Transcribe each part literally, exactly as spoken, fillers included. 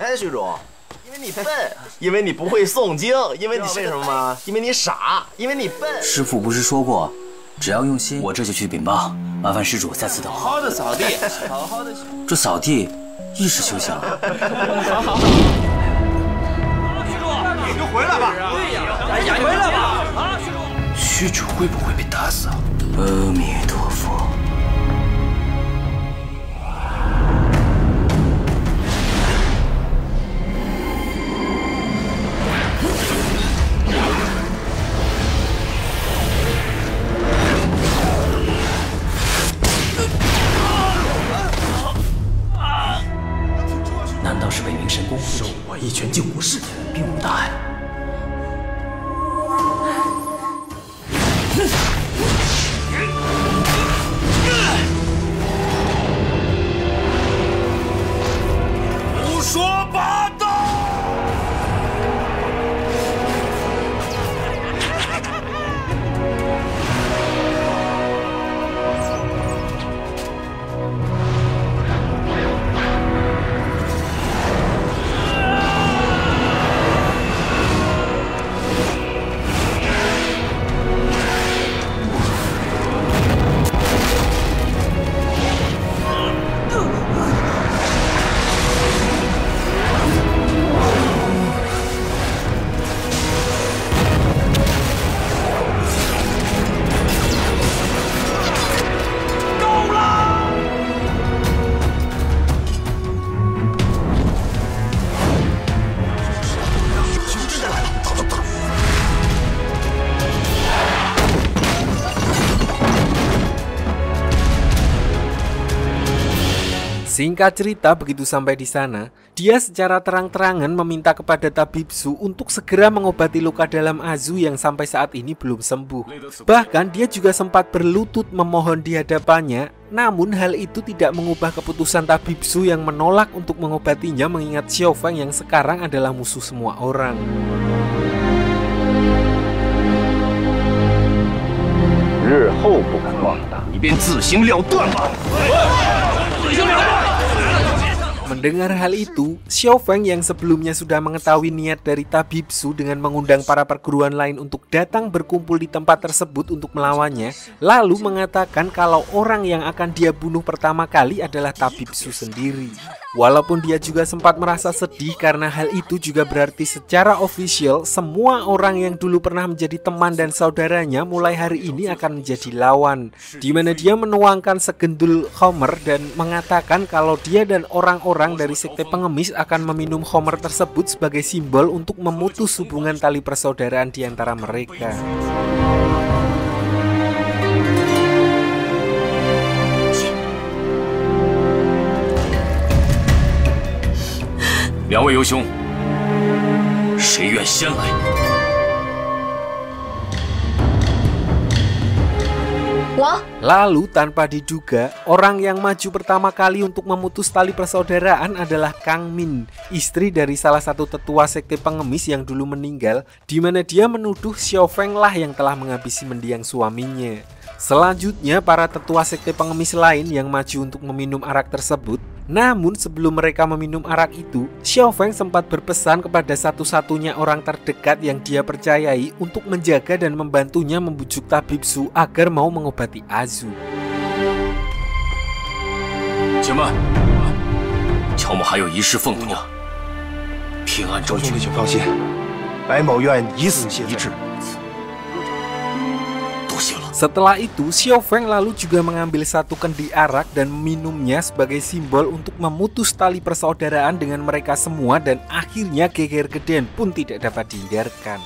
开，虚主，因为你笨，因为你不会诵经，因为你为什么吗？因为你傻，因为你笨。 师父不是说过，只要用心，我这就去禀报。麻烦施主再次等候。 好好的扫地，好好的。 这扫地亦是修行啊。 好好好。虚主，你就回来吧。对呀，哎呀，回来吧。啊，虚主。 虚主会不会被打死啊？阿弥陀佛。 难道是北冥神功？受我一拳竟无事，并无大碍。 胡说八道！ Singkat cerita, begitu sampai di sana, dia secara terang-terangan meminta kepada Tabibsu untuk segera mengobati luka dalam Azu yang sampai saat ini belum sembuh. Bahkan dia juga sempat berlutut memohon di hadapannya, namun hal itu tidak mengubah keputusan Tabibsu yang menolak untuk mengobatinya, mengingat Xiaofeng yang sekarang adalah musuh semua orang. 日后不敢妄打，你便自行了断吧。自行了断。 Mendengar hal itu, Xiaofeng yang sebelumnya sudah mengetahui niat dari Tabibsu dengan mengundang para perguruan lain untuk datang berkumpul di tempat tersebut untuk melawannya, lalu mengatakan kalau orang yang akan dia bunuh pertama kali adalah Tabibsu sendiri. Walaupun dia juga sempat merasa sedih karena hal itu juga berarti secara official semua orang yang dulu pernah menjadi teman dan saudaranya mulai hari ini akan menjadi lawan, di mana dia menuangkan segendul khamr dan mengatakan kalau dia dan orang-orang dari sekte pengemis akan meminum khamr tersebut sebagai simbol untuk memutus hubungan tali persaudaraan di antara mereka. 两位游兄，谁愿先来？ Lalu tanpa diduga, orang yang maju pertama kali untuk memutus tali persaudaraan adalah Kang Min, istri dari salah satu tetua sekte pengemis yang dulu meninggal, di mana dia menuduh Xiaofeng lah yang telah menghabisi mendiang suaminya. Selanjutnya, para tetua sekte pengemis lain yang maju untuk meminum arak tersebut. Namun sebelum mereka meminum arak itu, Xiaofeng sempat berpesan kepada satu-satunya orang terdekat yang dia percayai untuk menjaga dan membantunya membujuk Tabibsu agar mau mengobati Azu. 且慢，乔某还有一事奉托，平安周全。 请放心，白某愿以死一志。 Setelah itu, Xiaofeng lalu juga mengambil satu kendi arak dan meminumnya sebagai simbol untuk memutus tali persaudaraan dengan mereka semua, dan akhirnya geger gedean pun tidak dapat dihindarkan.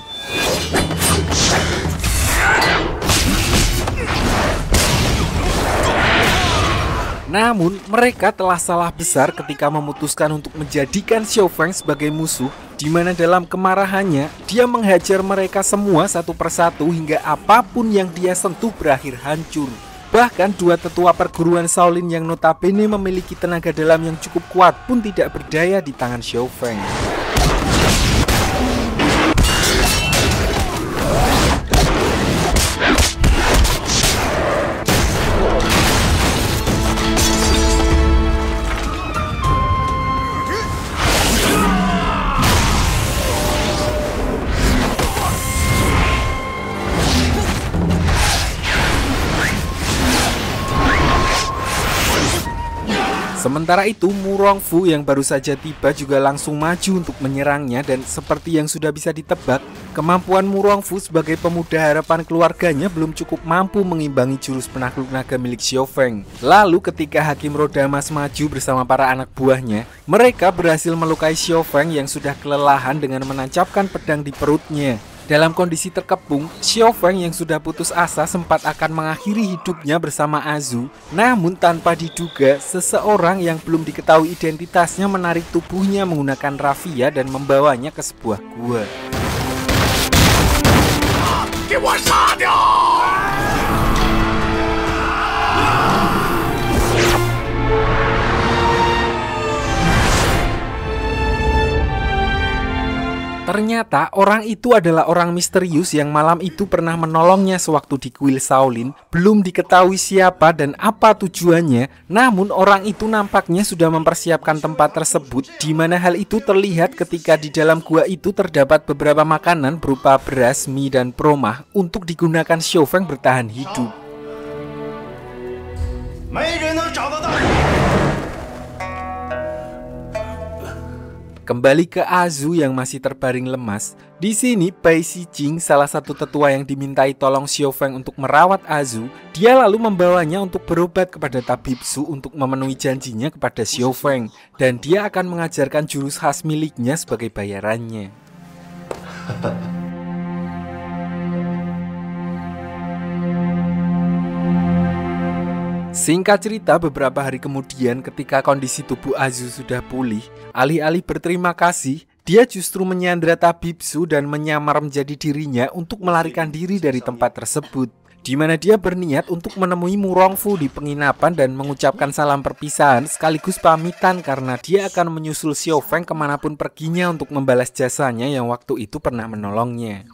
Namun, mereka telah salah besar ketika memutuskan untuk menjadikan Xiaofeng sebagai musuh, di mana dalam kemarahannya, dia menghajar mereka semua satu persatu hingga apapun yang dia sentuh berakhir hancur. Bahkan dua tetua perguruan Shaolin yang notabene memiliki tenaga dalam yang cukup kuat pun tidak berdaya di tangan Xiaofeng. Sementara itu, Mu Rongfu yang baru saja tiba juga langsung maju untuk menyerangnya, dan seperti yang sudah bisa ditebak, kemampuan Mu Rongfu sebagai pemuda harapan keluarganya belum cukup mampu mengimbangi jurus penakluk naga milik Xiao Feng. Lalu ketika Hakim Roda Emas maju bersama para anak buahnya, mereka berhasil melukai Xiao Feng yang sudah kelelahan dengan menancapkan pedang di perutnya. Dalam kondisi terkepung, Xiao Feng yang sudah putus asa sempat akan mengakhiri hidupnya bersama Azu. Namun tanpa diduga, seseorang yang belum diketahui identitasnya menarik tubuhnya menggunakan rafia dan membawanya ke sebuah gua. Ternyata orang itu adalah orang misterius yang malam itu pernah menolongnya sewaktu di kuil Shaolin. Belum diketahui siapa dan apa tujuannya, namun orang itu nampaknya sudah mempersiapkan tempat tersebut, di mana hal itu terlihat ketika di dalam gua itu terdapat beberapa makanan berupa beras, mie, dan promah untuk digunakan Xiao Feng bertahan hidup. Kembali ke Azu yang masih terbaring lemas. Di sini Bai Xijing, salah satu tetua yang dimintai tolong Xiao Feng untuk merawat Azu, dia lalu membawanya untuk berobat kepada tabib Su untuk memenuhi janjinya kepada Xiao Feng, dan dia akan mengajarkan jurus khas miliknya sebagai bayarannya. Singkat cerita, beberapa hari kemudian ketika kondisi tubuh Azu sudah pulih, alih-alih berterima kasih, dia justru menyandra tabib Su dan menyamar menjadi dirinya untuk melarikan diri dari tempat tersebut, di mana dia berniat untuk menemui Mu Rongfu di penginapan dan mengucapkan salam perpisahan sekaligus pamitan karena dia akan menyusul Xiao Feng kemanapun perginya untuk membalas jasanya yang waktu itu pernah menolongnya.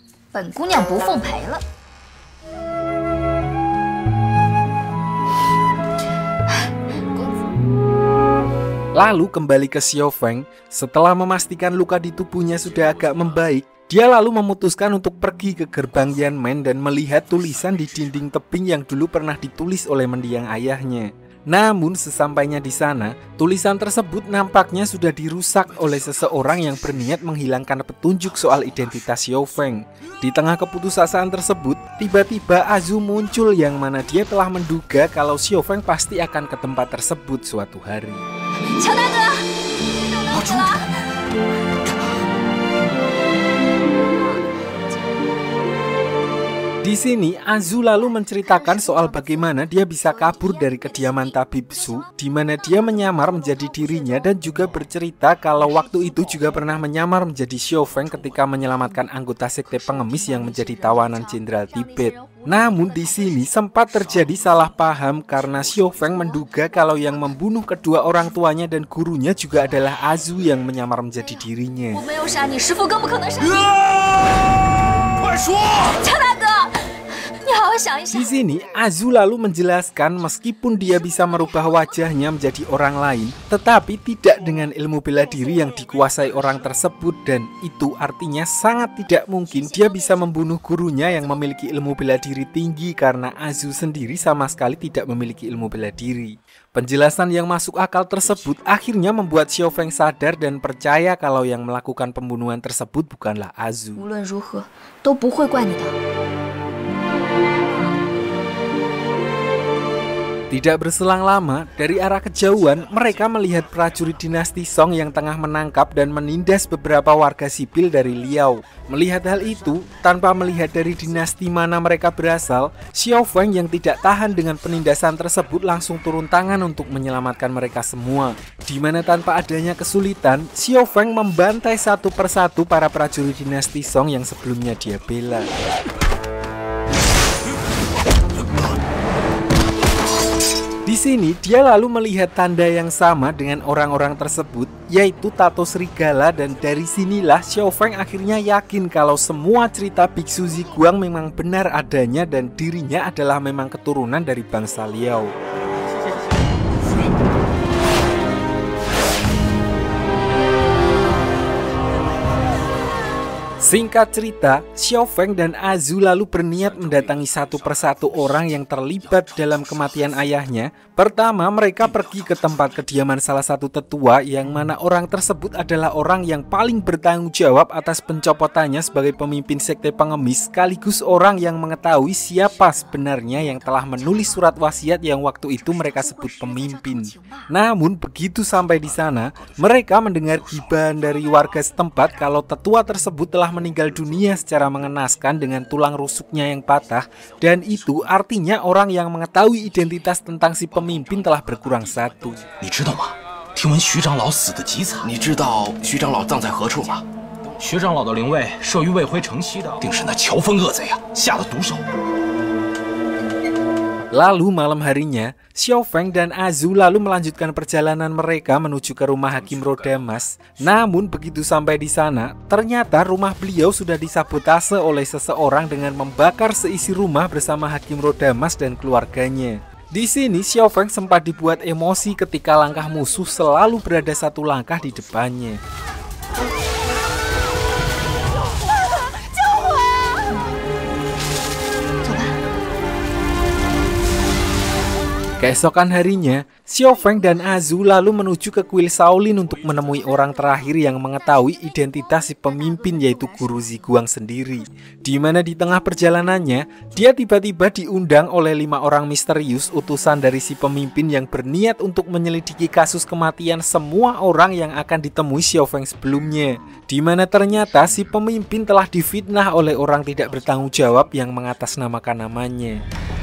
Lalu kembali ke Xiao Feng, setelah memastikan luka di tubuhnya sudah agak membaik, dia lalu memutuskan untuk pergi ke gerbang Yanmen dan melihat tulisan di dinding tebing yang dulu pernah ditulis oleh mendiang ayahnya. Namun sesampainya di sana, tulisan tersebut nampaknya sudah dirusak oleh seseorang yang berniat menghilangkan petunjuk soal identitas Xiao Feng. Di tengah keputusasaan tersebut, tiba-tiba Azu muncul yang mana dia telah menduga kalau Xiao Feng pasti akan ke tempat tersebut suatu hari. Di sini Azu lalu menceritakan soal bagaimana dia bisa kabur dari kediaman tabib Su, di mana dia menyamar menjadi dirinya, dan juga bercerita kalau waktu itu juga pernah menyamar menjadi Xiao Feng ketika menyelamatkan anggota sekte pengemis yang menjadi tawanan Jenderal Tibet. Namun di sini sempat terjadi salah paham karena Xiao Feng menduga kalau yang membunuh kedua orang tuanya dan gurunya juga adalah Azu yang menyamar menjadi dirinya. Di sini Azu lalu menjelaskan meskipun dia bisa merubah wajahnya menjadi orang lain, tetapi tidak dengan ilmu bela diri yang dikuasai orang tersebut, dan itu artinya sangat tidak mungkin dia bisa membunuh gurunya yang memiliki ilmu bela diri tinggi karena Azu sendiri sama sekali tidak memiliki ilmu bela diri. Penjelasan yang masuk akal tersebut akhirnya membuat Xiao Feng sadar dan percaya kalau yang melakukan pembunuhan tersebut bukanlah Azu. Tidak berselang lama, dari arah kejauhan mereka melihat prajurit dinasti Song yang tengah menangkap dan menindas beberapa warga sipil dari Liao. Melihat hal itu, tanpa melihat dari dinasti mana mereka berasal, Xiao Feng yang tidak tahan dengan penindasan tersebut langsung turun tangan untuk menyelamatkan mereka semua. Di mana tanpa adanya kesulitan, Xiao Feng membantai satu persatu para prajurit dinasti Song yang sebelumnya dia bela. Di sini dia lalu melihat tanda yang sama dengan orang-orang tersebut, yaitu tato serigala, dan dari sinilah Xiao Feng akhirnya yakin kalau semua cerita Biksu Ziguang memang benar adanya dan dirinya adalah memang keturunan dari bangsa Liao. Singkat cerita, Xiao Feng dan Azu lalu berniat mendatangi satu persatu orang yang terlibat dalam kematian ayahnya, Pertama, mereka pergi ke tempat kediaman salah satu tetua yang mana orang tersebut adalah orang yang paling bertanggung jawab atas pencopotannya sebagai pemimpin sekte pengemis, sekaligus orang yang mengetahui siapa sebenarnya yang telah menulis surat wasiat yang waktu itu mereka sebut pemimpin. Namun begitu sampai di sana, mereka mendengar gibahan dari warga setempat kalau tetua tersebut telah meninggal dunia secara mengenaskan dengan tulang rusuknya yang patah, dan itu artinya orang yang mengetahui identitas tentang si pemimpin pemimpin telah berkurang satu. 你知道吗？听闻徐长老死得极惨。你知道徐长老葬在何处吗？ 徐长老的灵位设于魏辉城西的， 定是那乔峰恶贼啊下的毒手。 Lalu malam harinya, Xiao Feng dan Azu lalu melanjutkan perjalanan mereka menuju ke rumah Hakim Rhodamas. Namun begitu sampai di sana, ternyata rumah beliau sudah disabotase oleh seseorang dengan membakar seisi rumah bersama Hakim Rhodamas dan keluarganya. Di sini Xiao Feng sempat dibuat emosi ketika langkah musuh selalu berada satu langkah di depannya. Keesokan harinya, Xiao Feng dan Azu lalu menuju ke kuil Shaolin untuk menemui orang terakhir yang mengetahui identitas si pemimpin, yaitu Guru Ziguang sendiri. Di mana di tengah perjalanannya, dia tiba-tiba diundang oleh lima orang misterius utusan dari si pemimpin yang berniat untuk menyelidiki kasus kematian semua orang yang akan ditemui Xiao Feng sebelumnya. Di mana ternyata si pemimpin telah difitnah oleh orang tidak bertanggung jawab yang mengatasnamakan namanya.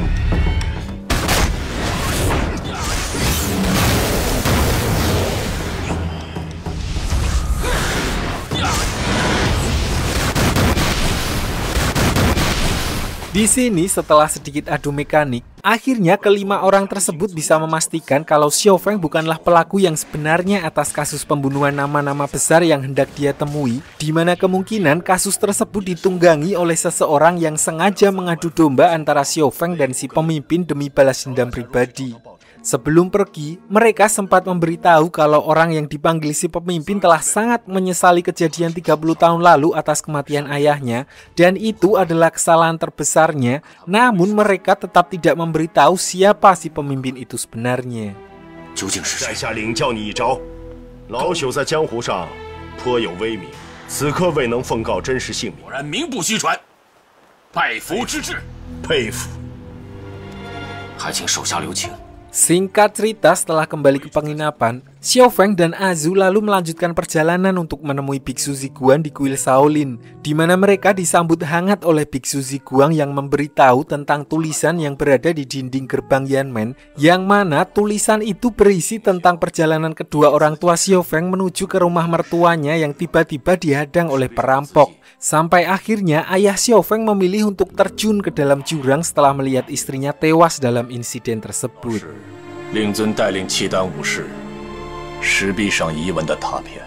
Di sini setelah sedikit adu mekanik, akhirnya kelima orang tersebut bisa memastikan kalau Xiao Feng bukanlah pelaku yang sebenarnya atas kasus pembunuhan nama-nama besar yang hendak dia temui, di mana kemungkinan kasus tersebut ditunggangi oleh seseorang yang sengaja mengadu domba antara Xiao Feng dan si pemimpin demi balas dendam pribadi. Sebelum pergi, mereka sempat memberitahu kalau orang yang dipanggil si pemimpin telah sangat menyesali kejadian tiga puluh tahun lalu atas kematian ayahnya, dan itu adalah kesalahan terbesarnya, namun mereka tetap tidak memberitahu siapa si pemimpin itu sebenarnya. 究竟是谁？ 在下领教你一招。老朽在江湖上颇有威名，此刻未能奉告真实姓名， 果然名不虚传，拜服之至。 佩服。 还请手下留情。 Singkat cerita, setelah kembali ke penginapan, Xiao Feng dan Azu lalu melanjutkan perjalanan untuk menemui Biksu Ziguang di kuil Shaolin, di mana mereka disambut hangat oleh Biksu Ziguang yang memberitahu tentang tulisan yang berada di dinding gerbang Yanmen, yang mana tulisan itu berisi tentang perjalanan kedua orang tua Xiao Feng menuju ke rumah mertuanya yang tiba-tiba dihadang oleh perampok. Sampai akhirnya ayah Xiao Feng memilih untuk terjun ke dalam jurang setelah melihat istrinya tewas dalam insiden tersebut. 令尊带领契丹武士石壁上遗文的拓片，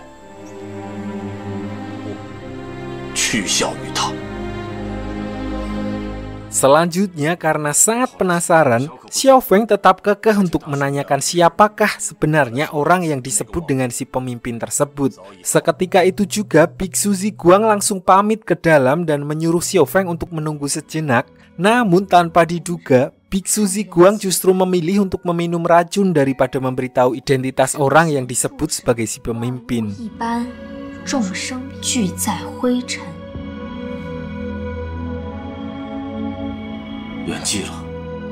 去效于他。 Selanjutnya, karena sangat penasaran, Xiao Feng tetap kekeh untuk menanyakan siapakah sebenarnya orang yang disebut dengan si pemimpin tersebut. Seketika itu juga Biksu Ziguang langsung pamit ke dalam dan menyuruh Xiao Feng untuk menunggu sejenak. Namun tanpa diduga, Biksu Ziguang justru memilih untuk meminum racun daripada memberitahu identitas orang yang disebut sebagai si pemimpin. 一般众生俱在灰尘。 圆寂了。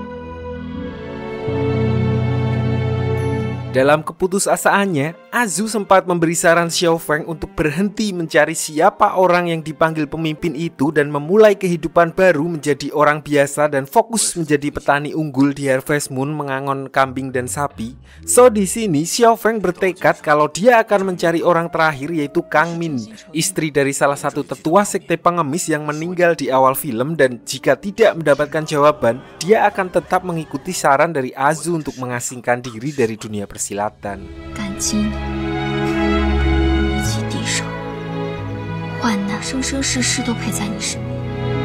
Dalam keputusasaannya, Azu sempat memberi saran Xiao Feng untuk berhenti mencari siapa orang yang dipanggil pemimpin itu dan memulai kehidupan baru menjadi orang biasa dan fokus menjadi petani unggul di Harvest Moon mengangon kambing dan sapi. So di sini Xiao Feng bertekad kalau dia akan mencari orang terakhir, yaitu Kang Min, istri dari salah satu tetua sekte pengemis yang meninggal di awal film, dan jika tidak mendapatkan jawaban, dia akan tetap mengikuti saran dari Azu untuk mengasingkan diri dari dunia persilatan. 感激一起抵手，患难生生世世都陪在你身边。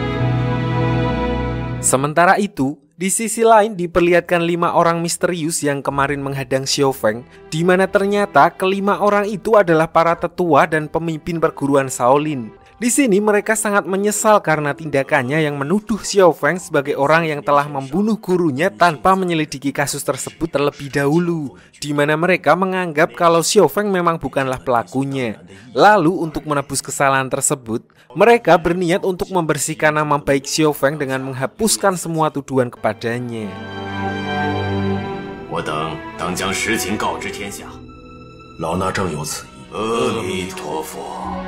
Sementara itu, di sisi lain diperlihatkan lima orang misterius yang kemarin menghadang Xiao Feng, di mana ternyata kelima orang itu adalah para tetua dan pemimpin perguruan Shaolin. Di sini mereka sangat menyesal karena tindakannya yang menuduh Xiao Feng sebagai orang yang telah membunuh gurunya tanpa menyelidiki kasus tersebut terlebih dahulu, di mana mereka menganggap kalau Xiao Feng memang bukanlah pelakunya. Lalu untuk menebus kesalahan tersebut, mereka berniat untuk membersihkan nama baik Xiao Feng dengan menghapuskan semua tuduhan kepadanya. 我等当将实情告知天下。 老衲正有此意。 阿弥陀佛。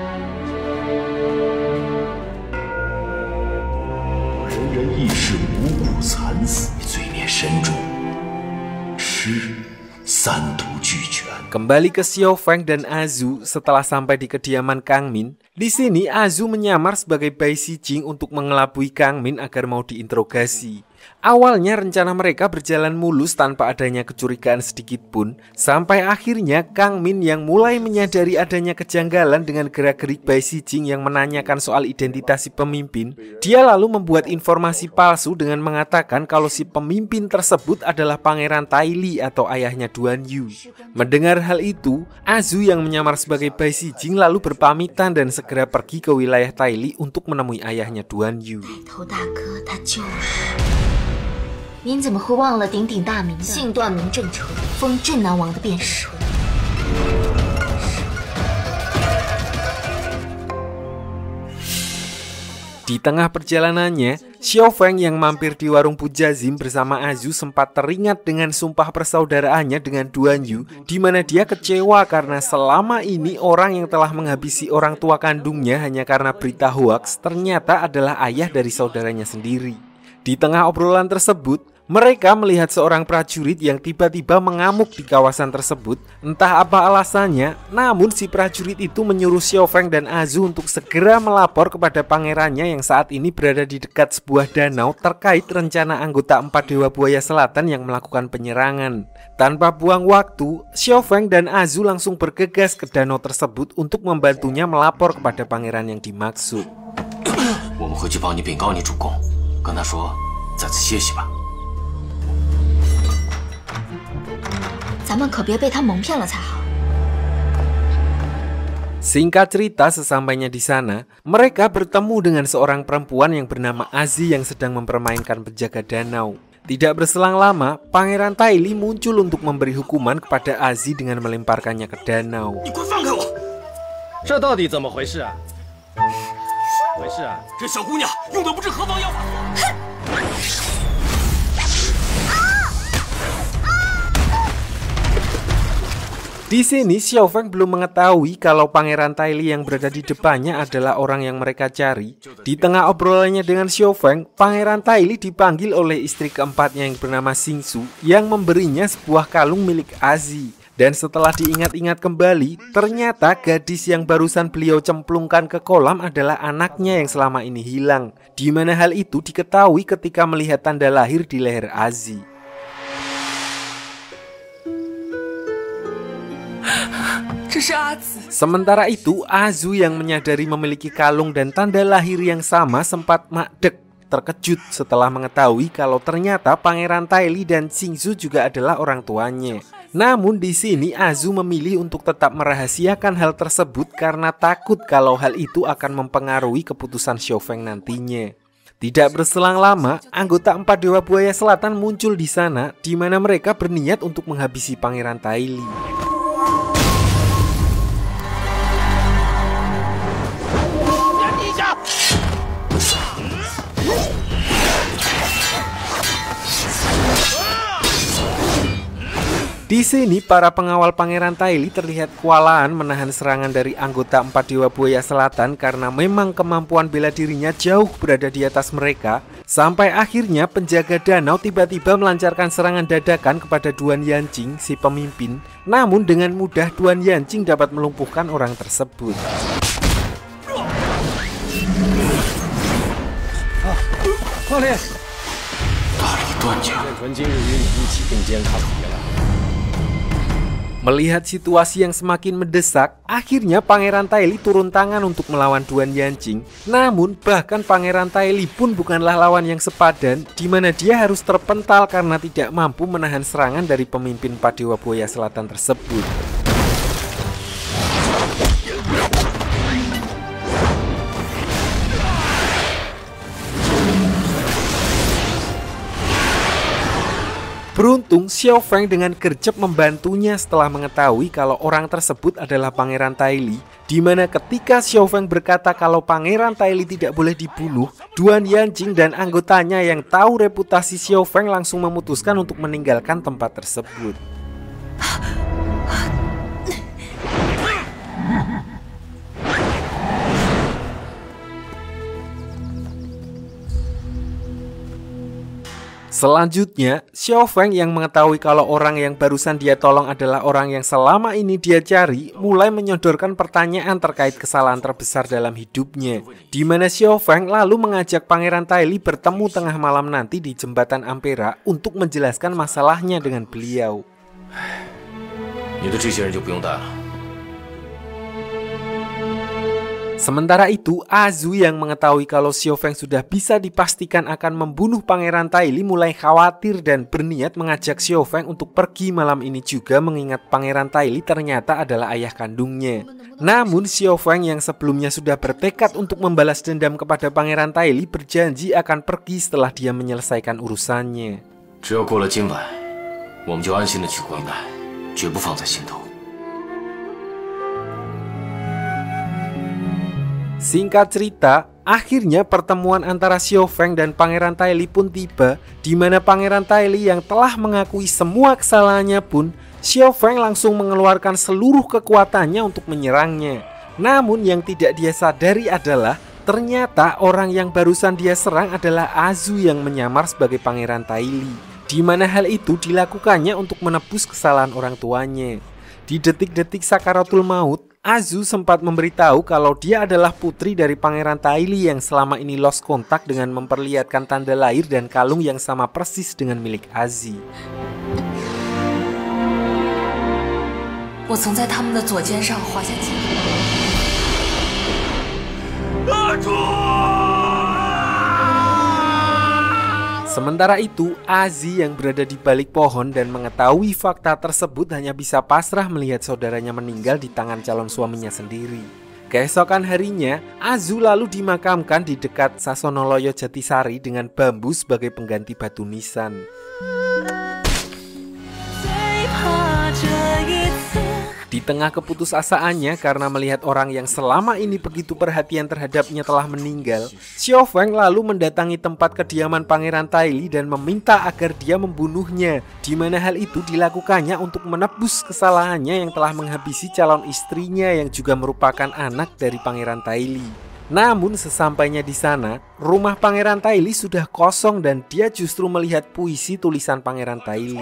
人人亦是无辜惨死，罪孽深重，吃三毒俱全。 Kembali ke Xiao Feng dan Azu setelah sampai di kediaman Kang Min. Di sini Azu menyamar sebagai Bai Xijing untuk mengelabui Kang Min agar mau diinterogasi. Awalnya rencana mereka berjalan mulus tanpa adanya kecurigaan sedikit pun, sampai akhirnya Kang Min yang mulai menyadari adanya kejanggalan dengan gerak-gerik Bai Xijing yang menanyakan soal identitas si pemimpin. Dia lalu membuat informasi palsu dengan mengatakan kalau si pemimpin tersebut adalah Pangeran Tai Li atau ayahnya Duan Yu. Mendengar hal itu, Azu yang menyamar sebagai Bai Xijing lalu berpamitan dan segera pergi ke wilayah Tai Li untuk menemui ayahnya Duan Yu. 您怎么会忘了鼎鼎大名的姓段名郑成，封镇南王的便是？ Di tengah perjalanannya, Xiao Feng yang mampir di warung Pujazim bersama Azu sempat teringat dengan sumpah persaudaraannya dengan Duan Yu, di mana dia kecewa karena selama ini orang yang telah menghabisi orang tua kandungnya hanya karena berita hoaks ternyata adalah ayah dari saudaranya sendiri. Di tengah obrolan tersebut, mereka melihat seorang prajurit yang tiba-tiba mengamuk di kawasan tersebut. Entah apa alasannya, namun si prajurit itu menyuruh Xiao Feng dan Azu untuk segera melapor kepada pangerannya yang saat ini berada di dekat sebuah danau terkait rencana anggota empat Dewa Buaya Selatan yang melakukan penyerangan. Tanpa buang waktu, Xiao Feng dan Azu langsung bergegas ke danau tersebut untuk membantunya melapor kepada pangeran yang dimaksud. 我们会去帮你禀告你主公，跟他说在此歇息吧。 咱们可别被他蒙骗了才好。 Singkat cerita, sesampainya di sana, mereka bertemu dengan seorang perempuan yang bernama Azi yang sedang mempermainkan penjaga danau. Tidak berselang lama, Pangeran Tai Li muncul untuk memberi hukuman kepada Azi dengan melemparkannya ke danau. 你快放开我！这到底怎么回事啊？回事啊？ 这小姑娘用的不是何方药法。 Di sini Xiao Feng belum mengetahui kalau Pangeran Tai Li yang berada di depannya adalah orang yang mereka cari. Di tengah obrolannya dengan Xiao Feng, Pangeran Tai Li dipanggil oleh istri keempatnya yang bernama Xingsu yang memberinya sebuah kalung milik Azi. Dan setelah diingat-ingat kembali, ternyata gadis yang barusan beliau cemplungkan ke kolam adalah anaknya yang selama ini hilang. Di mana hal itu diketahui ketika melihat tanda lahir di leher Azi. Sementara itu, Azu yang menyadari memiliki kalung dan tanda lahir yang sama sempat makdek terkejut setelah mengetahui kalau ternyata Pangeran Tai Li dan Xingsu juga adalah orang tuanya. Namun di sini Azu memilih untuk tetap merahasiakan hal tersebut karena takut kalau hal itu akan mempengaruhi keputusan Xiao Feng nantinya. Tidak berselang lama, anggota empat Dewa Buaya Selatan muncul di sana, di mana mereka berniat untuk menghabisi Pangeran Tai Li. Di sini para pengawal Pangeran Tai Li terlihat kewalahan menahan serangan dari anggota empat Dewa Buaya Selatan karena memang kemampuan bela dirinya jauh berada di atas mereka. Sampai akhirnya penjaga danau tiba-tiba melancarkan serangan dadakan kepada Duan Yanqing, si pemimpin. Namun dengan mudah Duan Yanqing dapat melumpuhkan orang tersebut. Melihat situasi yang semakin mendesak, akhirnya Pangeran Tai Li turun tangan untuk melawan Duan Yanqing. Namun bahkan Pangeran Tai Li pun bukanlah lawan yang sepadan, di mana dia harus terpental karena tidak mampu menahan serangan dari pemimpin empat Dewa Buaya Selatan tersebut. Beruntung Xiao Feng dengan gercep membantunya setelah mengetahui kalau orang tersebut adalah Pangeran Tai Li, di mana ketika Xiao Feng berkata kalau Pangeran Tai Li tidak boleh dibunuh, Duan Yanjing dan anggotanya yang tahu reputasi Xiao Feng langsung memutuskan untuk meninggalkan tempat tersebut. Selanjutnya, Xiao Feng yang mengetahui kalau orang yang barusan dia tolong adalah orang yang selama ini dia cari, mulai menyodorkan pertanyaan terkait kesalahan terbesar dalam hidupnya, di mana Xiao Feng lalu mengajak Pangeran Tai Li bertemu tengah malam nanti di Jembatan Ampera untuk menjelaskan masalahnya dengan beliau. Sementara itu, Azu yang mengetahui kalau Xiao Feng sudah bisa dipastikan akan membunuh Pangeran Tai Li mulai khawatir dan berniat mengajak Xiao Feng untuk pergi malam ini juga, mengingat Pangeran Tai Li ternyata adalah ayah kandungnya. Namun Xiao Feng yang sebelumnya sudah bertekad untuk membalas dendam kepada Pangeran Tai Li berjanji akan pergi setelah dia menyelesaikan urusannya. Singkat cerita, akhirnya pertemuan antara Xiao Feng dan Pangeran Tai Li pun tiba, di mana Pangeran Tai Li yang telah mengakui semua kesalahannya pun, Xiao Feng langsung mengeluarkan seluruh kekuatannya untuk menyerangnya. Namun yang tidak dia sadari adalah ternyata orang yang barusan dia serang adalah Azu yang menyamar sebagai Pangeran Tai Li, di mana hal itu dilakukannya untuk menebus kesalahan orang tuanya. Di detik-detik sakaratul maut, Azu sempat memberitahu kalau dia adalah putri dari Pangeran Tai Li yang selama ini lost kontak dengan memperlihatkan tanda lahir dan kalung yang sama persis dengan milik Azi. Sementara itu, Azi yang berada di balik pohon dan mengetahui fakta tersebut hanya bisa pasrah melihat saudaranya meninggal di tangan calon suaminya sendiri. Keesokan harinya, Azu lalu dimakamkan di dekat Sasonoloyo Jatisari dengan bambu sebagai pengganti batu nisan. Di tengah keputusasaannya karena melihat orang yang selama ini begitu perhatian terhadapnya telah meninggal, Xiao Feng lalu mendatangi tempat kediaman Pangeran Tai Li dan meminta agar dia membunuhnya, di mana hal itu dilakukannya untuk menebus kesalahannya yang telah menghabisi calon istrinya yang juga merupakan anak dari Pangeran Tai Li. Namun sesampainya di sana, rumah Pangeran Tai Li sudah kosong dan dia justru melihat puisi tulisan Pangeran Tai Li.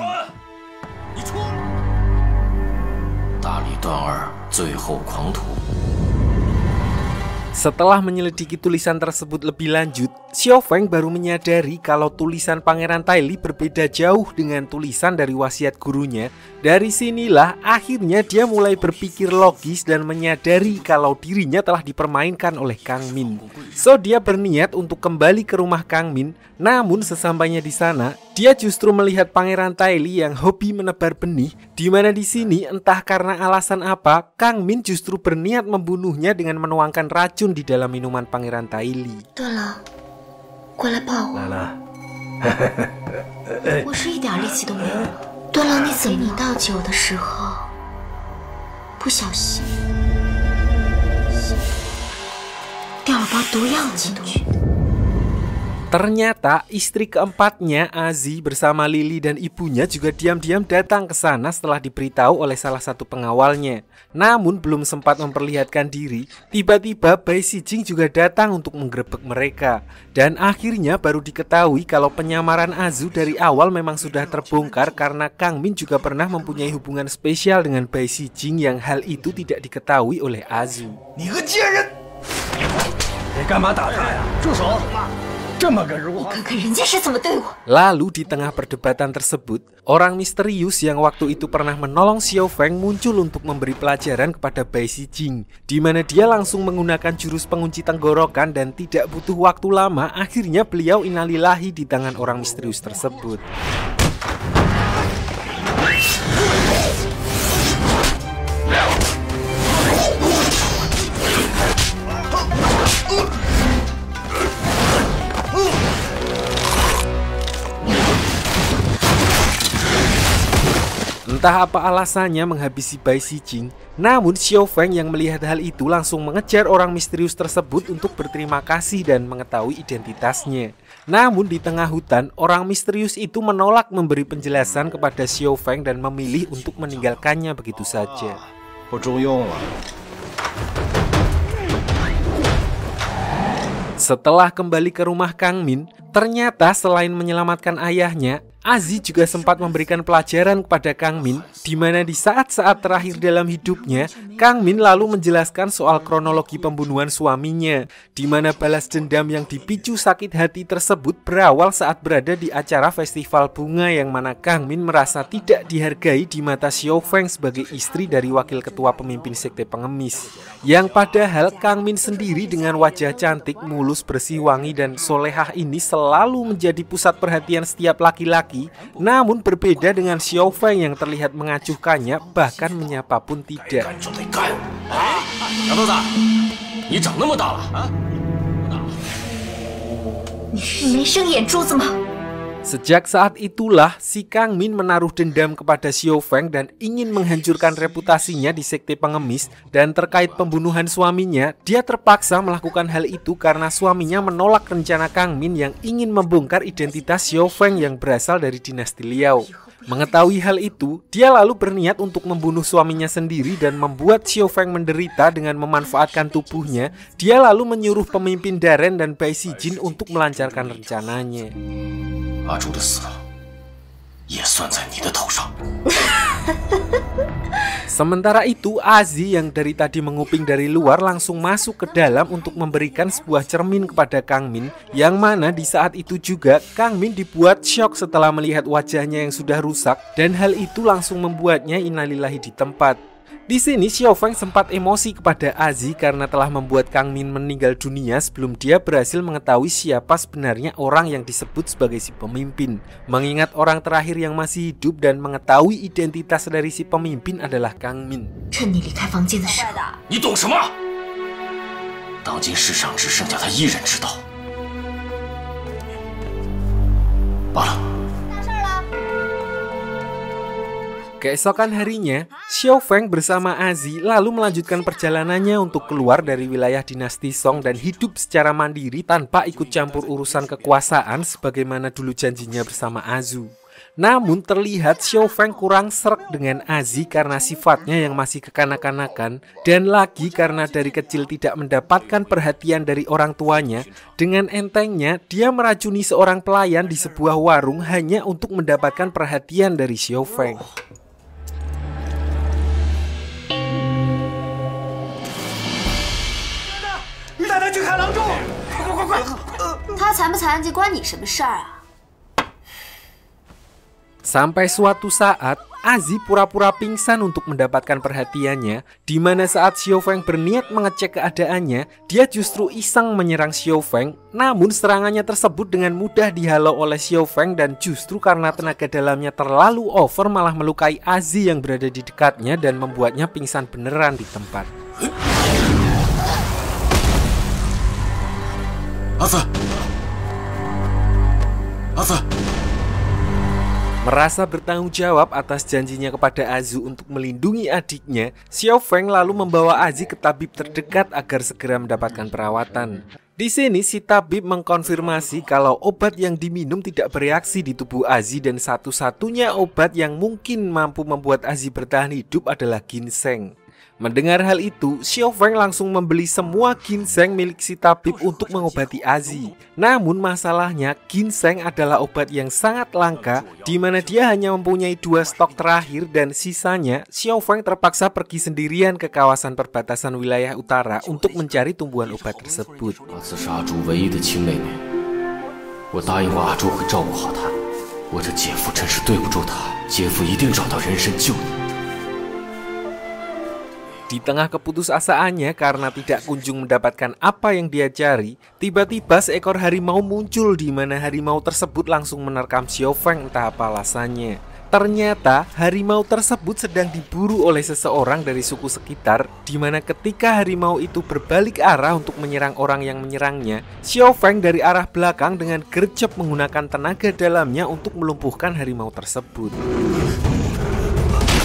Setelah menyelidiki tulisan tersebut lebih lanjut, Xiao Feng baru menyadari kalau tulisan Pangeran Tai Li berbeda jauh dengan tulisan dari wasiat gurunya. Dari sinilah akhirnya dia mulai berpikir logis dan menyadari kalau dirinya telah dipermainkan oleh Kang Min. So dia berniat untuk kembali ke rumah Kang Min. Namun sesampainya di sana, dia justru melihat Pangeran Tai Li yang hobi menebar benih, di mana di sini entah karena alasan apa, Kang Min justru berniat membunuhnya dengan menuangkan racun di dalam minuman Pangeran Tai Li. Ternyata istri keempatnya, Azi, bersama Lili dan ibunya juga diam-diam datang ke sana setelah diberitahu oleh salah satu pengawalnya. Namun belum sempat memperlihatkan diri, tiba-tiba Bai Xijing juga datang untuk menggerebek mereka. Dan akhirnya baru diketahui kalau penyamaran Azu dari awal memang sudah terbongkar karena Kang Min juga pernah mempunyai hubungan spesial dengan Bai Xijing yang hal itu tidak diketahui oleh Azu. Lalu di tengah perdebatan tersebut, orang misterius yang waktu itu pernah menolong Xiao Feng muncul untuk memberi pelajaran kepada Bai Xijing, di mana dia langsung menggunakan jurus pengunci tenggorokan dan tidak butuh waktu lama akhirnya beliau innalillahi di tangan orang misterius tersebut. Entah apa alasannya menghabisi Bai Xijing, namun Xiao Feng yang melihat hal itu langsung mengejar orang misterius tersebut untuk berterima kasih dan mengetahui identitasnya. Namun di tengah hutan, orang misterius itu menolak memberi penjelasan kepada Xiao Feng dan memilih untuk meninggalkannya begitu saja. Setelah kembali ke rumah Kang Min, ternyata selain menyelamatkan ayahnya, Aziz juga sempat memberikan pelajaran kepada Kang Min, di mana di saat-saat terakhir dalam hidupnya, Kang Min lalu menjelaskan soal kronologi pembunuhan suaminya, di mana balas dendam yang dipicu sakit hati tersebut berawal saat berada di acara festival bunga yang mana Kang Min merasa tidak dihargai di mata Xiao Feng sebagai istri dari wakil ketua pemimpin sekte pengemis. Yang padahal Kang Min sendiri dengan wajah cantik, mulus, bersih, wangi, dan solehah ini selalu menjadi pusat perhatian setiap laki-laki. Namun berbeda dengan Xiao Feng yang terlihat mengacuhkannya, bahkan menyapa pun tidak. Sejak saat itulah si Kang Min menaruh dendam kepada Xiao Feng dan ingin menghancurkan reputasinya di sekte pengemis. Dan terkait pembunuhan suaminya, dia terpaksa melakukan hal itu karena suaminya menolak rencana Kang Min yang ingin membongkar identitas Xiao Feng yang berasal dari dinasti Liao. Mengetahui hal itu, dia lalu berniat untuk membunuh suaminya sendiri dan membuat Xiao Feng menderita dengan memanfaatkan tubuhnya. Dia lalu menyuruh pemimpin Daren dan Bai Xijin untuk melancarkan rencananya. Sementara itu, Aziz yang dari tadi menguping dari luar langsung masuk ke dalam untuk memberikan sebuah cermin kepada Kang Min, yang mana di saat itu juga Kang Min dibuat syok setelah melihat wajahnya yang sudah rusak, dan hal itu langsung membuatnya innalillahi di tempat. Di sini Xiao Feng sempat emosi kepada Aziz karena telah membuat Kang Min meninggal dunia sebelum dia berhasil mengetahui siapa sebenarnya orang yang disebut sebagai si pemimpin. Mengingat orang terakhir yang masih hidup dan mengetahui identitas dari si pemimpin adalah Kang Min. Keesokan harinya, Xiao Feng bersama Aziz lalu melanjutkan perjalanannya untuk keluar dari wilayah dinasti Song dan hidup secara mandiri tanpa ikut campur urusan kekuasaan sebagaimana dulu janjinya bersama Azu. Namun terlihat Xiao Feng kurang sreg dengan Aziz karena sifatnya yang masih kekanak-kanakan, dan lagi karena dari kecil tidak mendapatkan perhatian dari orang tuanya. Dengan entengnya dia meracuni seorang pelayan di sebuah warung hanya untuk mendapatkan perhatian dari Xiao Feng. Sampai suatu saat, Aziz pura-pura pingsan untuk mendapatkan perhatiannya, di mana saat Xiao Feng berniat mengecek keadaannya, dia justru iseng menyerang Xiao Feng. Namun serangannya tersebut dengan mudah dihalau oleh Xiao Feng, dan justru karena tenaga dalamnya terlalu over malah melukai Aziz yang berada di dekatnya dan membuatnya pingsan beneran di tempat. Aziz! Aziz! Merasa bertanggung jawab atas janjinya kepada Azu untuk melindungi adiknya, Xiao Feng lalu membawa Aziz ke tabib terdekat agar segera mendapatkan perawatan. Di sini si tabib mengkonfirmasi kalau obat yang diminum tidak bereaksi di tubuh Aziz dan satu-satunya obat yang mungkin mampu membuat Aziz bertahan hidup adalah ginseng. Mendengar hal itu, Xiao Feng langsung membeli semua ginseng milik si tabib untuk mengobati Aziz. Namun masalahnya, ginseng adalah obat yang sangat langka, di mana dia hanya mempunyai dua stok terakhir dan sisanya Xiao Feng terpaksa pergi sendirian ke kawasan perbatasan wilayah utara untuk mencari tumbuhan obat tersebut. Di tengah keputusasaannya karena tidak kunjung mendapatkan apa yang dia cari, tiba-tiba seekor harimau muncul di mana harimau tersebut langsung menerkam Xiao Feng entah apa alasannya. Ternyata harimau tersebut sedang diburu oleh seseorang dari suku sekitar, di mana ketika harimau itu berbalik arah untuk menyerang orang yang menyerangnya, Xiao Feng dari arah belakang dengan gercep menggunakan tenaga dalamnya untuk melumpuhkan harimau tersebut.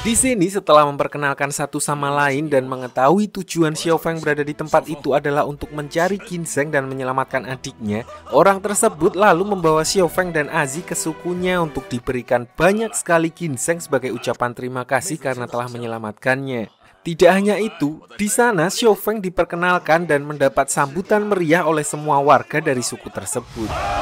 Di sini setelah memperkenalkan satu sama lain dan mengetahui tujuan Xiao Feng berada di tempat itu adalah untuk mencari ginseng dan menyelamatkan adiknya, orang tersebut lalu membawa Xiao Feng dan Azi ke sukunya untuk diberikan banyak sekali ginseng sebagai ucapan terima kasih karena telah menyelamatkannya. Tidak hanya itu, di sana Xiao Feng diperkenalkan dan mendapat sambutan meriah oleh semua warga dari suku tersebut.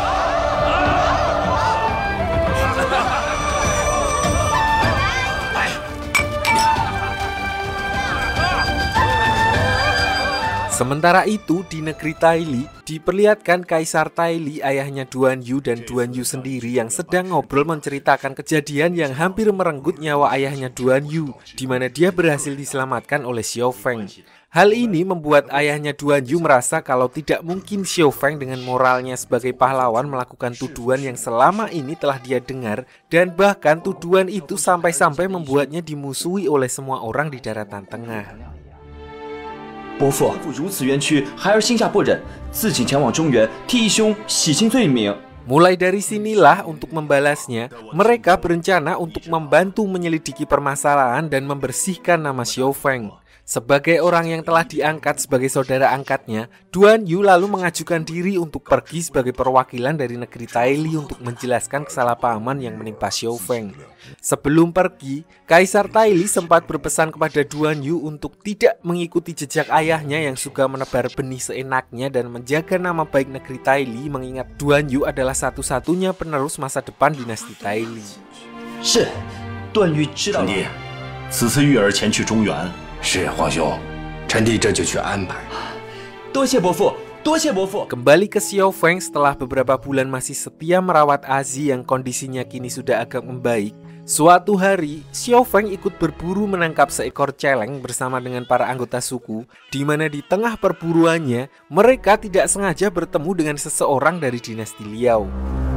Sementara itu, di negeri Taili, diperlihatkan Kaisar Taili, ayahnya Duan Yu dan Duan Yu sendiri yang sedang ngobrol menceritakan kejadian yang hampir merenggut nyawa ayahnya Duan Yu, di mana dia berhasil diselamatkan oleh Xiao Feng. Hal ini membuat ayahnya Duan Yu merasa kalau tidak mungkin Xiao Feng dengan moralnya sebagai pahlawan melakukan tuduhan yang selama ini telah dia dengar, dan bahkan tuduhan itu sampai-sampai membuatnya dimusuhi oleh semua orang di daratan tengah. 伯父如此冤屈，孩儿心下不忍，自请前往中原替义兄洗清罪名。 Mulai dari sinilah untuk membalasnya, mereka berencana untuk membantu menyelidiki permasalahan dan membersihkan nama Xiao Feng. Sebagai orang yang telah diangkat sebagai saudara angkatnya, Duan Yu lalu mengajukan diri untuk pergi sebagai perwakilan dari negeri Taili untuk menjelaskan kesalahpahaman yang menimpa Xiao Feng. Sebelum pergi, Kaisar Taili sempat berpesan kepada Duan Yu untuk tidak mengikuti jejak ayahnya yang suka menebar benih seenaknya dan menjaga nama baik negeri Taili, mengingat Duan Yu adalah satu-satunya penerus masa depan dinasti Taili. 是，段誉知道了。 臣弟，此次玉儿前去中原。 是皇兄，臣弟这就去安排。 多谢伯父，多谢伯父。 Kembali ke Xiao Feng setelah beberapa bulan masih setia merawat Azi yang kondisinya kini sudah agak membaik. Suatu hari, Xiao Feng ikut berburu menangkap seekor celeng bersama dengan para anggota suku, di mana di tengah perburuannya, mereka tidak sengaja bertemu dengan seseorang dari dinasti Liao.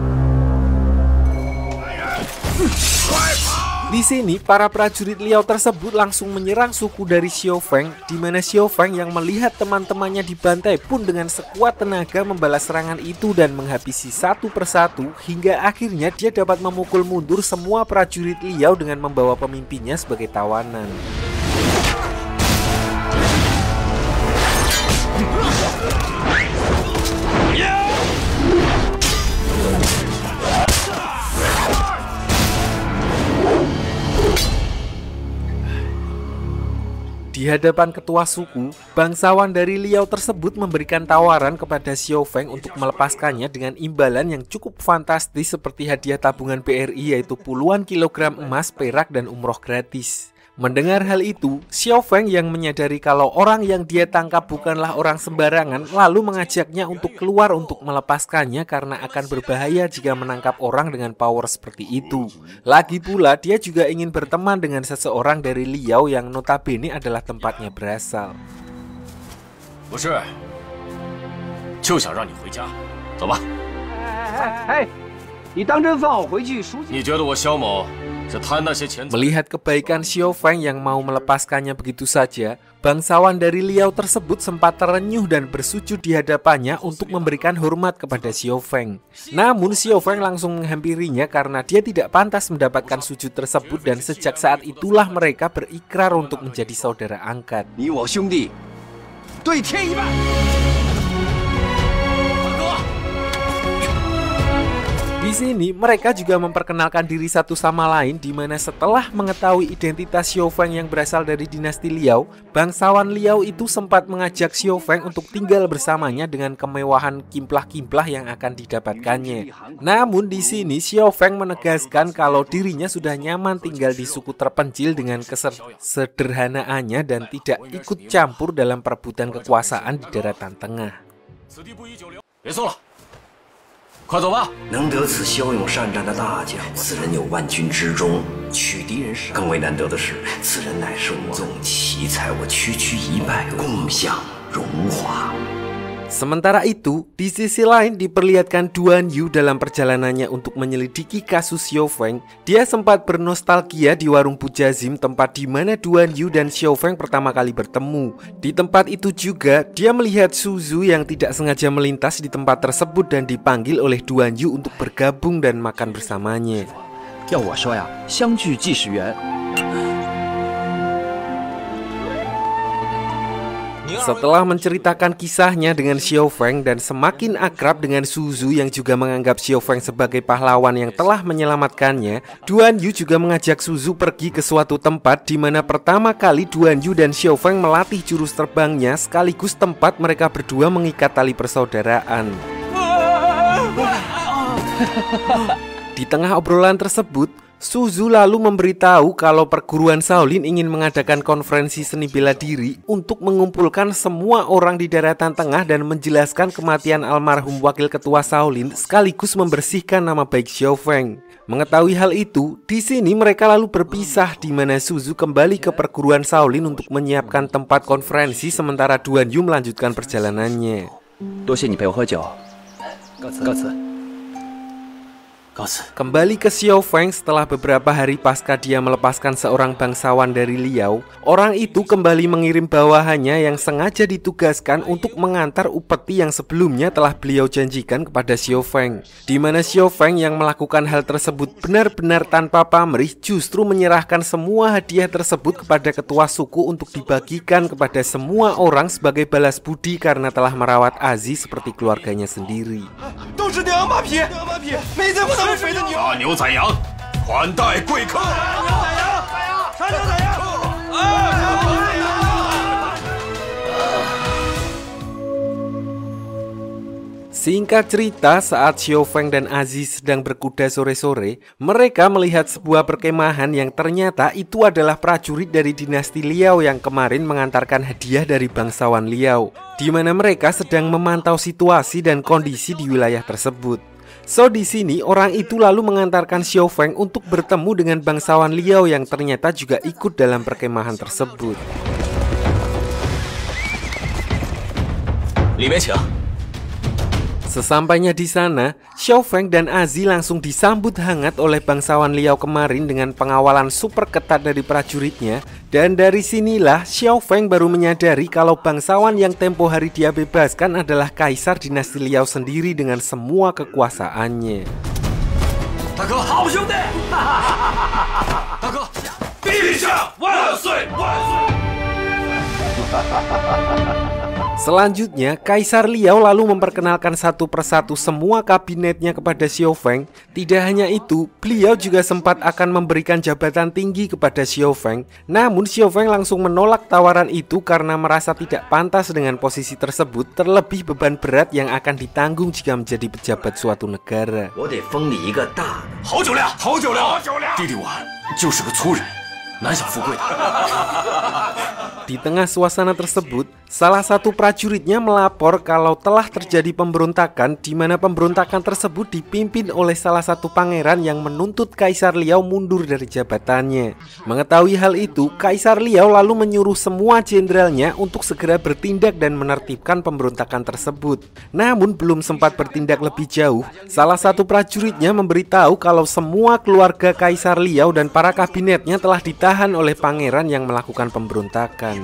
Di sini, para prajurit Liao tersebut langsung menyerang suku dari Xiao Feng, di mana Xiao Feng yang melihat teman-temannya dibantai pun dengan sekuat tenaga membalas serangan itu dan menghabisi satu persatu, hingga akhirnya dia dapat memukul mundur semua prajurit Liao dengan membawa pemimpinnya sebagai tawanan. Di hadapan ketua suku, bangsawan dari Liao tersebut memberikan tawaran kepada Xiao Feng untuk melepaskannya dengan imbalan yang cukup fantastis seperti hadiah tabungan B R I, yaitu puluhan kilogram emas, perak, dan umroh gratis. Mendengar hal itu, Xiao Feng yang menyadari kalau orang yang dia tangkap bukanlah orang sembarangan, lalu mengajaknya untuk keluar untuk melepaskannya karena akan berbahaya jika menangkap orang dengan power seperti itu. Lagi pula, dia juga ingin berteman dengan seseorang dari Liao yang notabene adalah tempatnya berasal. 不是，就想让你回家，走吧。 哎，你当真放我回去赎罪？ 你觉得我萧某？ Melihat kebaikan Xiao Feng yang mau melepaskannya begitu saja, bangsawan dari Liao tersebut sempat terenyuh dan bersujud di hadapannya untuk memberikan hormat kepada Xiao Feng. Namun Xiao Feng langsung menghampirinya karena dia tidak pantas mendapatkan sujud tersebut, dan sejak saat itulah mereka berikrar untuk menjadi saudara angkat. Di sini mereka juga memperkenalkan diri satu sama lain, di mana setelah mengetahui identitas Xiao Feng yang berasal dari dinasti Liao, bangsawan Liao itu sempat mengajak Xiao Feng untuk tinggal bersamanya dengan kemewahan kimplah-kimplah yang akan didapatkannya. Namun di sini Xiao Feng menegaskan kalau dirinya sudah nyaman tinggal di suku terpencil dengan kesederhanaannya dan tidak ikut campur dalam perebutan kekuasaan di daratan tengah. 快走吧！ 能得此骁勇善战的大将，此人有万军之中，取敌人少。更为难得的是，此人乃是我纵奇才，我区区一败，共享荣华。 Sementara itu, di sisi lain diperlihatkan Duan Yu dalam perjalanannya untuk menyelidiki kasus Xiao Feng. Dia sempat bernostalgia di warung Pujazim, tempat di mana Duan Yu dan Xiao Feng pertama kali bertemu. Di tempat itu juga, dia melihat Su Zhu yang tidak sengaja melintas di tempat tersebut dan dipanggil oleh Duan Yu untuk bergabung dan makan bersamanya. 要我说呀，相聚即是缘。 Setelah menceritakan kisahnya dengan Xiao Feng dan semakin akrab dengan Su Zu yang juga menganggap Xiao Feng sebagai pahlawan yang telah menyelamatkannya, Duan Yu juga mengajak Su Zu pergi ke suatu tempat di mana pertama kali Duan Yu dan Xiao Feng melatih jurus terbangnya sekaligus tempat mereka berdua mengikat tali persaudaraan. Di tengah obrolan tersebut, Su Zu lalu memberitahu kalau perguruan Shaolin ingin mengadakan konferensi seni bela diri untuk mengumpulkan semua orang di daratan tengah dan menjelaskan kematian almarhum wakil ketua Shaolin sekaligus membersihkan nama baik Xiao Feng. Mengetahui hal itu, di sini mereka lalu berpisah di mana Su Zu kembali ke perguruan Shaolin untuk menyiapkan tempat konferensi sementara Duan Yu melanjutkan perjalanannya. Kembali ke Xiao Feng setelah beberapa hari pasca dia melepaskan seorang bangsawan dari Liao, orang itu kembali mengirim bawahannya yang sengaja ditugaskan untuk mengantar upeti yang sebelumnya telah beliau janjikan kepada Xiao Feng. Di mana Xiao Feng yang melakukan hal tersebut benar-benar tanpa pamrih justru menyerahkan semua hadiah tersebut kepada ketua suku untuk dibagikan kepada semua orang sebagai balas budi karena telah merawat Aziz seperti keluarganya sendiri. 杀牛宰羊，款待贵客。 杀牛宰羊， Singkat cerita, saat Xiao Feng dan Aziz sedang berkuda sore-sore, mereka melihat sebuah perkemahan yang ternyata itu adalah prajurit dari dinasti Liao yang kemarin mengantarkan hadiah dari bangsawan Liao, di mana mereka sedang memantau situasi dan kondisi di wilayah tersebut. So di sini orang itu lalu mengantarkan Xiao Feng untuk bertemu dengan bangsawan Liao yang ternyata juga ikut dalam perkemahan tersebut. Sesampainya di sana, Xiao Feng dan Aziz langsung disambut hangat oleh bangsawan Liao kemarin dengan pengawalan super ketat dari prajuritnya. Dan dari sinilah Xiao Feng baru menyadari kalau bangsawan yang tempo hari dia bebaskan adalah kaisar dinasti Liao sendiri dengan semua kekuasaannya. Selanjutnya, Kaisar Liao lalu memperkenalkan satu persatu semua kabinetnya kepada Xiao Feng. Tidak hanya itu, beliau juga sempat akan memberikan jabatan tinggi kepada Xiao Feng. Namun Xiao Feng langsung menolak tawaran itu karena merasa tidak pantas dengan posisi tersebut, terlebih beban berat yang akan ditanggung jika menjadi pejabat suatu negara. Di tengah suasana tersebut, salah satu prajuritnya melapor kalau telah terjadi pemberontakan di mana pemberontakan tersebut dipimpin oleh salah satu pangeran yang menuntut Kaisar Liao mundur dari jabatannya. Mengetahui hal itu, Kaisar Liao lalu menyuruh semua jenderalnya untuk segera bertindak dan menertibkan pemberontakan tersebut. Namun belum sempat bertindak lebih jauh, salah satu prajuritnya memberitahu kalau semua keluarga Kaisar Liao dan para kabinetnya telah ditahan oleh pangeran yang melakukan pemberontakan.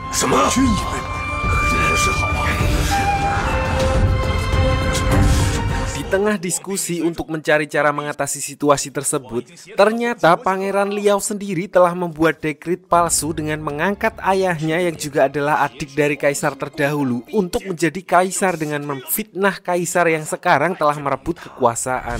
Di tengah diskusi untuk mencari cara mengatasi situasi tersebut, ternyata Pangeran Liao sendiri telah membuat dekret palsu dengan mengangkat ayahnya yang juga adalah adik dari kaisar terdahulu untuk menjadi kaisar dengan memfitnah kaisar yang sekarang telah merebut kekuasaan.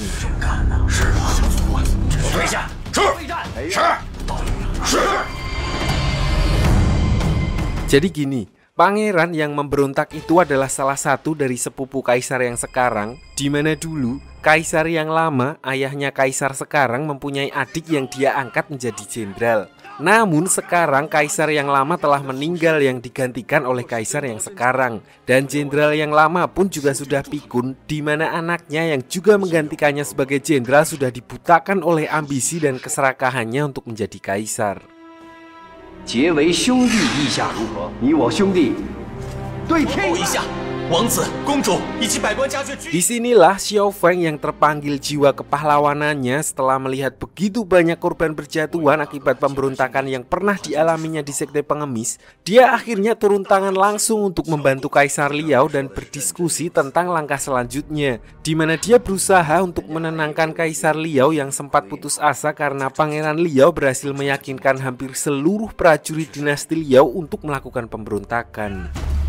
Jadi gini, pangeran yang memberontak itu adalah salah satu dari sepupu kaisar yang sekarang, di mana dulu kaisar yang lama, ayahnya kaisar sekarang mempunyai adik yang dia angkat menjadi jenderal. Namun sekarang kaisar yang lama telah meninggal yang digantikan oleh kaisar yang sekarang, dan jenderal yang lama pun juga sudah pikun, di mana anaknya yang juga menggantikannya sebagai jenderal sudah dibutakan oleh ambisi dan keserakahannya untuk menjadi kaisar. 结为兄弟，意下如何？你我兄弟，对天一下。 Disinilah Xiao Feng yang terpanggil jiwa kepahlawanannya setelah melihat begitu banyak korban berjatuhan akibat pemberontakan yang pernah dialaminya di sekte pengemis. Dia akhirnya turun tangan langsung untuk membantu Kaisar Liao dan berdiskusi tentang langkah selanjutnya, di mana dia berusaha untuk menenangkan Kaisar Liao yang sempat putus asa karena Pangeran Liao berhasil meyakinkan hampir seluruh prajurit dinasti Liao untuk melakukan pemberontakan.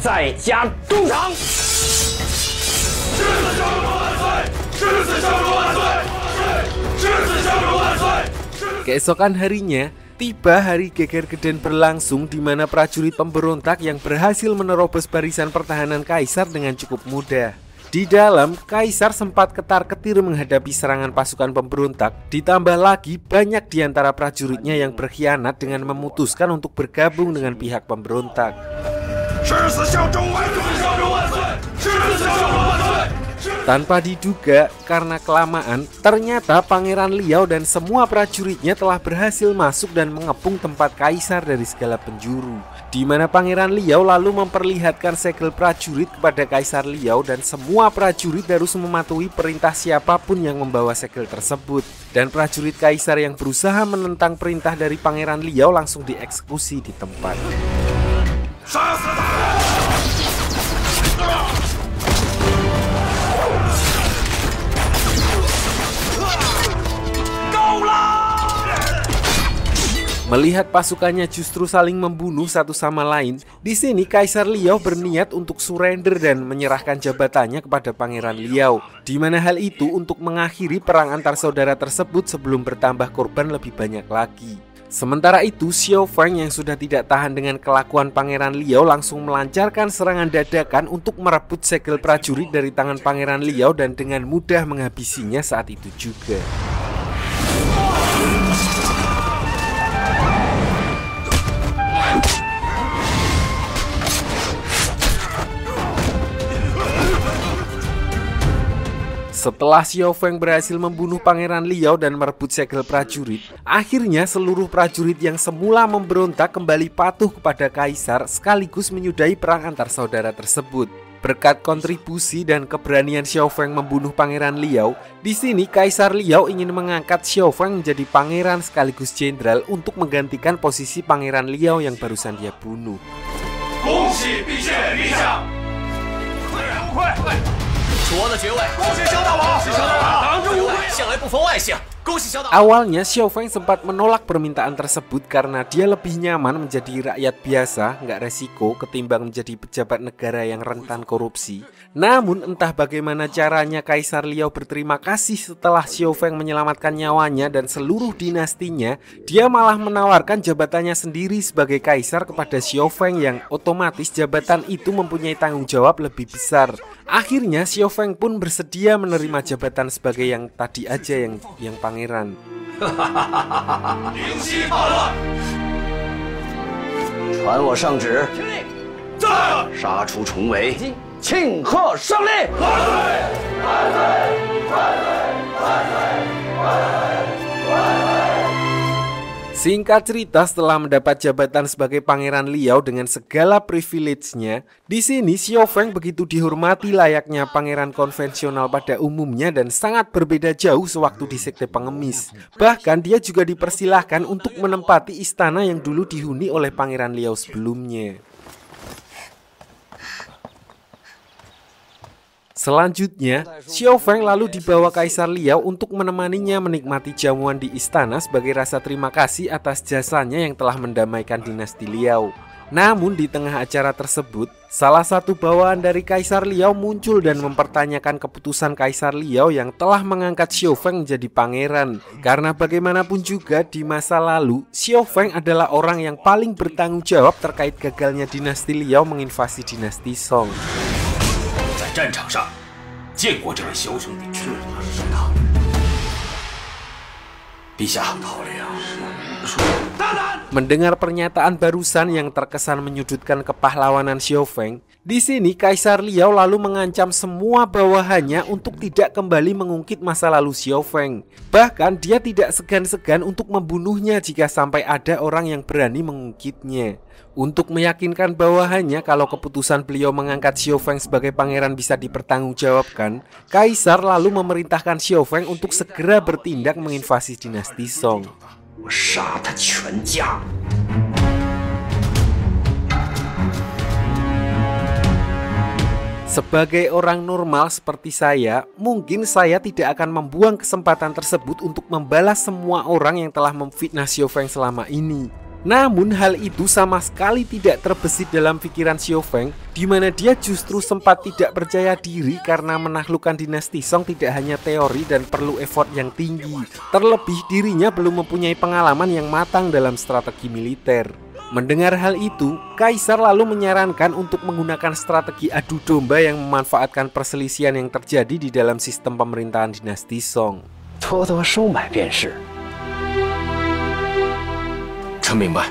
在家中场。 狮子小主万岁！狮子小主万岁！狮子小主万岁！ Keesokan harinya, tiba hari geger geden berlangsung di mana prajurit pemberontak yang berhasil menerobos barisan pertahanan kaisar dengan cukup mudah. Di dalam, kaisar sempat ketar-ketir menghadapi serangan pasukan pemberontak, ditambah lagi banyak di antara prajuritnya yang berkhianat dengan memutuskan untuk bergabung dengan pihak pemberontak. Tanpa diduga, karena kelamaan, ternyata Pangeran Liao dan semua prajuritnya telah berhasil masuk dan mengepung tempat kaisar dari segala penjuru. Di mana Pangeran Liao lalu memperlihatkan segel prajurit kepada Kaisar Liao dan semua prajurit harus mematuhi perintah siapapun yang membawa segel tersebut. Dan prajurit kaisar yang berusaha menentang perintah dari Pangeran Liao langsung dieksekusi di tempat. Melihat pasukannya justru saling membunuh satu sama lain, di sini Kaisar Liao berniat untuk surrender dan menyerahkan jabatannya kepada Pangeran Liao, di mana hal itu untuk mengakhiri perang antar saudara tersebut sebelum bertambah korban lebih banyak lagi. Sementara itu, Xiao Feng yang sudah tidak tahan dengan kelakuan Pangeran Liao langsung melancarkan serangan dadakan untuk merebut segel prajurit dari tangan Pangeran Liao dan dengan mudah menghabisinya saat itu juga. Setelah Xiao Feng berhasil membunuh Pangeran Liao dan merebut segel prajurit, akhirnya seluruh prajurit yang semula memberontak kembali patuh kepada kaisar sekaligus menyudahi perang antar saudara tersebut. Berkat kontribusi dan keberanian Xiao Feng membunuh Pangeran Liao, di sini Kaisar Liao ingin mengangkat Xiao Feng menjadi pangeran sekaligus jenderal untuk menggantikan posisi Pangeran Liao yang barusan dia bunuh. Awalnya Xiao Feng sempat menolak permintaan tersebut karena dia lebih nyaman menjadi rakyat biasa, nggak resiko ketimbang menjadi pejabat negara yang rentan korupsi. Namun entah bagaimana caranya Kaisar Liao berterima kasih setelah Xiao Feng menyelamatkan nyawanya dan seluruh dinastinya, dia malah menawarkan jabatannya sendiri sebagai kaisar kepada Xiao Feng yang otomatis jabatan itu mempunyai tanggung jawab lebih besar. Akhirnya Xiao Feng pun bersedia menerima jabatan sebagai yang tadi aja yang yang pangeran. Singkat cerita, setelah mendapat jabatan sebagai Pangeran Liao dengan segala privilege-nya, di sini Xiao Feng begitu dihormati layaknya pangeran konvensional pada umumnya dan sangat berbeda jauh sewaktu di Sekte Pengemis. Bahkan dia juga dipersilahkan untuk menempati istana yang dulu dihuni oleh Pangeran Liao sebelumnya. Selanjutnya, Xiao Feng lalu dibawa Kaisar Liao untuk menemaninya menikmati jamuan di istana sebagai rasa terima kasih atas jasanya yang telah mendamaikan dinasti Liao. Namun di tengah acara tersebut, salah satu bawahan dari Kaisar Liao muncul dan mempertanyakan keputusan Kaisar Liao yang telah mengangkat Xiao Feng menjadi pangeran. Karena bagaimanapun juga di masa lalu, Xiao Feng adalah orang yang paling bertanggung jawab terkait gagalnya dinasti Liao menginvasi dinasti Song. 战场上见过这位枭兄弟，是是他。陛下， Mendengar pernyataan barusan yang terkesan menyudutkan kepahlawanan Xiao Feng, di sini Kaisar Liao lalu mengancam semua bawahannya untuk tidak kembali mengungkit masa lalu Xiao Feng. Bahkan dia tidak segan-segan untuk membunuhnya jika sampai ada orang yang berani mengungkitnya. Untuk meyakinkan bawahannya kalau keputusan beliau mengangkat Xiao Feng sebagai pangeran bisa dipertanggungjawabkan, Kaisar lalu memerintahkan Xiao Feng untuk segera bertindak menginvasi dinasti Song. Sebagai orang normal seperti saya, mungkin saya tidak akan membuang kesempatan tersebut untuk membalas semua orang yang telah memfitnah Xiao Feng selama ini. Namun hal itu sama sekali tidak terbesit dalam pikiran Xiao Feng, di mana dia justru sempat tidak percaya diri karena menaklukkan dinasti Song tidak hanya teori dan perlu effort yang tinggi. Terlebih dirinya belum mempunyai pengalaman yang matang dalam strategi militer. Mendengar hal itu, Kaisar lalu menyarankan untuk menggunakan strategi adu domba yang memanfaatkan perselisihan yang terjadi di dalam sistem pemerintahan dinasti Song. 多多收买便是。 臣明白。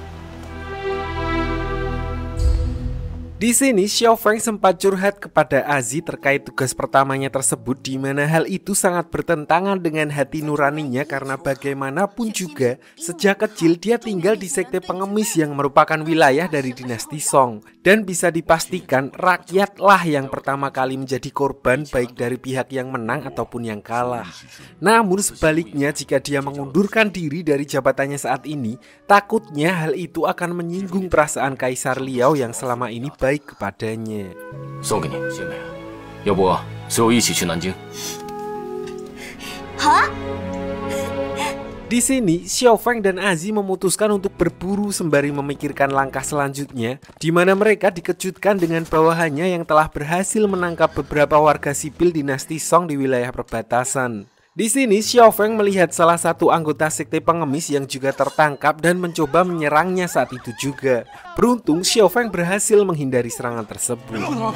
Di sini Xiao Feng sempat curhat kepada Azi terkait tugas pertamanya tersebut, di mana hal itu sangat bertentangan dengan hati nuraninya karena bagaimanapun juga sejak kecil dia tinggal di sekte pengemis yang merupakan wilayah dari dinasti Song, dan bisa dipastikan rakyatlah yang pertama kali menjadi korban baik dari pihak yang menang ataupun yang kalah. Namun sebaliknya, jika dia mengundurkan diri dari jabatannya saat ini, takutnya hal itu akan menyinggung perasaan Kaisar Liao yang selama ini baik kepadanya. 送给你，要不随我一起去南京？ 好啊。 Di sini, Xiao Feng dan Azi memutuskan untuk berburu sembari memikirkan langkah selanjutnya, di mana mereka dikejutkan dengan bawahannya yang telah berhasil menangkap beberapa warga sipil dinasti Song di wilayah perbatasan. Di sini, Xiao Feng melihat salah satu anggota sekte pengemis yang juga tertangkap dan mencoba menyerangnya saat itu juga. Beruntung, Xiao Feng berhasil menghindari serangan tersebut.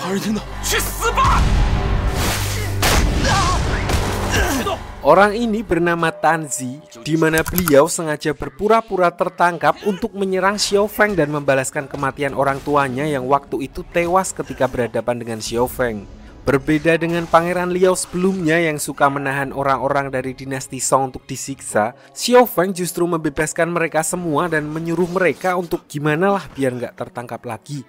Orang ini bernama Tanzi, di mana beliau sengaja berpura-pura tertangkap untuk menyerang Xiao Feng dan membalaskan kematian orang tuanya yang waktu itu tewas ketika berhadapan dengan Xiao Feng. Berbeda dengan Pangeran Liao sebelumnya yang suka menahan orang-orang dari dinasti Song untuk disiksa, Xiao Feng justru membebaskan mereka semua dan menyuruh mereka untuk gimana lah biar nggak tertangkap lagi.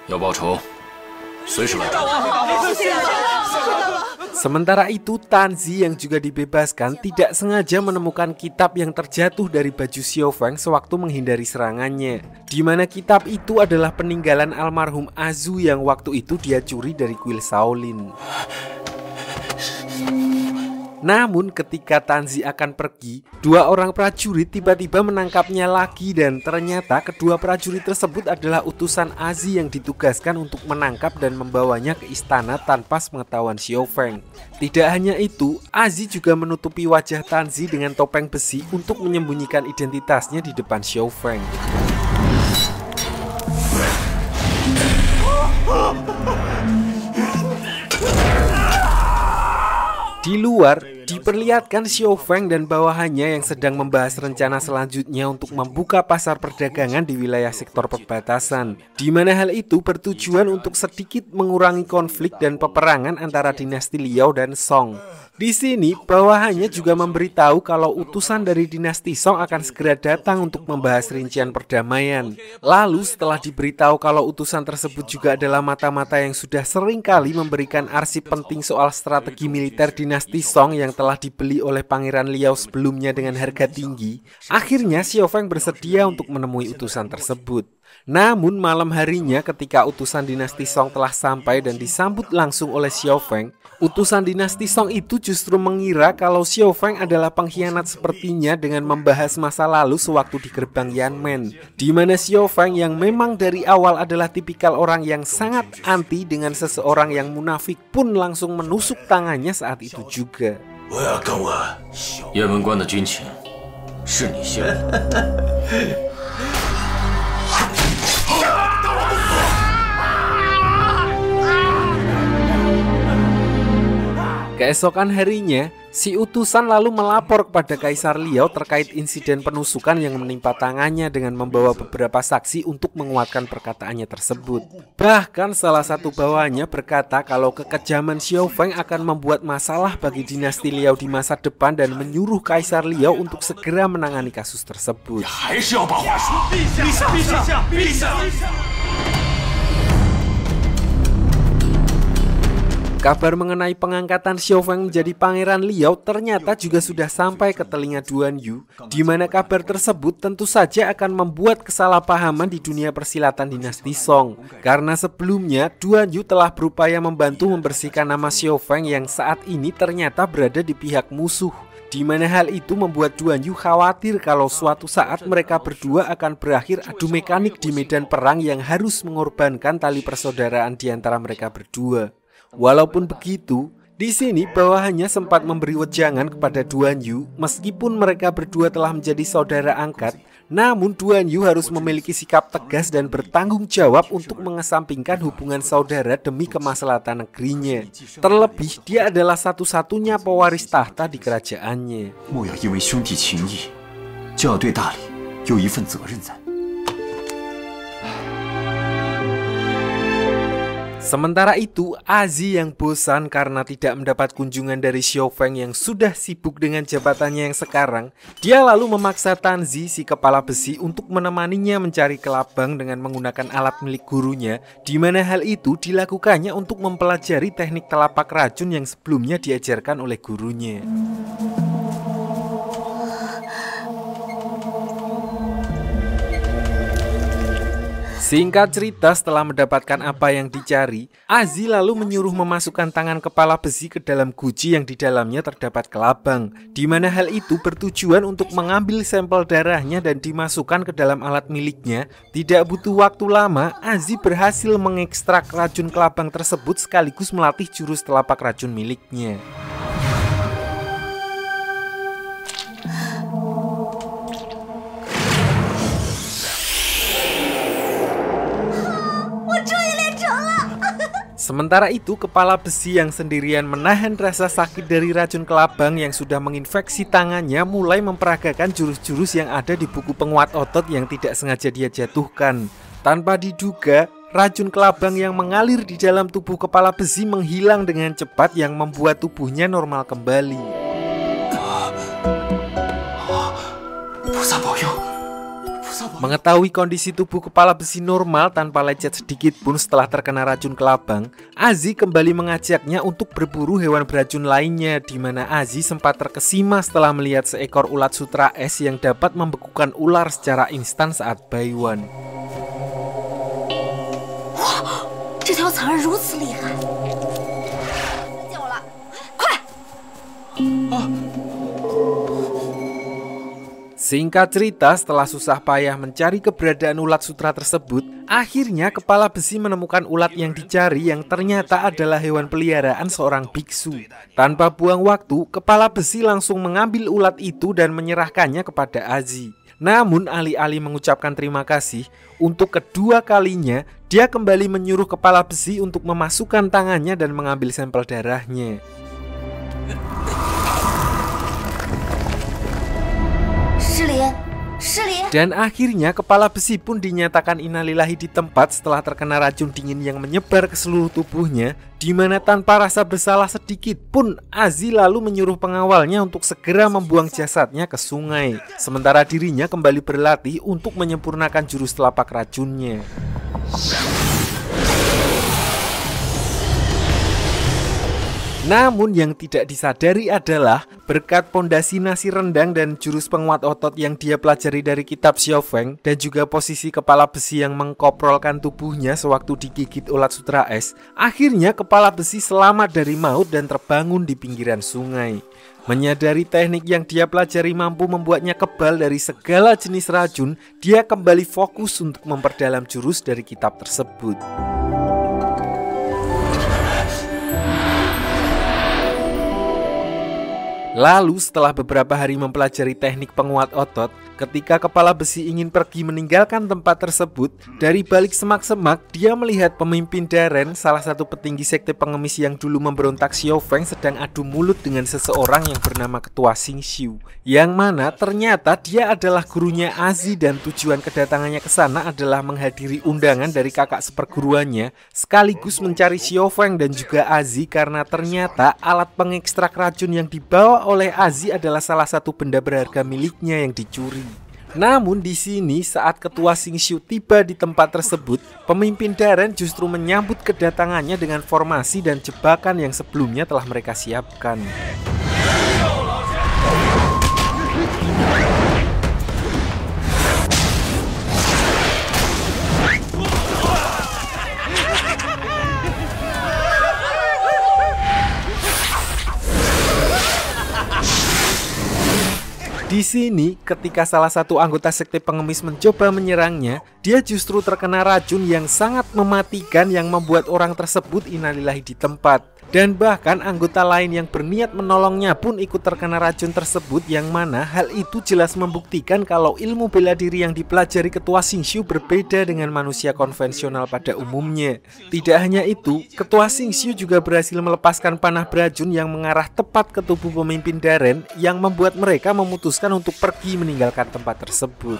Sementara itu, Tanzi yang juga dibebaskan tidak sengaja menemukan kitab yang terjatuh dari baju Xiao Feng sewaktu menghindari serangannya, di mana kitab itu adalah peninggalan almarhum Azu yang waktu itu dia curi dari kuil Shaolin. Namun ketika Tanzi akan pergi, dua orang prajurit tiba-tiba menangkapnya lagi dan ternyata kedua prajurit tersebut adalah utusan Azi yang ditugaskan untuk menangkap dan membawanya ke istana tanpa sepengetahuan Xiao Feng. Tidak hanya itu, Azi juga menutupi wajah Tanzi dengan topeng besi untuk menyembunyikan identitasnya di depan Xiao Feng. Di luar, diperlihatkan Xiao Feng dan bawahannya yang sedang membahas rencana selanjutnya untuk membuka pasar perdagangan di wilayah sektor perbatasan, di mana hal itu bertujuan untuk sedikit mengurangi konflik dan peperangan antara dinasti Liao dan Song. Di sini, bawahannya juga memberitahu kalau utusan dari dinasti Song akan segera datang untuk membahas rincian perdamaian. Lalu setelah diberitahu kalau utusan tersebut juga adalah mata-mata yang sudah sering kali memberikan arsip penting soal strategi militer dinasti Song yang telah dibeli oleh Pangeran Liao sebelumnya dengan harga tinggi, akhirnya Xiao Feng bersedia untuk menemui utusan tersebut. Namun malam harinya ketika utusan dinasti Song telah sampai dan disambut langsung oleh Xiao Feng, utusan dinasti Song itu justru mengira kalau Xiao Feng adalah pengkhianat sepertinya dengan membahas masa lalu sewaktu di gerbang Yanmen, di mana Xiao Feng yang memang dari awal adalah tipikal orang yang sangat anti dengan seseorang yang munafik pun langsung menusuk tangannya saat itu juga. 我要跟我雁门关的军情是你泄露的。 Keesokan harinya, si utusan lalu melapor kepada Kaisar Liao terkait insiden penusukan yang menimpa tangannya dengan membawa beberapa saksi untuk menguatkan perkataannya tersebut. Bahkan salah satu bawahannya berkata kalau kekejaman Xiao Feng akan membuat masalah bagi dinasti Liao di masa depan dan menyuruh Kaisar Liao untuk segera menangani kasus tersebut. Kabar mengenai pengangkatan Xiao Feng menjadi Pangeran Liao ternyata juga sudah sampai ke telinga Duan Yu, di mana kabar tersebut tentu saja akan membuat kesalahpahaman di dunia persilatan dinasti Song. Karena sebelumnya Duan Yu telah berupaya membantu membersihkan nama Xiao Feng yang saat ini ternyata berada di pihak musuh. di mana hal itu membuat Duan Yu khawatir kalau suatu saat mereka berdua akan berakhir adu mekanik di medan perang yang harus mengorbankan tali persaudaraan di antara mereka berdua. Walaupun begitu, di sini bawahannya sempat memberi wejangan kepada Duan Yu meskipun mereka berdua telah menjadi saudara angkat. Namun Duan Yu harus memiliki sikap tegas dan bertanggung jawab untuk mengesampingkan hubungan saudara demi kemaslahatan negerinya. Terlebih dia adalah satu-satunya pewaris tahta di kerajaannya. Sementara itu, Azi yang bosan karena tidak mendapat kunjungan dari Xiao Feng yang sudah sibuk dengan jabatannya yang sekarang, dia lalu memaksa Tanzi, si kepala besi, untuk menemaninya mencari kelabang dengan menggunakan alat milik gurunya, di mana hal itu dilakukannya untuk mempelajari teknik telapak racun yang sebelumnya diajarkan oleh gurunya. Singkat cerita, setelah mendapatkan apa yang dicari, Azi lalu menyuruh memasukkan tangan kepala besi ke dalam guci yang di dalamnya terdapat kelabang, di mana hal itu bertujuan untuk mengambil sampel darahnya dan dimasukkan ke dalam alat miliknya. Tidak butuh waktu lama, Azi berhasil mengekstrak racun kelabang tersebut sekaligus melatih jurus telapak racun miliknya. Sementara itu, kepala besi yang sendirian menahan rasa sakit dari racun kelabang yang sudah menginfeksi tangannya mulai memperagakan jurus-jurus yang ada di buku penguat otot yang tidak sengaja dia jatuhkan. Tanpa diduga, racun kelabang yang mengalir di dalam tubuh kepala besi menghilang dengan cepat yang membuat tubuhnya normal kembali. Mengetahui kondisi tubuh kepala besi normal tanpa lecet sedikit pun setelah terkena racun kelabang, Azi kembali mengajaknya untuk berburu hewan beracun lainnya, di mana Azi sempat terkesima setelah melihat seekor ulat sutra es yang dapat membekukan ular secara instan saat Baiwan. Singkat cerita, setelah susah payah mencari keberadaan ulat sutra tersebut, akhirnya kepala besi menemukan ulat yang dicari yang ternyata adalah hewan peliharaan seorang biksu. Tanpa buang waktu, kepala besi langsung mengambil ulat itu dan menyerahkannya kepada Azi. Namun alih-alih mengucapkan terima kasih, untuk kedua kalinya dia kembali menyuruh kepala besi untuk memasukkan tangannya dan mengambil sampel darahnya. Dan akhirnya kepala besi pun dinyatakan innalillahi di tempat setelah terkena racun dingin yang menyebar ke seluruh tubuhnya, di mana tanpa rasa bersalah sedikit pun Azi lalu menyuruh pengawalnya untuk segera membuang jasadnya ke sungai, sementara dirinya kembali berlatih untuk menyempurnakan jurus telapak racunnya. Namun yang tidak disadari adalah berkat pondasi nasi rendang dan jurus penguat otot yang dia pelajari dari kitab Xiao Feng dan juga posisi kepala besi yang mengkoprolkan tubuhnya sewaktu digigit ulat sutra es, akhirnya kepala besi selamat dari maut dan terbangun di pinggiran sungai. Menyadari teknik yang dia pelajari mampu membuatnya kebal dari segala jenis racun, dia kembali fokus untuk memperdalam jurus dari kitab tersebut. Lalu setelah beberapa hari mempelajari teknik penguat otot, ketika kepala besi ingin pergi meninggalkan tempat tersebut, dari balik semak-semak dia melihat pemimpin Daren, salah satu petinggi sekte pengemis yang dulu memberontak Xiao Feng, sedang adu mulut dengan seseorang yang bernama Ketua Xing Xiu, yang mana ternyata dia adalah gurunya Azi dan tujuan kedatangannya ke sana adalah menghadiri undangan dari kakak seperguruannya sekaligus mencari Xiao Feng dan juga Azi karena ternyata alat pengekstrak racun yang dibawa oleh Azi adalah salah satu benda berharga miliknya yang dicuri. Namun di sini saat Ketua Xing Xiu tiba di tempat tersebut, pemimpin Daren justru menyambut kedatangannya dengan formasi dan jebakan yang sebelumnya telah mereka siapkan. Di sini, ketika salah satu anggota sekte pengemis mencoba menyerangnya, dia justru terkena racun yang sangat mematikan yang membuat orang tersebut innalillahi di tempat. Dan bahkan anggota lain yang berniat menolongnya pun ikut terkena racun tersebut, yang mana hal itu jelas membuktikan kalau ilmu bela diri yang dipelajari Ketua Xingqiu berbeda dengan manusia konvensional pada umumnya. Tidak hanya itu, Ketua Xingqiu juga berhasil melepaskan panah beracun yang mengarah tepat ke tubuh pemimpin Darren, yang membuat mereka memutuskan untuk pergi meninggalkan tempat tersebut.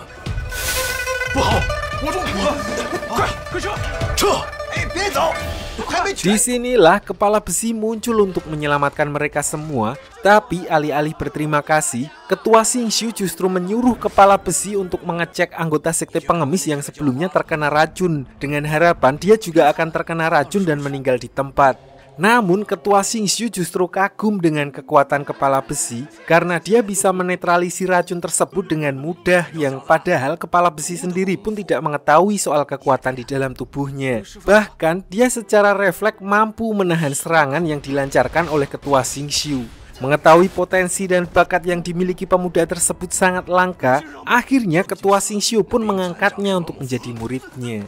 Disinilah kepala besi muncul untuk menyelamatkan mereka semua, tapi alih-alih berterima kasih, Ketua Xingqiu justru menyuruh kepala besi untuk mengecek anggota sekte pengemis yang sebelumnya terkena racun, dengan harapan dia juga akan terkena racun dan meninggal di tempat. Namun Ketua Xingqiu justru kagum dengan kekuatan kepala besi karena dia bisa menetralisir racun tersebut dengan mudah, yang padahal kepala besi sendiri pun tidak mengetahui soal kekuatan di dalam tubuhnya. Bahkan dia secara refleks mampu menahan serangan yang dilancarkan oleh Ketua Xingqiu. Mengetahui potensi dan bakat yang dimiliki pemuda tersebut sangat langka, akhirnya Ketua Xingqiu pun mengangkatnya untuk menjadi muridnya.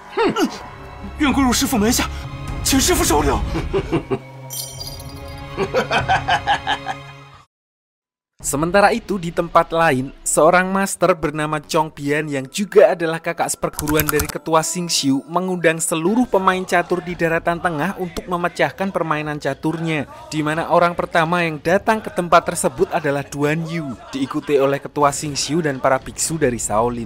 Sementara itu di tempat lain, seorang master bernama Chong Bian yang juga adalah kakak seperguruan dari Ketua Xingqiu mengundang seluruh pemain catur di daratan tengah untuk memecahkan permainan caturnya, di mana orang pertama yang datang ke tempat tersebut adalah Duan Yu, diikuti oleh Ketua Xingqiu dan para biksu dari Shaolin.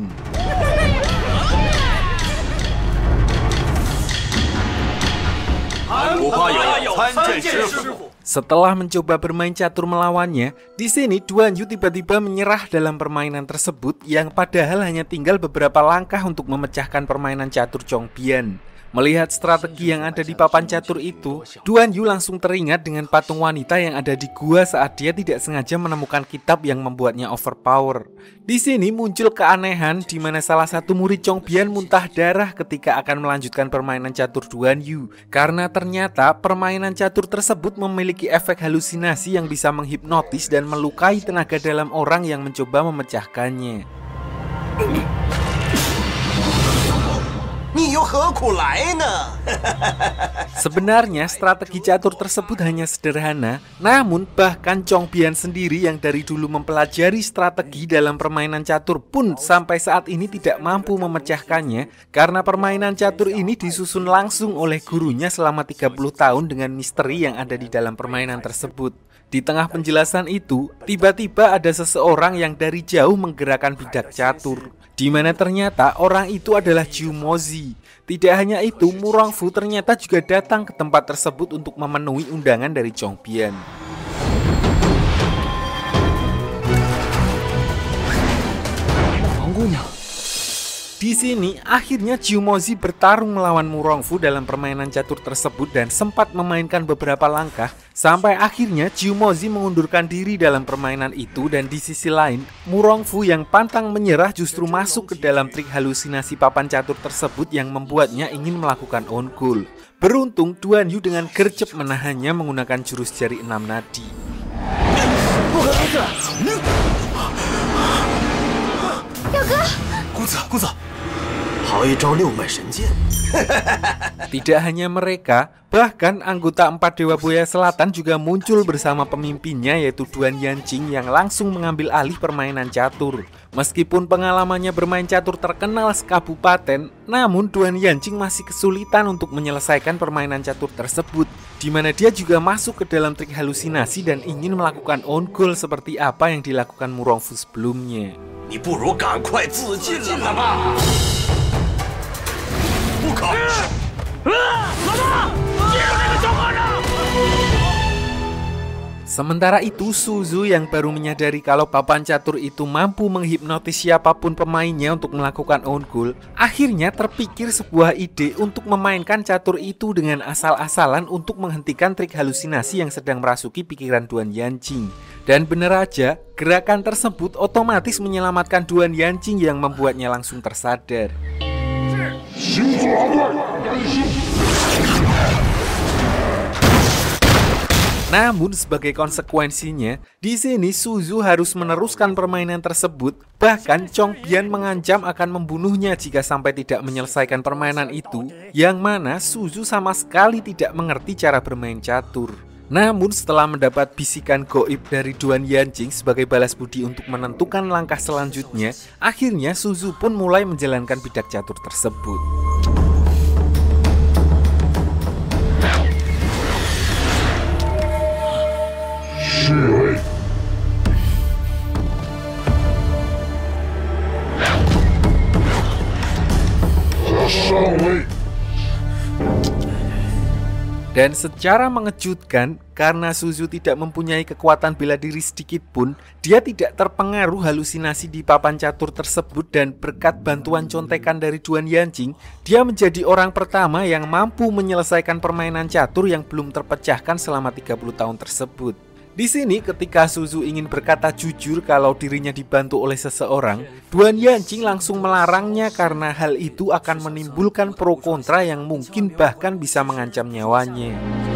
Setelah mencoba bermain catur melawannya, di sini Duan Yu tiba-tiba menyerah dalam permainan tersebut, yang padahal hanya tinggal beberapa langkah untuk memecahkan permainan catur Chong Bian. Melihat strategi yang ada di papan catur itu, Duan Yu langsung teringat dengan patung wanita yang ada di gua saat dia tidak sengaja menemukan kitab yang membuatnya overpower. Di sini muncul keanehan di mana salah satu murid Chong Bian muntah darah ketika akan melanjutkan permainan catur Duan Yu, karena ternyata permainan catur tersebut memiliki efek halusinasi yang bisa menghipnotis dan melukai tenaga dalam orang yang mencoba memecahkannya. Sebenarnya strategi catur tersebut hanya sederhana, namun bahkan Chong Bian sendiri yang dari dulu mempelajari strategi dalam permainan catur pun sampai saat ini tidak mampu memecahkannya, karena permainan catur ini disusun langsung oleh gurunya selama tiga puluh tahun dengan misteri yang ada di dalam permainan tersebut. Di tengah penjelasan itu, tiba-tiba ada seseorang yang dari jauh menggerakkan bidak catur, di mana ternyata orang itu adalah Jiu Mozi. Tidak hanya itu, Murong Fu ternyata juga datang ke tempat tersebut untuk memenuhi undangan dari Chong Bian. Di sini, akhirnya Jiu Mozi bertarung melawan Murong Fu dalam permainan catur tersebut dan sempat memainkan beberapa langkah, sampai akhirnya Jiu Mozi mengundurkan diri dalam permainan itu. Dan di sisi lain, Murong Fu yang pantang menyerah justru masuk ke dalam trik halusinasi papan catur tersebut yang membuatnya ingin melakukan on goal. Beruntung Duan Yu dengan gercep menahannya menggunakan jurus jari enam nadi. Tidak hanya mereka, bahkan anggota empat Dewa Buaya Selatan juga muncul bersama pemimpinnya yaitu Duan Yanqing yang langsung mengambil alih permainan catur. Meskipun pengalamannya bermain catur terkenal sekabupaten, namun Duan Yanqing masih kesulitan untuk menyelesaikan permainan catur tersebut, di mana dia juga masuk ke dalam trik halusinasi dan ingin melakukan on goal seperti apa yang dilakukan Murong Fu sebelumnya. Sementara itu, Suzu yang baru menyadari kalau papan catur itu mampu menghipnotis siapapun pemainnya untuk melakukan on goal, akhirnya terpikir sebuah ide untuk memainkan catur itu dengan asal-asalan untuk menghentikan trik halusinasi yang sedang merasuki pikiran Duan Yanqing. Dan benar aja, gerakan tersebut otomatis menyelamatkan Duan Yanqing yang membuatnya langsung tersadar. Namun sebagai konsekuensinya, di sini Suzu harus meneruskan permainan tersebut. Bahkan Chong Bian mengancam akan membunuhnya jika sampai tidak menyelesaikan permainan itu, yang mana Suzu sama sekali tidak mengerti cara bermain catur. Namun setelah mendapat bisikan goib dari Duan Yanjing sebagai balas budi untuk menentukan langkah selanjutnya, akhirnya Suzu pun mulai menjalankan bidak catur tersebut. Dan secara mengejutkan, karena Suzu tidak mempunyai kekuatan bela diri sedikit pun, dia tidak terpengaruh halusinasi di papan catur tersebut, dan berkat bantuan contekan dari Duan Yanjing, dia menjadi orang pertama yang mampu menyelesaikan permainan catur yang belum terpecahkan selama tiga puluh tahun tersebut. Di sini ketika Suzu ingin berkata jujur kalau dirinya dibantu oleh seseorang, Duan Yanjing langsung melarangnya karena hal itu akan menimbulkan pro kontra yang mungkin bahkan bisa mengancam nyawanya.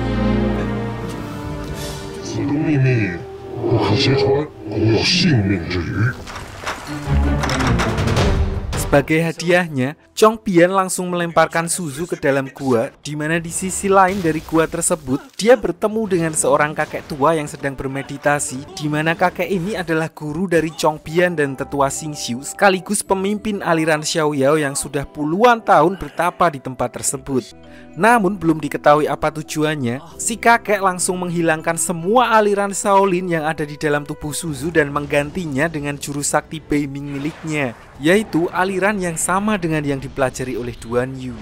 Sebagai hadiahnya, Chong Bian langsung melemparkan Suzu ke dalam gua, di mana di sisi lain dari gua tersebut, dia bertemu dengan seorang kakek tua yang sedang bermeditasi, di mana kakek ini adalah guru dari Chong Bian dan tetua Xingxiu, sekaligus pemimpin aliran Xiaoyao yang sudah puluhan tahun bertapa di tempat tersebut. Namun belum diketahui apa tujuannya, si kakek langsung menghilangkan semua aliran Shaolin yang ada di dalam tubuh Suzu dan menggantinya dengan jurus sakti Beiming miliknya, yaitu aliran yang sama dengan yang dipelajari oleh Duan Yu.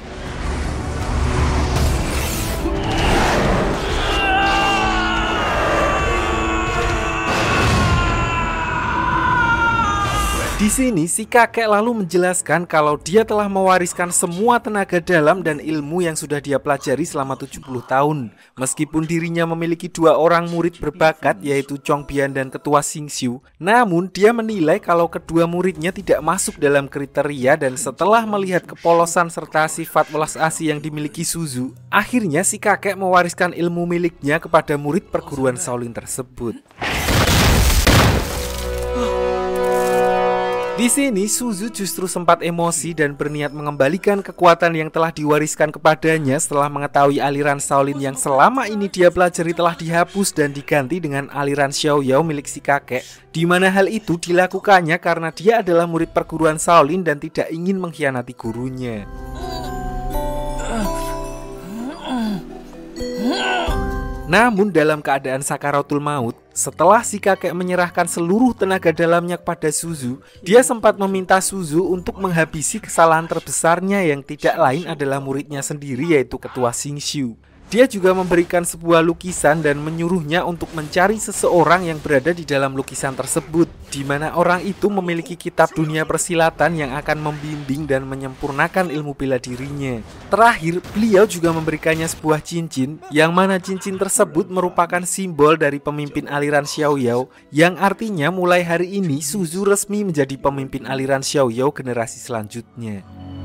Di sini si kakek lalu menjelaskan kalau dia telah mewariskan semua tenaga dalam dan ilmu yang sudah dia pelajari selama tujuh puluh tahun. Meskipun dirinya memiliki dua orang murid berbakat, yaitu Chong Bian dan ketua Xingxiu, namun dia menilai kalau kedua muridnya tidak masuk dalam kriteria, dan setelah melihat kepolosan serta sifat welas asih yang dimiliki Suzu, akhirnya si kakek mewariskan ilmu miliknya kepada murid perguruan Shaolin tersebut. Di sini Suzu justru sempat emosi dan berniat mengembalikan kekuatan yang telah diwariskan kepadanya setelah mengetahui aliran Shaolin yang selama ini dia pelajari telah dihapus dan diganti dengan aliran Xiaoyao milik si kakek, di mana hal itu dilakukannya karena dia adalah murid perguruan Shaolin dan tidak ingin mengkhianati gurunya. Namun dalam keadaan sakaratul maut, setelah si kakek menyerahkan seluruh tenaga dalamnya kepada Suzu, dia sempat meminta Suzu untuk menghabisi kesalahan terbesarnya yang tidak lain adalah muridnya sendiri, yaitu ketua Xingxiu. Dia juga memberikan sebuah lukisan dan menyuruhnya untuk mencari seseorang yang berada di dalam lukisan tersebut, di mana orang itu memiliki kitab dunia persilatan yang akan membimbing dan menyempurnakan ilmu bela dirinya. Terakhir, beliau juga memberikannya sebuah cincin, yang mana cincin tersebut merupakan simbol dari pemimpin aliran Xiaoyao, yang artinya mulai hari ini Suzu resmi menjadi pemimpin aliran Xiaoyao generasi selanjutnya.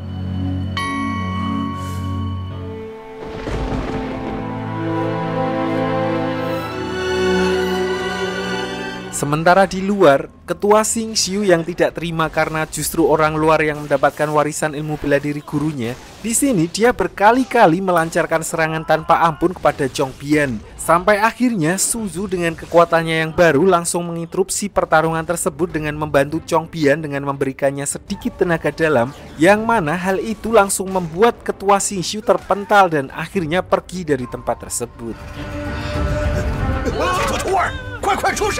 Sementara di luar, ketua Xingxiu yang tidak terima karena justru orang luar yang mendapatkan warisan ilmu bela diri gurunya, di sini dia berkali-kali melancarkan serangan tanpa ampun kepada Chong Bian, sampai akhirnya Suzu dengan kekuatannya yang baru langsung menginterupsi pertarungan tersebut dengan membantu Chong Bian dengan memberikannya sedikit tenaga dalam, yang mana hal itu langsung membuat ketua Xingxiu terpental dan akhirnya pergi dari tempat tersebut. 快快出手！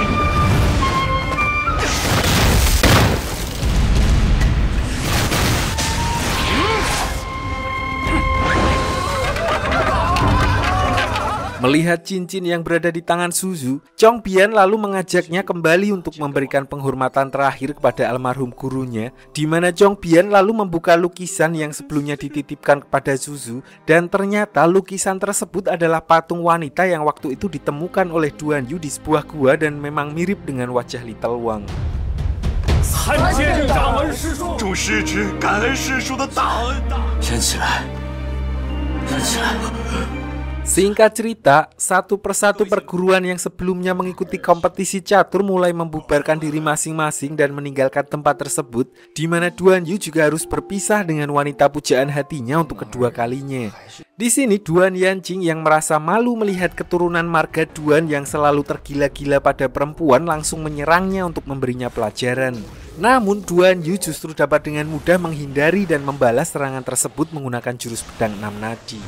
Melihat cincin yang berada di tangan Suzu, Chong Bian lalu mengajaknya kembali untuk memberikan penghormatan terakhir kepada almarhum gurunya, di mana Chong Bian lalu membuka lukisan yang sebelumnya dititipkan kepada Suzu, dan ternyata lukisan tersebut adalah patung wanita yang waktu itu ditemukan oleh Duan Yu di sebuah gua dan memang mirip dengan wajah Little Wang. 参见感恩师叔，众师侄感恩师叔的大恩呐！ 先起来，先起来。 Singkat cerita, satu persatu perguruan yang sebelumnya mengikuti kompetisi catur mulai membubarkan diri masing-masing dan meninggalkan tempat tersebut, di mana Duan Yu juga harus berpisah dengan wanita pujaan hatinya untuk kedua kalinya. Di sini Duan Yanqing yang merasa malu melihat keturunan marga Duan yang selalu tergila-gila pada perempuan langsung menyerangnya untuk memberinya pelajaran. Namun Duan Yu justru dapat dengan mudah menghindari dan membalas serangan tersebut menggunakan jurus pedang enam nadi.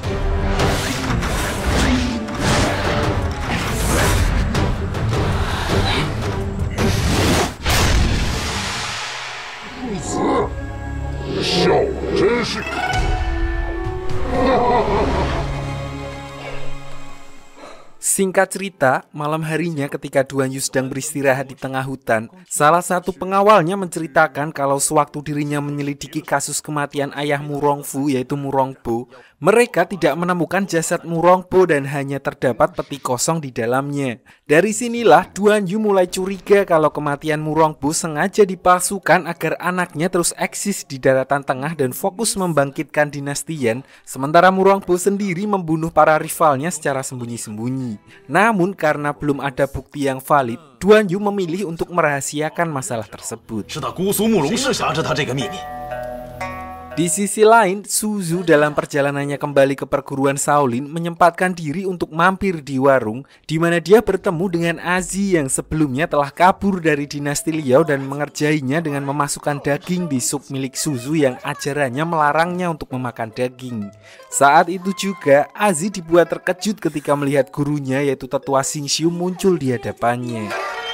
Singkat cerita, malam harinya ketika Duan Yu sedang beristirahat di tengah hutan, salah satu pengawalnya menceritakan kalau sewaktu dirinya menyelidiki kasus kematian ayah Mu Rongfu yaitu Mu Rongbo, mereka tidak menemukan jasad Mu Rongbo dan hanya terdapat peti kosong di dalamnya. Dari sinilah Duan Yu mulai curiga kalau kematian Mu Rongbo sengaja dipalsukan agar anaknya terus eksis di daratan tengah dan fokus membangkitkan dinasti Yan, sementara Mu Rongbo sendiri membunuh para rivalnya secara sembunyi-sembunyi. Namun karena belum ada bukti yang valid, Duan Yu memilih untuk merahasiakan masalah tersebut. Di sisi lain, Su Zhu dalam perjalanannya kembali ke perguruan Shaolin menyempatkan diri untuk mampir di warung, di mana dia bertemu dengan Azi yang sebelumnya telah kabur dari dinasti Liao dan mengerjainya dengan memasukkan daging di sup milik Su Zhu yang ajarannya melarangnya untuk memakan daging. Saat itu juga, Azi dibuat terkejut ketika melihat gurunya yaitu Tetua Xing Xiu muncul di hadapannya.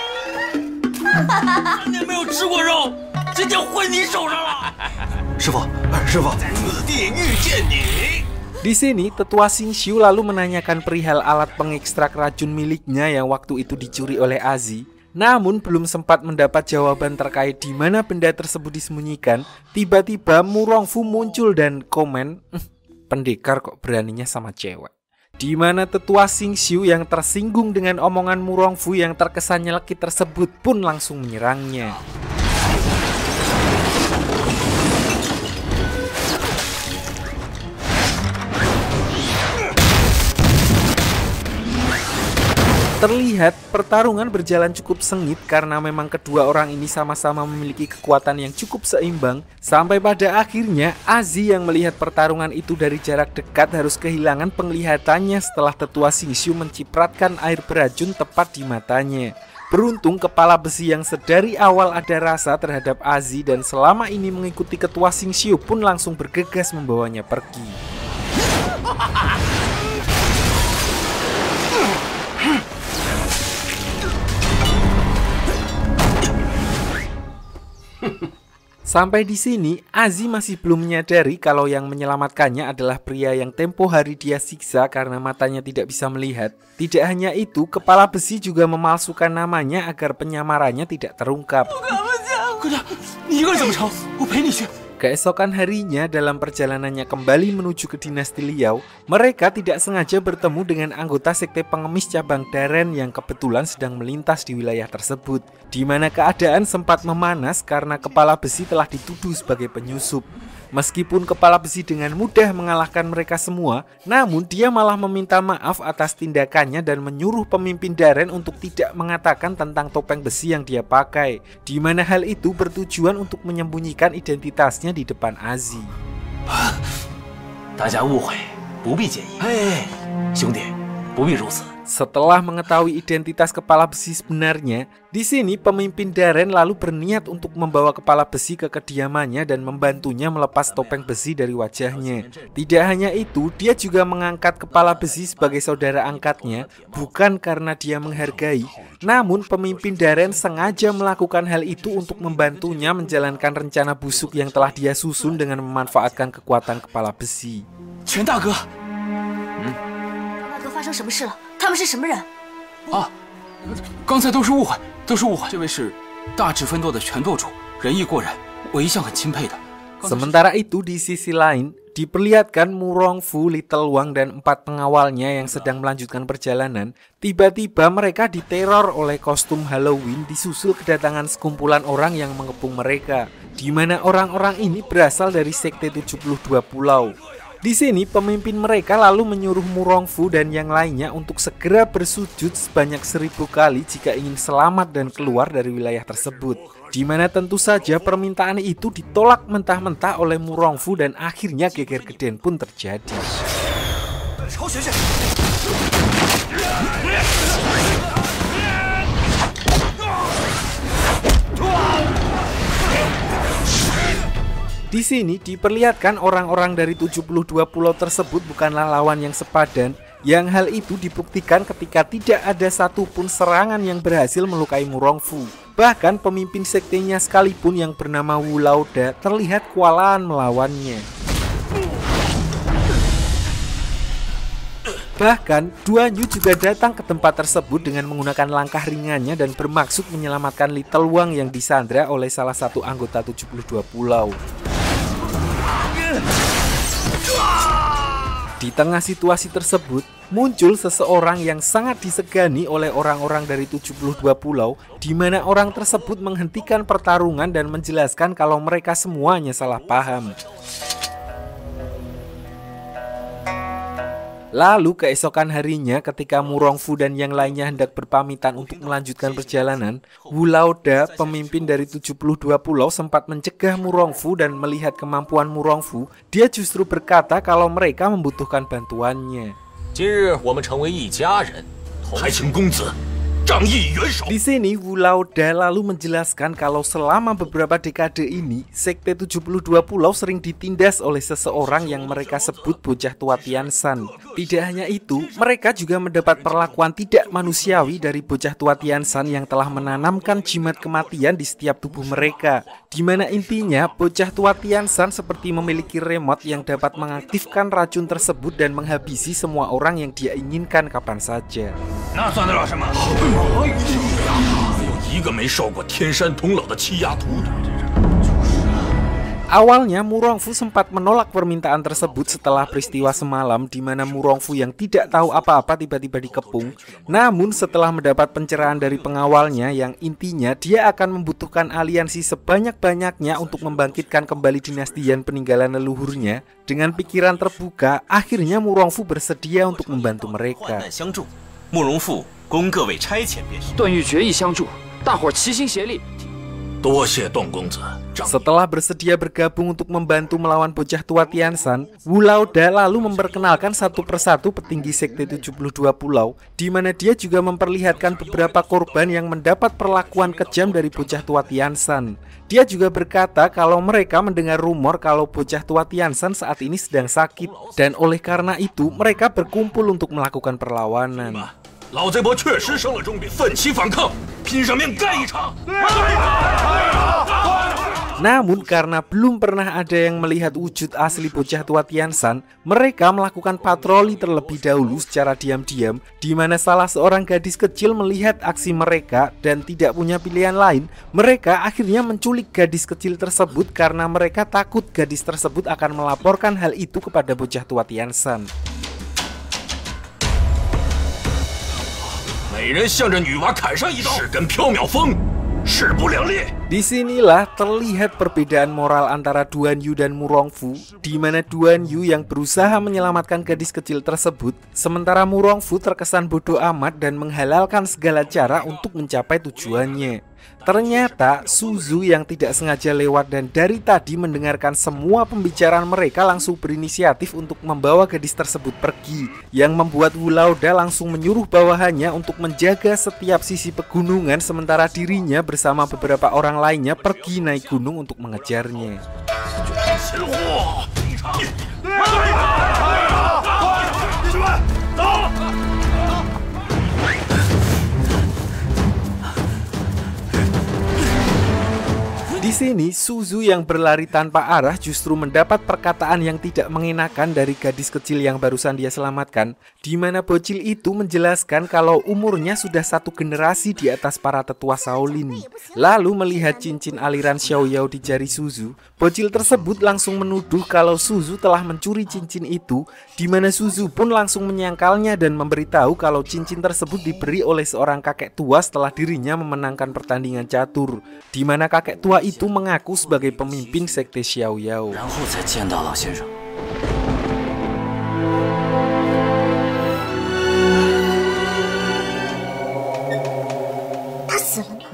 Di sini, Tetua Xing Xiu lalu menanyakan perihal alat pengekstrak racun miliknya yang waktu itu dicuri oleh Azi. Namun belum sempat mendapat jawaban terkait di mana benda tersebut disembunyikan, tiba-tiba Mu Rongfu muncul dan komen, pendekar kok beraninya sama cewek. Di mana Tetua Xing Xiu yang tersinggung dengan omongan Mu Rongfu yang terkesan nyelekit tersebut pun langsung menyerangnya. Terlihat pertarungan berjalan cukup sengit karena memang kedua orang ini sama-sama memiliki kekuatan yang cukup seimbang, sampai pada akhirnya Azi yang melihat pertarungan itu dari jarak dekat harus kehilangan penglihatannya setelah Tetua Xing Xiu mencipratkan air beracun tepat di matanya. Beruntung kepala besi yang sedari awal ada rasa terhadap Azi dan selama ini mengikuti Tetua Xing Xiu pun langsung bergegas membawanya pergi. Sampai di sini, Azi masih belum menyadari kalau yang menyelamatkannya adalah pria yang tempo hari dia siksa karena matanya tidak bisa melihat. Tidak hanya itu, kepala besi juga memalsukan namanya agar penyamarannya tidak terungkap. Keesokan harinya dalam perjalanannya kembali menuju ke dinasti Liao, mereka tidak sengaja bertemu dengan anggota sekte pengemis cabang Daren yang kebetulan sedang melintas di wilayah tersebut, di mana keadaan sempat memanas karena kepala besi telah dituduh sebagai penyusup. Meskipun kepala besi dengan mudah mengalahkan mereka semua, namun dia malah meminta maaf atas tindakannya dan menyuruh pemimpin Daren untuk tidak mengatakan tentang topeng besi yang dia pakai, di mana hal itu bertujuan untuk menyembunyikan identitasnya di depan Azi. Setelah mengetahui identitas kepala besi sebenarnya, di sini pemimpin Daren lalu berniat untuk membawa kepala besi ke kediamannya dan membantunya melepas topeng besi dari wajahnya. Tidak hanya itu, dia juga mengangkat kepala besi sebagai saudara angkatnya, bukan karena dia menghargai, namun pemimpin Daren sengaja melakukan hal itu untuk membantunya menjalankan rencana busuk yang telah dia susun dengan memanfaatkan kekuatan kepala besi. Quan大哥， 嗯，大哥发生什么事了？他们是什么人？ 啊，刚才都是误会，都是误会。这位是大智分舵的拳舵主，仁义过人，我一向很钦佩的。 Sementara itu di sisi lain, diperlihatkan Mu Rongfu, Little Wang dan empat pengawalnya yang sedang melanjutkan perjalanan. Tiba-tiba mereka diteror oleh kostum Halloween disusul kedatangan sekumpulan orang yang mengepung mereka, di mana orang-orang ini berasal dari sekte tujuh puluh dua pulau. Di sini pemimpin mereka lalu menyuruh Murongfu dan yang lainnya untuk segera bersujud sebanyak seribu kali jika ingin selamat dan keluar dari wilayah tersebut. Di mana tentu saja permintaan itu ditolak mentah-mentah oleh Murongfu dan akhirnya geger geden pun terjadi. Di sini diperlihatkan orang-orang dari tujuh puluh dua pulau tersebut bukanlah lawan yang sepadan, yang hal itu dibuktikan ketika tidak ada satupun serangan yang berhasil melukai Murongfu. Bahkan pemimpin sektenya sekalipun yang bernama Wu Laoda terlihat kewalahan melawannya. Bahkan Duan Yu juga datang ke tempat tersebut dengan menggunakan langkah ringannya dan bermaksud menyelamatkan Little Wang yang disandra oleh salah satu anggota tujuh puluh dua pulau. Di tengah situasi tersebut, muncul seseorang yang sangat disegani oleh orang-orang dari tujuh puluh dua pulau, di mana orang tersebut menghentikan pertarungan dan menjelaskan kalau mereka semuanya salah paham. Lalu keesokan harinya ketika Murongfu dan yang lainnya hendak berpamitan untuk melanjutkan perjalanan, Wu Laoda, pemimpin dari tujuh puluh dua pulau, sempat mencegah Murongfu dan melihat kemampuan Murongfu, dia justru berkata kalau mereka membutuhkan bantuannya. Di sini Wu Laoda lalu menjelaskan kalau selama beberapa dekade ini sekte tujuh puluh dua pulau sering ditindas oleh seseorang yang mereka sebut bocah tua Tian Shan. Tidak hanya itu, mereka juga mendapat perlakuan tidak manusiawi dari bocah tua Tian Shan yang telah menanamkan jimat kematian di setiap tubuh mereka. Di mana intinya bocah tua Tian Shan seperti memiliki remote yang dapat mengaktifkan racun tersebut dan menghabisi semua orang yang dia inginkan kapan saja. Awalnya Murongfu sempat menolak permintaan tersebut setelah peristiwa semalam di mana Murongfu yang tidak tahu apa-apa tiba-tiba dikepung. Namun setelah mendapat pencerahan dari pengawalnya yang intinya dia akan membutuhkan aliansi sebanyak-banyaknya untuk membangkitkan kembali dinasti Yan peninggalan leluhurnya, dengan pikiran terbuka akhirnya Murongfu bersedia untuk membantu mereka. Setelah bersedia bergabung untuk membantu melawan bocah tua Tian Shan, Wu Laoda lalu memperkenalkan satu persatu petinggi sekte tujuh puluh dua pulau, di mana dia juga memperlihatkan beberapa korban yang mendapat perlakuan kejam dari bocah tua Tian Shan. Dia juga berkata kalau mereka mendengar rumor kalau bocah tua Tian Shan saat ini sedang sakit, dan oleh karena itu mereka berkumpul untuk melakukan perlawanan. Namun karena belum pernah ada yang melihat wujud asli bocah tua Tian Shan, mereka melakukan patroli terlebih dahulu secara diam-diam, di mana salah seorang gadis kecil melihat aksi mereka dan tidak punya pilihan lain. Mereka akhirnya menculik gadis kecil tersebut karena mereka takut gadis tersebut akan melaporkan hal itu kepada bocah tua Tian Shan. Disinilah terlihat perbedaan moral antara Duan Yu dan Murongfu, di mana Duan Yu yang berusaha menyelamatkan gadis kecil tersebut, sementara Murongfu terkesan bodoh amat dan menghalalkan segala cara untuk mencapai tujuannya. Ternyata Suzu yang tidak sengaja lewat dan dari tadi mendengarkan semua pembicaraan mereka langsung berinisiatif untuk membawa gadis tersebut pergi, yang membuat Wu Laoda langsung menyuruh bawahannya untuk menjaga setiap sisi pegunungan sementara dirinya bersama beberapa orang lainnya pergi naik gunung untuk mengejarnya. Di sini Suzu yang berlari tanpa arah justru mendapat perkataan yang tidak mengenakan dari gadis kecil yang barusan dia selamatkan, di mana bocil itu menjelaskan kalau umurnya sudah satu generasi di atas para tetua Shaolin. Lalu melihat cincin aliran Xiaoyao di jari Suzu, bocil tersebut langsung menuduh kalau Suzu telah mencuri cincin itu, di mana Suzu pun langsung menyangkalnya dan memberitahu kalau cincin tersebut diberi oleh seorang kakek tua setelah dirinya memenangkan pertandingan catur, di mana kakek tua itu itu mengaku sebagai pemimpin sekte Xiaoyao.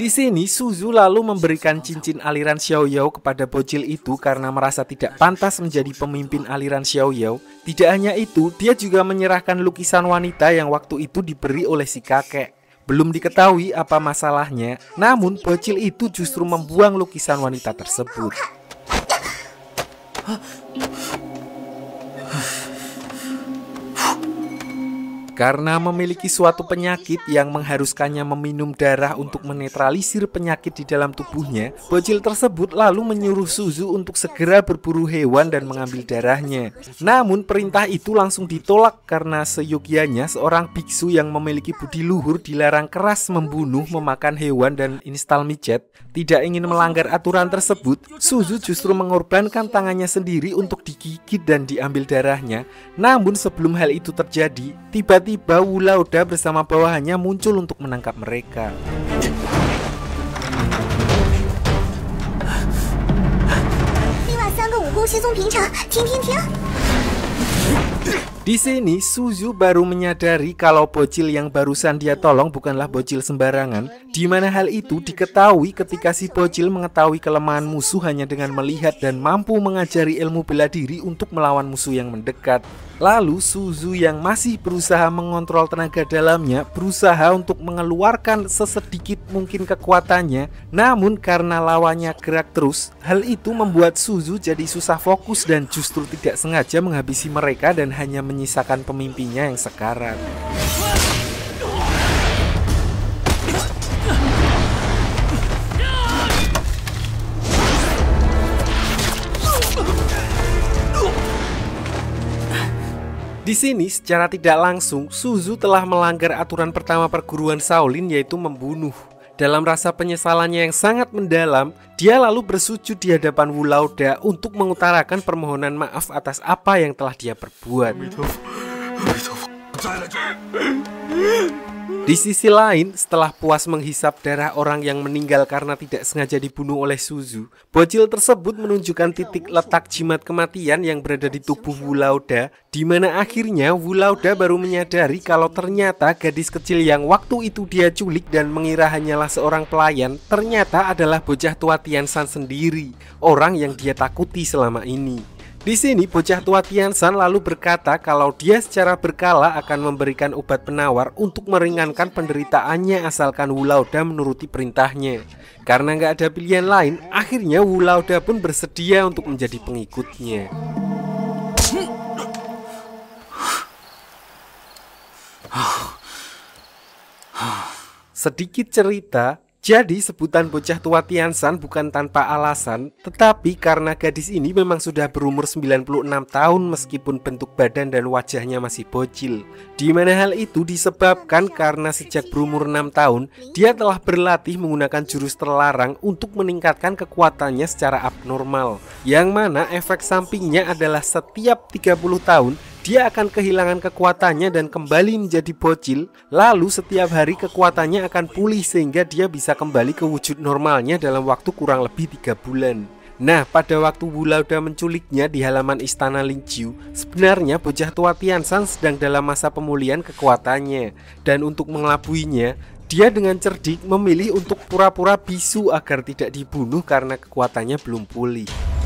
Di sini Suzu lalu memberikan cincin aliran Xiaoyao kepada bocil itu karena merasa tidak pantas menjadi pemimpin aliran Xiaoyao. Tidak hanya itu, dia juga menyerahkan lukisan wanita yang waktu itu diberi oleh si kakek. Belum diketahui apa masalahnya, namun bocil itu justru membuang lukisan wanita tersebut. Karena memiliki suatu penyakit yang mengharuskannya meminum darah untuk menetralisir penyakit di dalam tubuhnya, bocil tersebut lalu menyuruh Suzu untuk segera berburu hewan dan mengambil darahnya. Namun perintah itu langsung ditolak karena seyogianya seorang biksu yang memiliki budi luhur dilarang keras membunuh, memakan hewan, dan instal micet. Tidak ingin melanggar aturan tersebut, Suzu justru mengorbankan tangannya sendiri untuk digigit dan diambil darahnya. Namun sebelum hal itu terjadi, tiba-tiba Wu Lauda bersama bawahannya muncul untuk menangkap mereka. Di sini Suzu baru menyadari kalau bocil yang barusan dia tolong bukanlah bocil sembarangan, di mana hal itu diketahui ketika si bocil mengetahui kelemahan musuh hanya dengan melihat dan mampu mengajari ilmu bela diri untuk melawan musuh yang mendekat. Lalu Suzu yang masih berusaha mengontrol tenaga dalamnya berusaha untuk mengeluarkan sesedikit mungkin kekuatannya, namun karena lawannya gerak terus, hal itu membuat Suzu jadi susah fokus dan justru tidak sengaja menghabisi mereka dan hanya menyisakan pemimpinnya yang sekarat. Di sini secara tidak langsung Suzu telah melanggar aturan pertama perguruan Shaolin, yaitu membunuh. Dalam rasa penyesalannya yang sangat mendalam, dia lalu bersujud di hadapan Wu Lauda untuk mengutarakan permohonan maaf atas apa yang telah dia perbuat. Di sisi lain, setelah puas menghisap darah orang yang meninggal karena tidak sengaja dibunuh oleh Suzu, bocil tersebut menunjukkan titik letak jimat kematian yang berada di tubuh Wu Lauda, di mana akhirnya Wu Lauda baru menyadari kalau ternyata gadis kecil yang waktu itu dia culik dan mengira hanyalah seorang pelayan, ternyata adalah bocah tua Tianshan sendiri, orang yang dia takuti selama ini. Di sini bocah tua Tianshan lalu berkata kalau dia secara berkala akan memberikan obat penawar untuk meringankan penderitaannya asalkan Wu Lauda menuruti perintahnya. Karena nggak ada pilihan lain, akhirnya Wu Lauda pun bersedia untuk menjadi pengikutnya. Sedikit cerita. Jadi sebutan bocah tua Tianshan bukan tanpa alasan, tetapi karena gadis ini memang sudah berumur sembilan puluh enam tahun meskipun bentuk badan dan wajahnya masih bocil. Di mana hal itu disebabkan karena sejak berumur enam tahun, dia telah berlatih menggunakan jurus terlarang untuk meningkatkan kekuatannya secara abnormal. Yang mana efek sampingnya adalah setiap tiga puluh tahun, dia akan kehilangan kekuatannya dan kembali menjadi bocil. Lalu setiap hari kekuatannya akan pulih sehingga dia bisa kembali ke wujud normalnya dalam waktu kurang lebih tiga bulan. Nah, pada waktu Wu Lauda menculiknya di halaman istana Lingqiu, sebenarnya bocah tua Tianshan sedang dalam masa pemulihan kekuatannya. Dan untuk mengelabuinya, dia dengan cerdik memilih untuk pura-pura bisu agar tidak dibunuh karena kekuatannya belum pulih.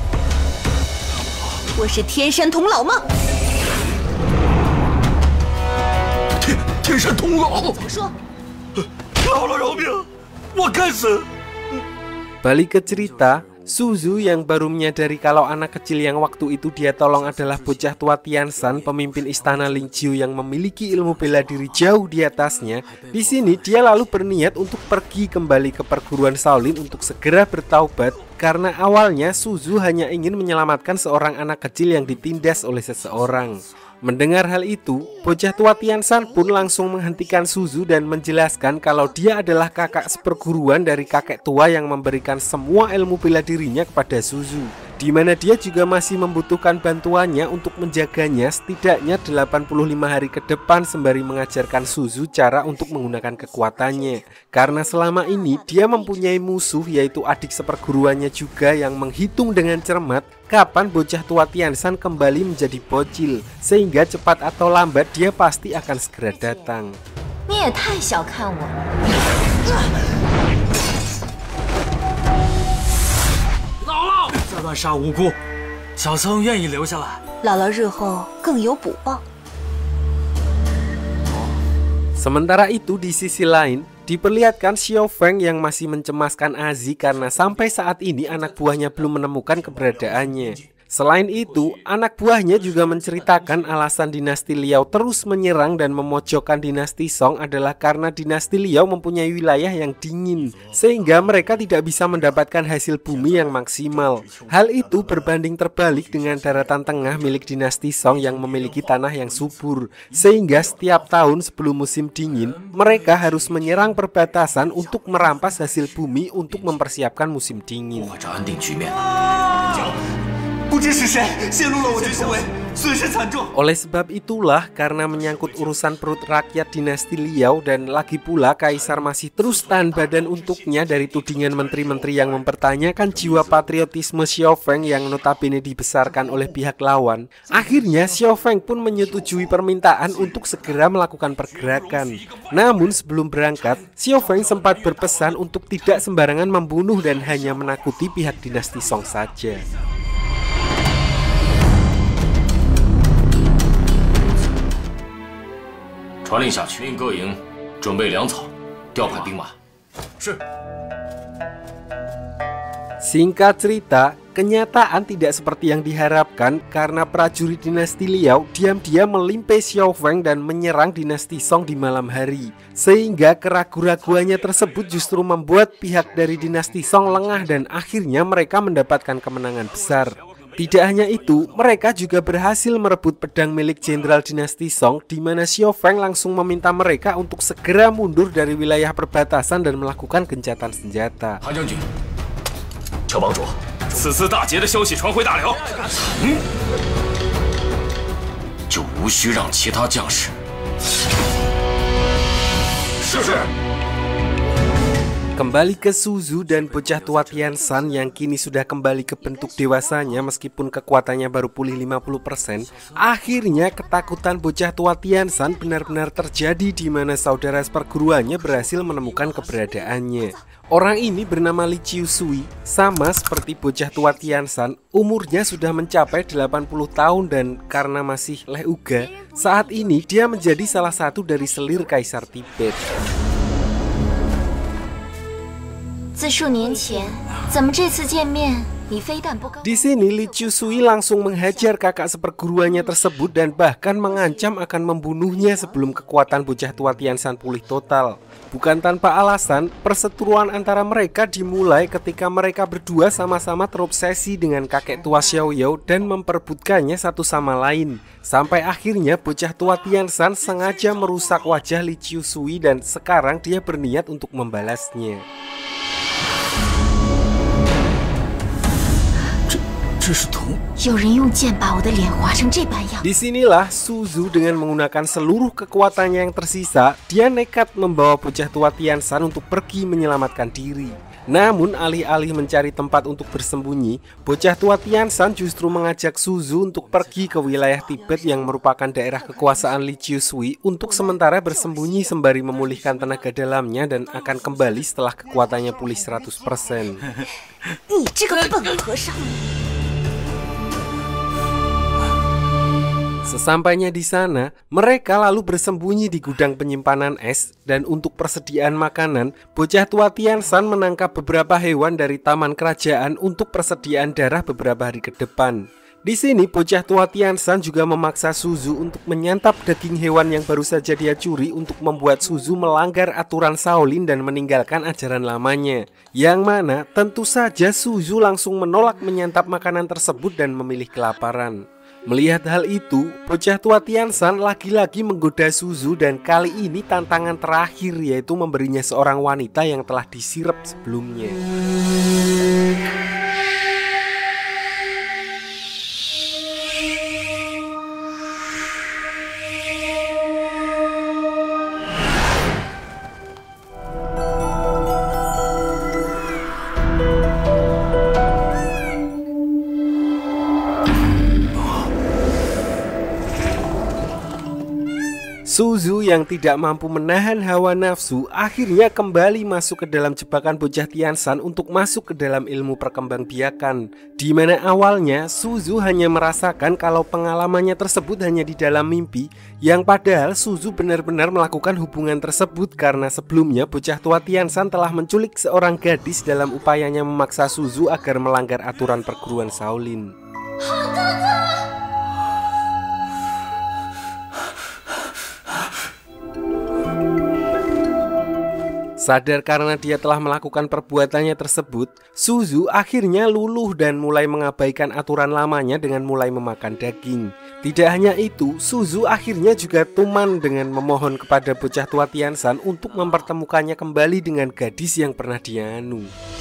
Balik ke cerita, Suzu yang baru menyadari kalau anak kecil yang waktu itu dia tolong adalah bocah tua Tianshan, pemimpin istana Lingqiu yang memiliki ilmu bela diri jauh di atasnya. Di sini dia lalu berniat untuk pergi kembali ke perguruan Shaolin untuk segera bertaubat, karena awalnya Suzu hanya ingin menyelamatkan seorang anak kecil yang ditindas oleh seseorang. Mendengar hal itu, bocah tua Tianshan pun langsung menghentikan Suzu dan menjelaskan kalau dia adalah kakak seperguruan dari kakek tua yang memberikan semua ilmu bela dirinya kepada Suzu, di mana dia juga masih membutuhkan bantuannya untuk menjaganya setidaknya delapan puluh lima hari ke depan sembari mengajarkan Suzu cara untuk menggunakan kekuatannya. Karena selama ini dia mempunyai musuh yaitu adik seperguruannya juga yang menghitung dengan cermat kapan bocah tua Tianshan kembali menjadi bocil, sehingga cepat atau lambat dia pasti akan segera datang. 乱杀无辜，小僧愿意留下来。 姥姥日后更有补报。 Sementara itu di sisi lain, diperlihatkan Xiao Feng yang masih mencemaskan Azi karena sampai saat ini anak buahnya belum menemukan keberadaannya. Selain itu, anak buahnya juga menceritakan alasan dinasti Liao terus menyerang dan memojokkan dinasti Song adalah karena dinasti Liao mempunyai wilayah yang dingin, sehingga mereka tidak bisa mendapatkan hasil bumi yang maksimal. Hal itu berbanding terbalik dengan daratan tengah milik dinasti Song yang memiliki tanah yang subur, sehingga setiap tahun sebelum musim dingin, mereka harus menyerang perbatasan untuk merampas hasil bumi untuk mempersiapkan musim dingin. Oleh sebab itulah, karena menyangkut urusan perut rakyat dinasti Liao dan lagi pula Kaisar masih terus tahan badan untuknya dari tudingan menteri-menteri yang mempertanyakan jiwa patriotisme Xiao Feng yang notabene dibesarkan oleh pihak lawan, akhirnya Xiao Feng pun menyetujui permintaan untuk segera melakukan pergerakan. Namun sebelum berangkat, Xiao Feng sempat berpesan untuk tidak sembarangan membunuh dan hanya menakuti pihak dinasti Song saja. 传令下去，令各营准备粮草，调派兵马。是。 Singkat cerita, kenyataan tidak seperti yang diharapkan karena prajurit dinasti Liao diam-diam melimpai Xiao Feng dan menyerang dinasti Song di malam hari. Sehingga keraguan-raguannya tersebut justru membuat pihak dari dinasti Song lengah dan akhirnya mereka mendapatkan kemenangan besar. Tidak hanya itu, mereka juga berhasil merebut pedang milik jenderal dinasti Song di mana Xiao Feng langsung meminta mereka untuk segera mundur dari wilayah perbatasan dan melakukan gencatan senjata. 韩将军，乔帮主，此次大捷的消息传回大辽，嗯，就无需让其他将士。是是。 Kembali ke Suzu dan bocah tua Tian Shan yang kini sudah kembali ke bentuk dewasanya meskipun kekuatannya baru pulih lima puluh persen. Akhirnya ketakutan bocah tua Tian Shan benar-benar terjadi di mana saudara seperguruannya berhasil menemukan keberadaannya. Orang ini bernama Li Chiusui, sama seperti bocah tua Tian Shan, umurnya sudah mencapai delapan puluh tahun dan karena masih leh uga, saat ini dia menjadi salah satu dari selir Kaisar Tibet. 自数年前，怎么这次见面你非但不高？ Di sini Li Chiusui langsung menghajar kakak seperguruannya tersebut dan bahkan mengancam akan membunuhnya sebelum kekuatan bocah tua Tian Shan pulih total. Bukan tanpa alasan, perseteruan antara mereka dimulai ketika mereka berdua sama-sama terobsesi dengan kakek tua Xiao Yao dan memperebutkannya satu sama lain. Sampai akhirnya bocah tua Tian Shan sengaja merusak wajah Li Chiusui dan sekarang dia berniat untuk membalasnya. Disinilah Suzu dengan menggunakan seluruh kekuatannya yang tersisa, dia nekat membawa bocah tua Tian Shan untuk pergi menyelamatkan diri. Namun alih-alih mencari tempat untuk bersembunyi, bocah tua Tian Shan justru mengajak Suzu untuk pergi ke wilayah Tibet yang merupakan daerah kekuasaan Li Chiusui untuk sementara bersembunyi sembari memulihkan tenaga dalamnya dan akan kembali setelah kekuatannya pulih seratus persen. Sesampainya di sana, mereka lalu bersembunyi di gudang penyimpanan es dan untuk persediaan makanan, bocah tua Tian Shan menangkap beberapa hewan dari taman kerajaan untuk persediaan darah beberapa hari ke depan. Di sini bocah tua Tian Shan juga memaksa Suzu untuk menyantap daging hewan yang baru saja dia curi untuk membuat Suzu melanggar aturan Shaolin dan meninggalkan ajaran lamanya. Yang mana tentu saja Suzu langsung menolak menyantap makanan tersebut dan memilih kelaparan. Melihat hal itu, bocah tua Tian Shan lagi-lagi menggoda Suzu dan kali ini tantangan terakhir yaitu memberinya seorang wanita yang telah disirep sebelumnya. Su Zhu yang tidak mampu menahan hawa nafsu akhirnya kembali masuk ke dalam jebakan bocah Tian Shan untuk masuk ke dalam ilmu perkembangbiakan, di mana awalnya Su Zhu hanya merasakan kalau pengalamannya tersebut hanya di dalam mimpi, yang padahal Su Zhu benar-benar melakukan hubungan tersebut karena sebelumnya bocah tua Tian Shan telah menculik seorang gadis dalam upayanya memaksa Su Zhu agar melanggar aturan perguruan Shaolin. Sadar karena dia telah melakukan perbuatannya tersebut, Su Zhu akhirnya luluh dan mulai mengabaikan aturan lamanya dengan mulai memakan daging. Tidak hanya itu, Su Zhu akhirnya juga tuman dengan memohon kepada bocah tua Tian Shan untuk mempertemukannya kembali dengan gadis yang pernah dia anu.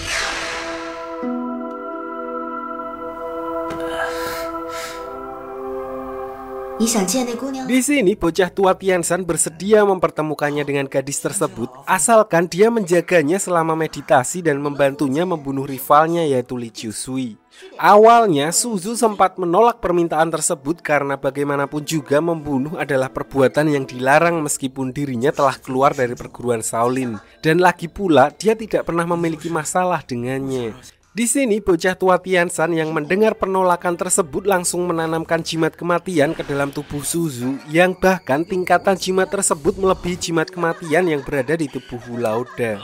Di sini bocah tua Tian Shan bersedia mempertemukannya dengan gadis tersebut asalkan dia menjaganya selama meditasi dan membantunya membunuh rivalnya yaitu Li Qiushui. Awalnya Su Zhu sempat menolak permintaan tersebut karena bagaimanapun juga membunuh adalah perbuatan yang dilarang meskipun dirinya telah keluar dari perguruan Shaolin, dan lagi pula dia tidak pernah memiliki masalah dengannya. Di sini bocah tua Tian Shan yang mendengar penolakan tersebut langsung menanamkan jimat kematian ke dalam tubuh Su Zhu, yang bahkan tingkatan jimat tersebut melebihi jimat kematian yang berada di tubuh Hu Laoda.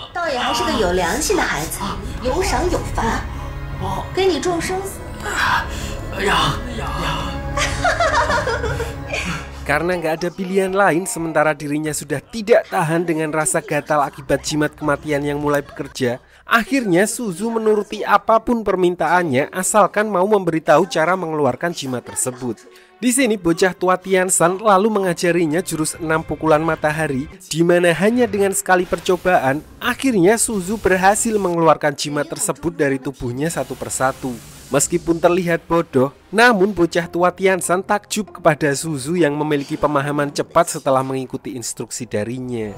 Karena nggak ada pilihan lain, sementara dirinya sudah tidak tahan dengan rasa gatal akibat jimat kematian yang mulai bekerja, akhirnya Su Zhu menuruti apapun permintaannya asalkan mau memberitahu cara mengeluarkan jimat tersebut. Di sini bocah tua Tian Shan lalu mengajarinya jurus enam pukulan matahari, di mana hanya dengan sekali percobaan akhirnya Su Zhu berhasil mengeluarkan jimat tersebut dari tubuhnya satu persatu. Meskipun terlihat bodoh, namun bocah tua Tian Shan takjub kepada Su Zhu yang memiliki pemahaman cepat setelah mengikuti instruksi darinya.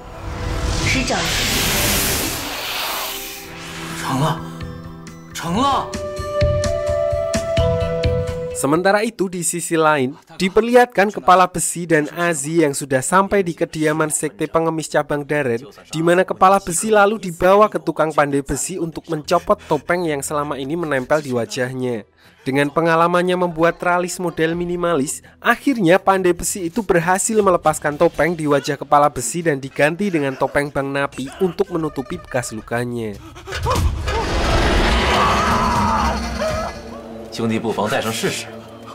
Sementara itu di sisi lain, diperlihatkan kepala besi dan Azi yang sudah sampai di kediaman sekte pengemis cabang Daren, di mana kepala besi lalu dibawa ke tukang pandai besi untuk mencopot topeng yang selama ini menempel di wajahnya. Dengan pengalamannya membuat tralis model minimalis, akhirnya pandai besi itu berhasil melepaskan topeng di wajah kepala besi dan diganti dengan topeng Bang Napi untuk menutupi bekas lukanya. 兄弟不妨戴上试试。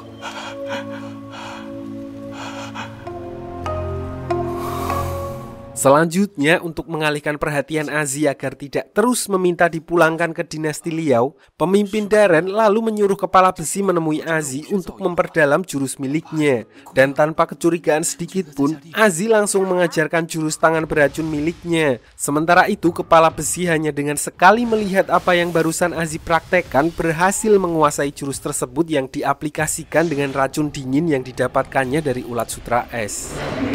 Selanjutnya, untuk mengalihkan perhatian Azi agar tidak terus meminta dipulangkan ke dinasti Liao, pemimpin Daren lalu menyuruh kepala besi menemui Azi untuk memperdalam jurus miliknya. Dan tanpa kecurigaan sedikit pun, Azi langsung mengajarkan jurus tangan beracun miliknya. Sementara itu, kepala besi hanya dengan sekali melihat apa yang barusan Azi praktekkan berhasil menguasai jurus tersebut yang diaplikasikan dengan racun dingin yang didapatkannya dari ulat sutra es.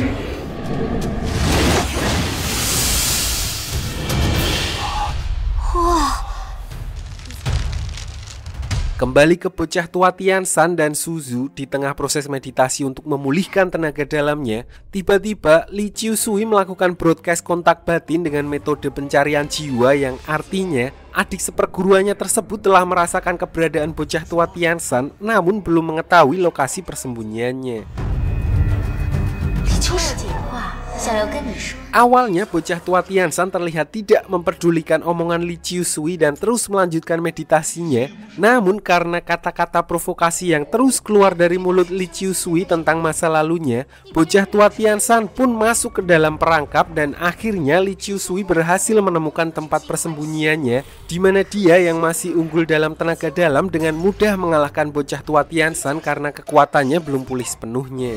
Kembali ke bocah tua Tian Shan dan Su Zhu di tengah proses meditasi untuk memulihkan tenaga dalamnya, tiba-tiba Li Qiushui melakukan broadcast kontak batin dengan metode pencarian jiwa yang artinya adik seperguruannya tersebut telah merasakan keberadaan bocah tua Tian Shan namun belum mengetahui lokasi persembunyiannya. Awalnya bocah tua Tian Shan terlihat tidak memperdulikan omongan Li Qiushui dan terus melanjutkan meditasinya. Namun karena kata-kata provokasi yang terus keluar dari mulut Li Qiushui tentang masa lalunya, bocah tua Tian Shan pun masuk ke dalam perangkap dan akhirnya Li Qiushui berhasil menemukan tempat persembunyiannya, di mana dia yang masih unggul dalam tenaga dalam dengan mudah mengalahkan bocah tua Tian Shan karena kekuatannya belum pulih sepenuhnya.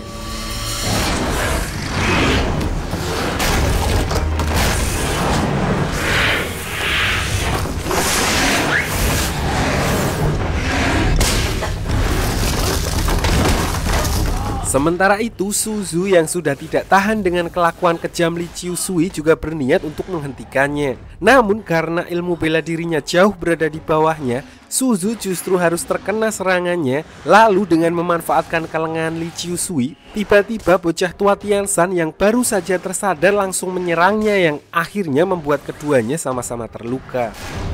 Sementara itu, Su Zhu yang sudah tidak tahan dengan kelakuan kejam Li Qiushui juga berniat untuk menghentikannya. Namun karena ilmu bela dirinya jauh berada di bawahnya, Suzu justru harus terkena serangannya. Lalu dengan memanfaatkan kelengahan Li Qiushui, tiba-tiba bocah tua Tianshan yang baru saja tersadar langsung menyerangnya, yang akhirnya membuat keduanya sama-sama terluka.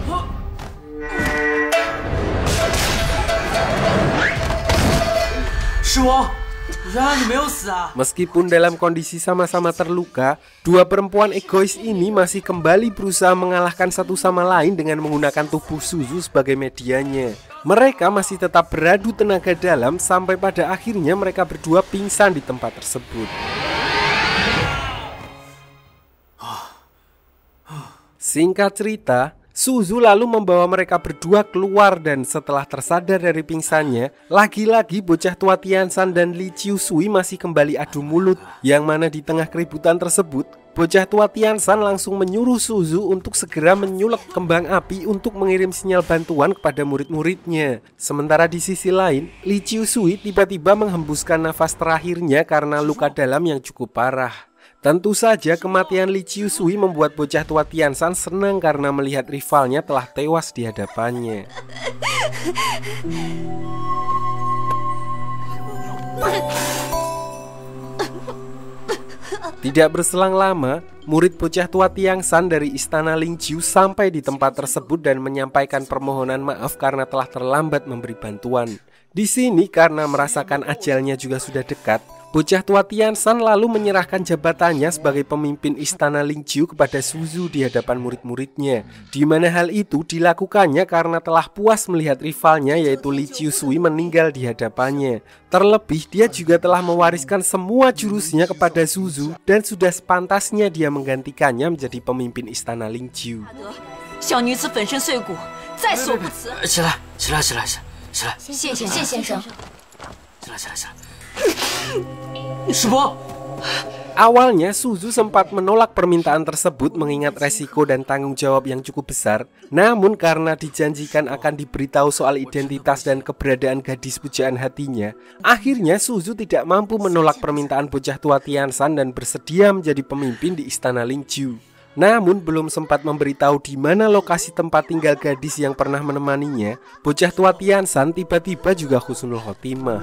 Meskipun dalam kondisi sama-sama terluka, dua perempuan egois ini masih kembali berusaha mengalahkan satu sama lain dengan menggunakan tubuh Suzu sebagai medianya. Mereka masih tetap beradu tenaga dalam sampai pada akhirnya mereka berdua pingsan di tempat tersebut. Singkat cerita, Suzu lalu membawa mereka berdua keluar dan setelah tersadar dari pingsannya, lagi-lagi bocah tua Tianshan dan Li Qiushui masih kembali adu mulut, yang mana di tengah keributan tersebut, bocah tua Tianshan langsung menyuruh Suzu untuk segera menyulek kembang api untuk mengirim sinyal bantuan kepada murid-muridnya. Sementara di sisi lain, Li Qiushui tiba-tiba menghembuskan nafas terakhirnya karena luka dalam yang cukup parah. Tentu saja kematian Li Qiushui membuat bocah tua Tianshan senang karena melihat rivalnya telah tewas di hadapannya. Tidak berselang lama, murid bocah tua Tianshan dari istana Lingqiu sampai di tempat tersebut dan menyampaikan permohonan maaf karena telah terlambat memberi bantuan. Di sini karena merasakan ajalnya juga sudah dekat, bocah tua Tianshan lalu menyerahkan jabatannya sebagai pemimpin istana Lingqiu kepada Suzu di hadapan murid-muridnya, di mana hal itu dilakukannya karena telah puas melihat rivalnya yaitu Li Qiushui meninggal di hadapannya. Terlebih dia juga telah mewariskan semua jurusnya kepada Suzu dan sudah sepantasnya dia menggantikannya menjadi pemimpin istana Lingqiu. Awalnya Suzu sempat menolak permintaan tersebut mengingat resiko dan tanggung jawab yang cukup besar. Namun karena dijanjikan akan diberitahu soal identitas dan keberadaan gadis pujaan hatinya, akhirnya Suzu tidak mampu menolak permintaan bocah tua Tianshan dan bersedia menjadi pemimpin di istana Lingqiu. Namun belum sempat memberitahu di mana lokasi tempat tinggal gadis yang pernah menemaninya, bocah tua Tianshan tiba-tiba juga husnul khotimah.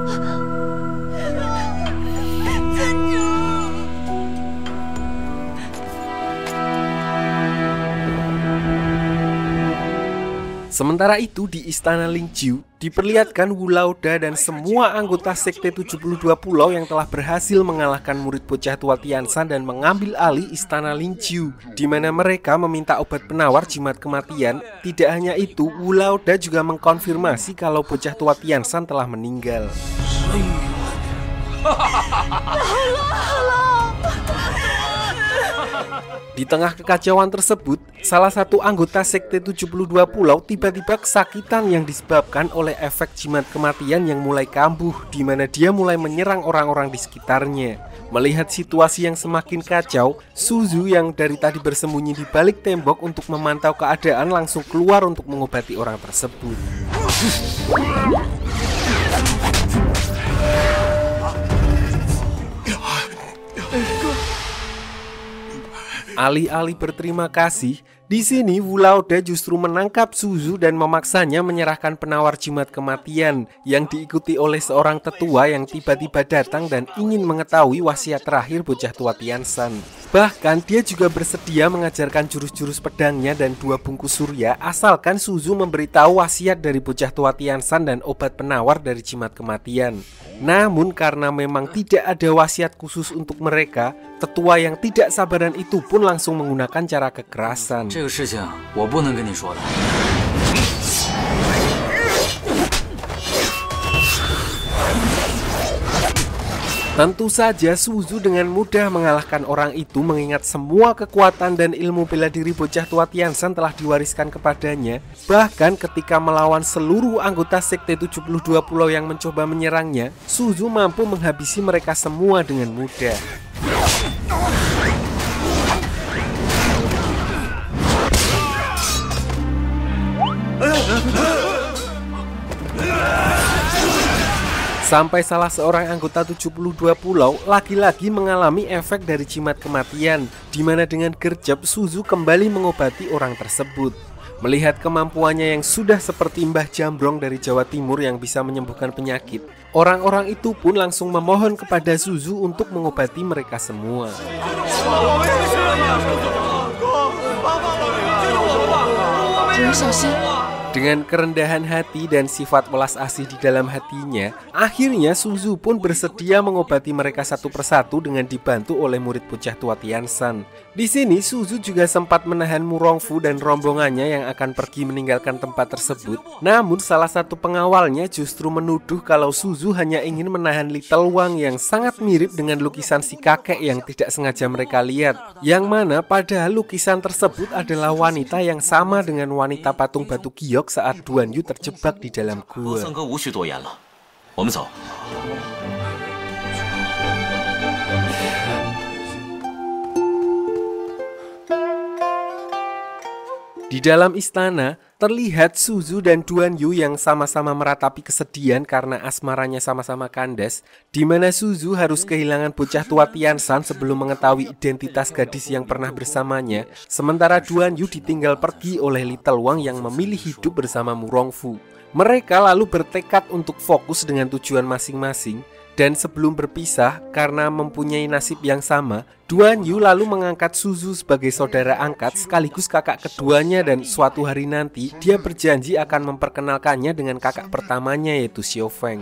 Sementara itu di istana Lingqiu diperlihatkan Wu Laoda dan semua anggota sekte tujuh puluh dua pulau yang telah berhasil mengalahkan murid bocah tua Tianshan dan mengambil alih istana Lingqiu, di mana mereka meminta obat penawar jimat kematian. Tidak hanya itu, Wu Laoda juga mengkonfirmasi kalau bocah tua Tianshan telah meninggal. Di tengah kekacauan tersebut, salah satu anggota sekte tujuh puluh dua pulau tiba-tiba kesakitan yang disebabkan oleh efek jimat kematian yang mulai kambuh, di mana dia mulai menyerang orang-orang di sekitarnya. Melihat situasi yang semakin kacau, Suzu yang dari tadi bersembunyi di balik tembok untuk memantau keadaan langsung keluar untuk mengobati orang tersebut. Alih-alih berterima kasih, di sini Wu Laoda justru menangkap Suzu dan memaksanya menyerahkan penawar jimat kematian yang diikuti oleh seorang tetua yang tiba-tiba datang dan ingin mengetahui wasiat terakhir bocah tua Tianshan. Bahkan dia juga bersedia mengajarkan jurus-jurus pedangnya dan dua bungkus surya asalkan Suzu memberitahu wasiat dari bocah tua Tianshan dan obat penawar dari jimat kematian. Namun karena memang tidak ada wasiat khusus untuk mereka, tetua yang tidak sabaran itu pun langsung menggunakan cara kekerasan. Tentu saja Suzu dengan mudah mengalahkan orang itu mengingat semua kekuatan dan ilmu bela diri bocah tua Tianshan telah diwariskan kepadanya. Bahkan ketika melawan seluruh anggota sekte tujuh puluh dua pulau yang mencoba menyerangnya, Suzu mampu menghabisi mereka semua dengan mudah. Sampai salah seorang anggota tujuh puluh dua pulau lagi-lagi mengalami efek dari jimat kematian, di mana dengan gercep Suzu kembali mengobati orang tersebut. Melihat kemampuannya yang sudah seperti Mbah Jambrong dari Jawa Timur yang bisa menyembuhkan penyakit, orang-orang itu pun langsung memohon kepada Suzu untuk mengobati mereka semua. Dengan kerendahan hati dan sifat welas asih di dalam hatinya, akhirnya Suzu pun bersedia mengobati mereka satu persatu dengan dibantu oleh murid bocah tua Tian Shan. Di sini Suzu juga sempat menahan Mu Rongfu dan rombongannya yang akan pergi meninggalkan tempat tersebut. Namun salah satu pengawalnya justru menuduh kalau Suzu hanya ingin menahan Little Wang yang sangat mirip dengan lukisan si kakek yang tidak sengaja mereka lihat. Yang mana padahal lukisan tersebut adalah wanita yang sama dengan wanita patung batu giok saat Duan Yu terjebak di dalam gua. Di dalam istana, terlihat Suzu dan Duan Yu yang sama-sama meratapi kesedihan karena asmaranya sama-sama kandas, di mana Suzu harus kehilangan bocah tua Tian Shan sebelum mengetahui identitas gadis yang pernah bersamanya, sementara Duan Yu ditinggal pergi oleh Little Wang yang memilih hidup bersama Mu Rongfu. Mereka lalu bertekad untuk fokus dengan tujuan masing-masing. Dan sebelum berpisah, karena mempunyai nasib yang sama, Duan Yu lalu mengangkat Suzu sebagai saudara angkat sekaligus kakak keduanya, dan suatu hari nanti dia berjanji akan memperkenalkannya dengan kakak pertamanya yaitu Xiao Feng.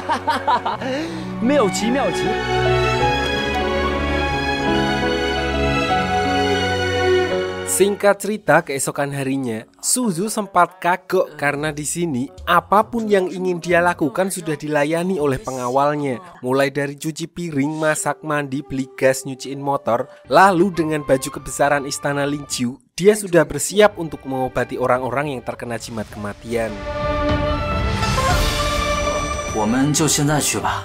Singkat cerita, keesokan harinya, Suzu sempat kagok karena di sini apapun yang ingin dia lakukan sudah dilayani oleh pengawalnya. Mulai dari cuci piring, masak, mandi, beli gas, nyuciin motor, lalu dengan baju kebesaran istana Lingqiu, dia sudah bersiap untuk mengobati orang-orang yang terkena jimat kematian. 我们就现在去吧。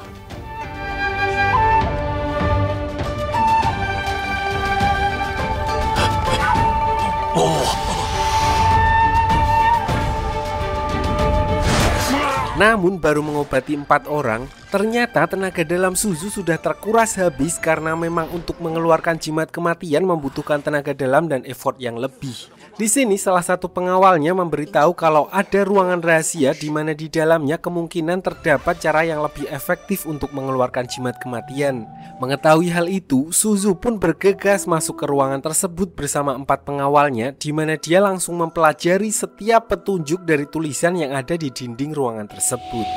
Namun baru mengobati empat orang, ternyata tenaga dalam Suzu sudah terkuras habis karena memang untuk mengeluarkan jimat kematian membutuhkan tenaga dalam dan effort yang lebih. Di sini salah satu pengawalnya memberitahu kalau ada ruangan rahasia di mana di dalamnya kemungkinan terdapat cara yang lebih efektif untuk mengeluarkan jimat kematian. Mengetahui hal itu, Suzu pun bergegas masuk ke ruangan tersebut bersama empat pengawalnya, di mana dia langsung mempelajari setiap petunjuk dari tulisan yang ada di dinding ruangan tersebut.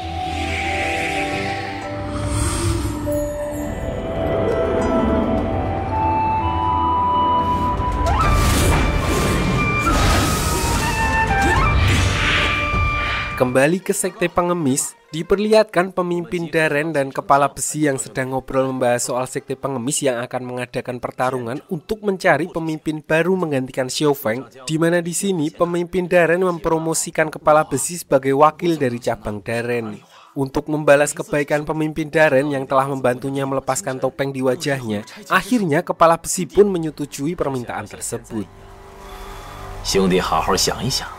Kembali ke sekte pengemis, diperlihatkan pemimpin Daren dan kepala besi yang sedang ngobrol membahas soal sekte pengemis yang akan mengadakan pertarungan untuk mencari pemimpin baru menggantikan Xiao Feng, di mana di sini pemimpin Daren mempromosikan kepala besi sebagai wakil dari cabang Daren. Untuk membalas kebaikan pemimpin Daren yang telah membantunya melepaskan topeng di wajahnya, akhirnya kepala besi pun menyetujui permintaan tersebut. 兄弟好好想一想。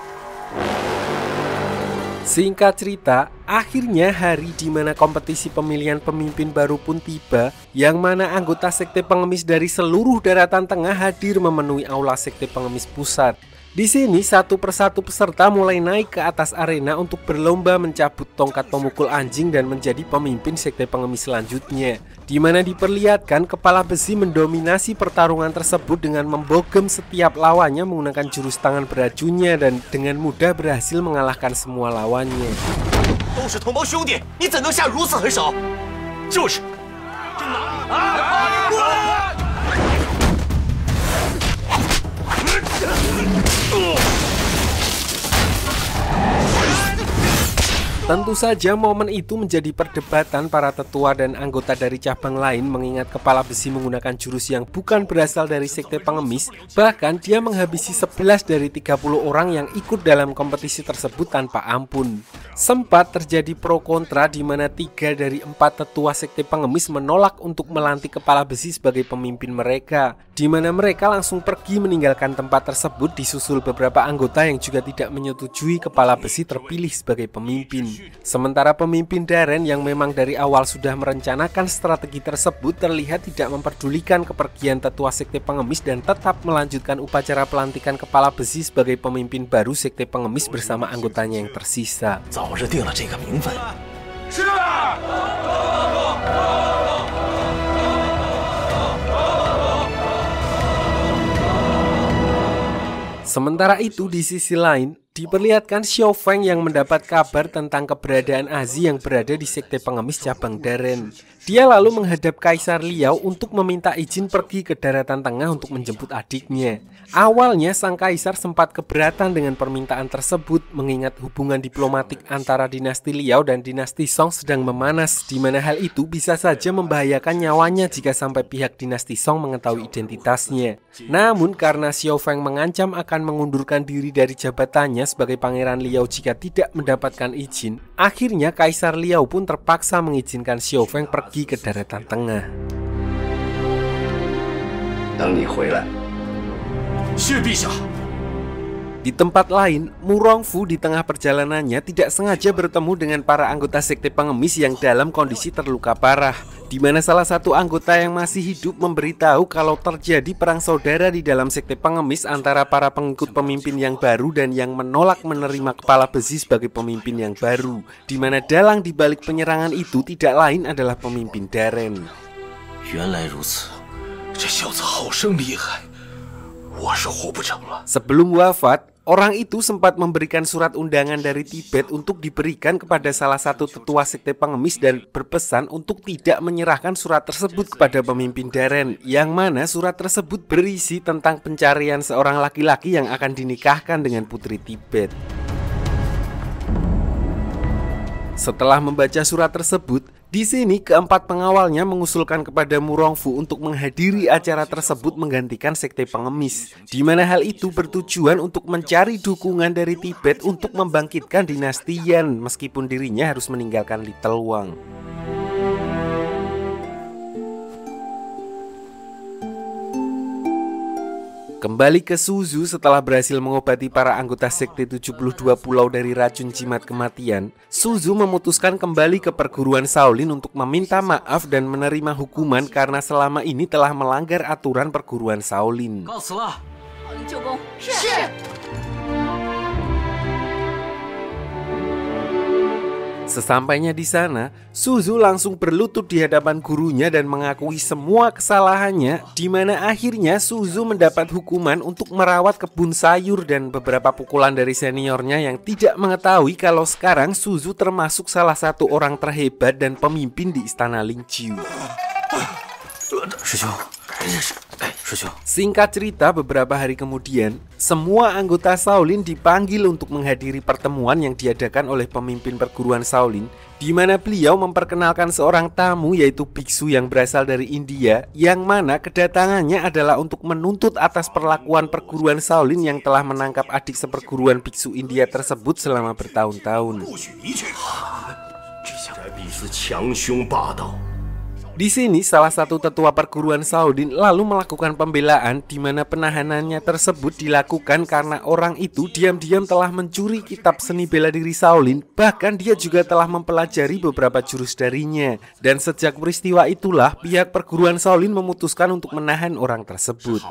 Singkat cerita, akhirnya hari di mana kompetisi pemilihan pemimpin baru pun tiba, yang mana anggota sekte pengemis dari seluruh daratan tengah hadir memenuhi aula sekte pengemis pusat. Di sini satu persatu peserta mulai naik ke atas arena untuk berlomba mencabut tongkat pemukul anjing dan menjadi pemimpin sekte pengemis selanjutnya. Di mana diperlihatkan kepala besi mendominasi pertarungan tersebut dengan membogem setiap lawannya menggunakan jurus tangan beracunnya dan dengan mudah berhasil mengalahkan semua lawannya. 都是同胞兄弟，你怎能下如此狠手？就是，真拿啊！过来！ Tentu saja momen itu menjadi perdebatan para tetua dan anggota dari cabang lain mengingat kepala besi menggunakan jurus yang bukan berasal dari sekte pengemis. Bahkan dia menghabisi sebelas dari tiga puluh orang yang ikut dalam kompetisi tersebut tanpa ampun. Sempat terjadi pro kontra di mana tiga dari empat tetua sekte pengemis menolak untuk melantik kepala besi sebagai pemimpin mereka. di mana mereka langsung pergi meninggalkan tempat tersebut disusul beberapa anggota yang juga tidak menyetujui kepala besi terpilih sebagai pemimpin. Sementara pemimpin Darren yang memang dari awal sudah merencanakan strategi tersebut terlihat tidak memperdulikan kepergian tetua sekte pengemis dan tetap melanjutkan upacara pelantikan kepala besi sebagai pemimpin baru sekte pengemis bersama anggotanya yang tersisa. Sementara itu di sisi lain, diperlihatkan Xiao Feng yang mendapat kabar tentang keberadaan Azi yang berada di sekte pengemis cabang Darren. Dia lalu menghadap Kaisar Liao untuk meminta izin pergi ke daratan tengah untuk menjemput adiknya. Awalnya sang kaisar sempat keberatan dengan permintaan tersebut mengingat hubungan diplomatik antara dinasti Liao dan dinasti Song sedang memanas, di mana hal itu bisa saja membahayakan nyawanya jika sampai pihak dinasti Song mengetahui identitasnya. Namun karena Xiao Feng mengancam akan mengundurkan diri dari jabatannya sebagai Pangeran Liao jika tidak mendapatkan izin, akhirnya Kaisar Liao pun terpaksa mengizinkan Xiao Feng pergi ke daratan tengah. Di tempat lain, Mu Rongfu di tengah perjalanannya tidak sengaja bertemu dengan para anggota sekte pengemis yang dalam kondisi terluka parah, di mana salah satu anggota yang masih hidup memberitahu kalau terjadi perang saudara di dalam sekte pengemis antara para pengikut pemimpin yang baru dan yang menolak menerima kepala besi sebagai pemimpin yang baru, di mana dalang di balik penyerangan itu tidak lain adalah pemimpin Darren. Sebelum wafat, orang itu sempat memberikan surat undangan dari Tibet untuk diberikan kepada salah satu tetua sekte pengemis dan berpesan untuk tidak menyerahkan surat tersebut kepada pemimpin Darren, yang mana surat tersebut berisi tentang pencarian seorang laki-laki yang akan dinikahkan dengan putri Tibet. Setelah membaca surat tersebut, di sini keempat pengawalnya mengusulkan kepada Mu Rongfu untuk menghadiri acara tersebut menggantikan sekte pengemis, di mana hal itu bertujuan untuk mencari dukungan dari Tibet untuk membangkitkan dinasti Yan meskipun dirinya harus meninggalkan Little Wang. Kembali ke Suzu setelah berhasil mengobati para anggota sekte tujuh puluh dua pulau dari racun jimat kematian, Suzu memutuskan kembali ke perguruan Shaolin untuk meminta maaf dan menerima hukuman karena selama ini telah melanggar aturan perguruan Shaolin. Sesampainya di sana, Suzu langsung berlutut di hadapan gurunya dan mengakui semua kesalahannya, di mana akhirnya Suzu mendapat hukuman untuk merawat kebun sayur dan beberapa pukulan dari seniornya yang tidak mengetahui kalau sekarang Suzu termasuk salah satu orang terhebat dan pemimpin di istana Lingqiu. Singkat cerita, beberapa hari kemudian, semua anggota Shaolin dipanggil untuk menghadiri pertemuan yang diadakan oleh pemimpin perguruan Shaolin, di mana beliau memperkenalkan seorang tamu yaitu biksu yang berasal dari India, yang mana kedatangannya adalah untuk menuntut atas perlakuan perguruan Shaolin yang telah menangkap adik seperguruan biksu India tersebut selama bertahun-tahun. Di sini salah satu tetua perguruan Shaolin lalu melakukan pembelaan di mana penahanannya tersebut dilakukan karena orang itu diam-diam telah mencuri kitab seni bela diri Shaolin, bahkan dia juga telah mempelajari beberapa jurus darinya. Dan sejak peristiwa itulah pihak perguruan Shaolin memutuskan untuk menahan orang tersebut.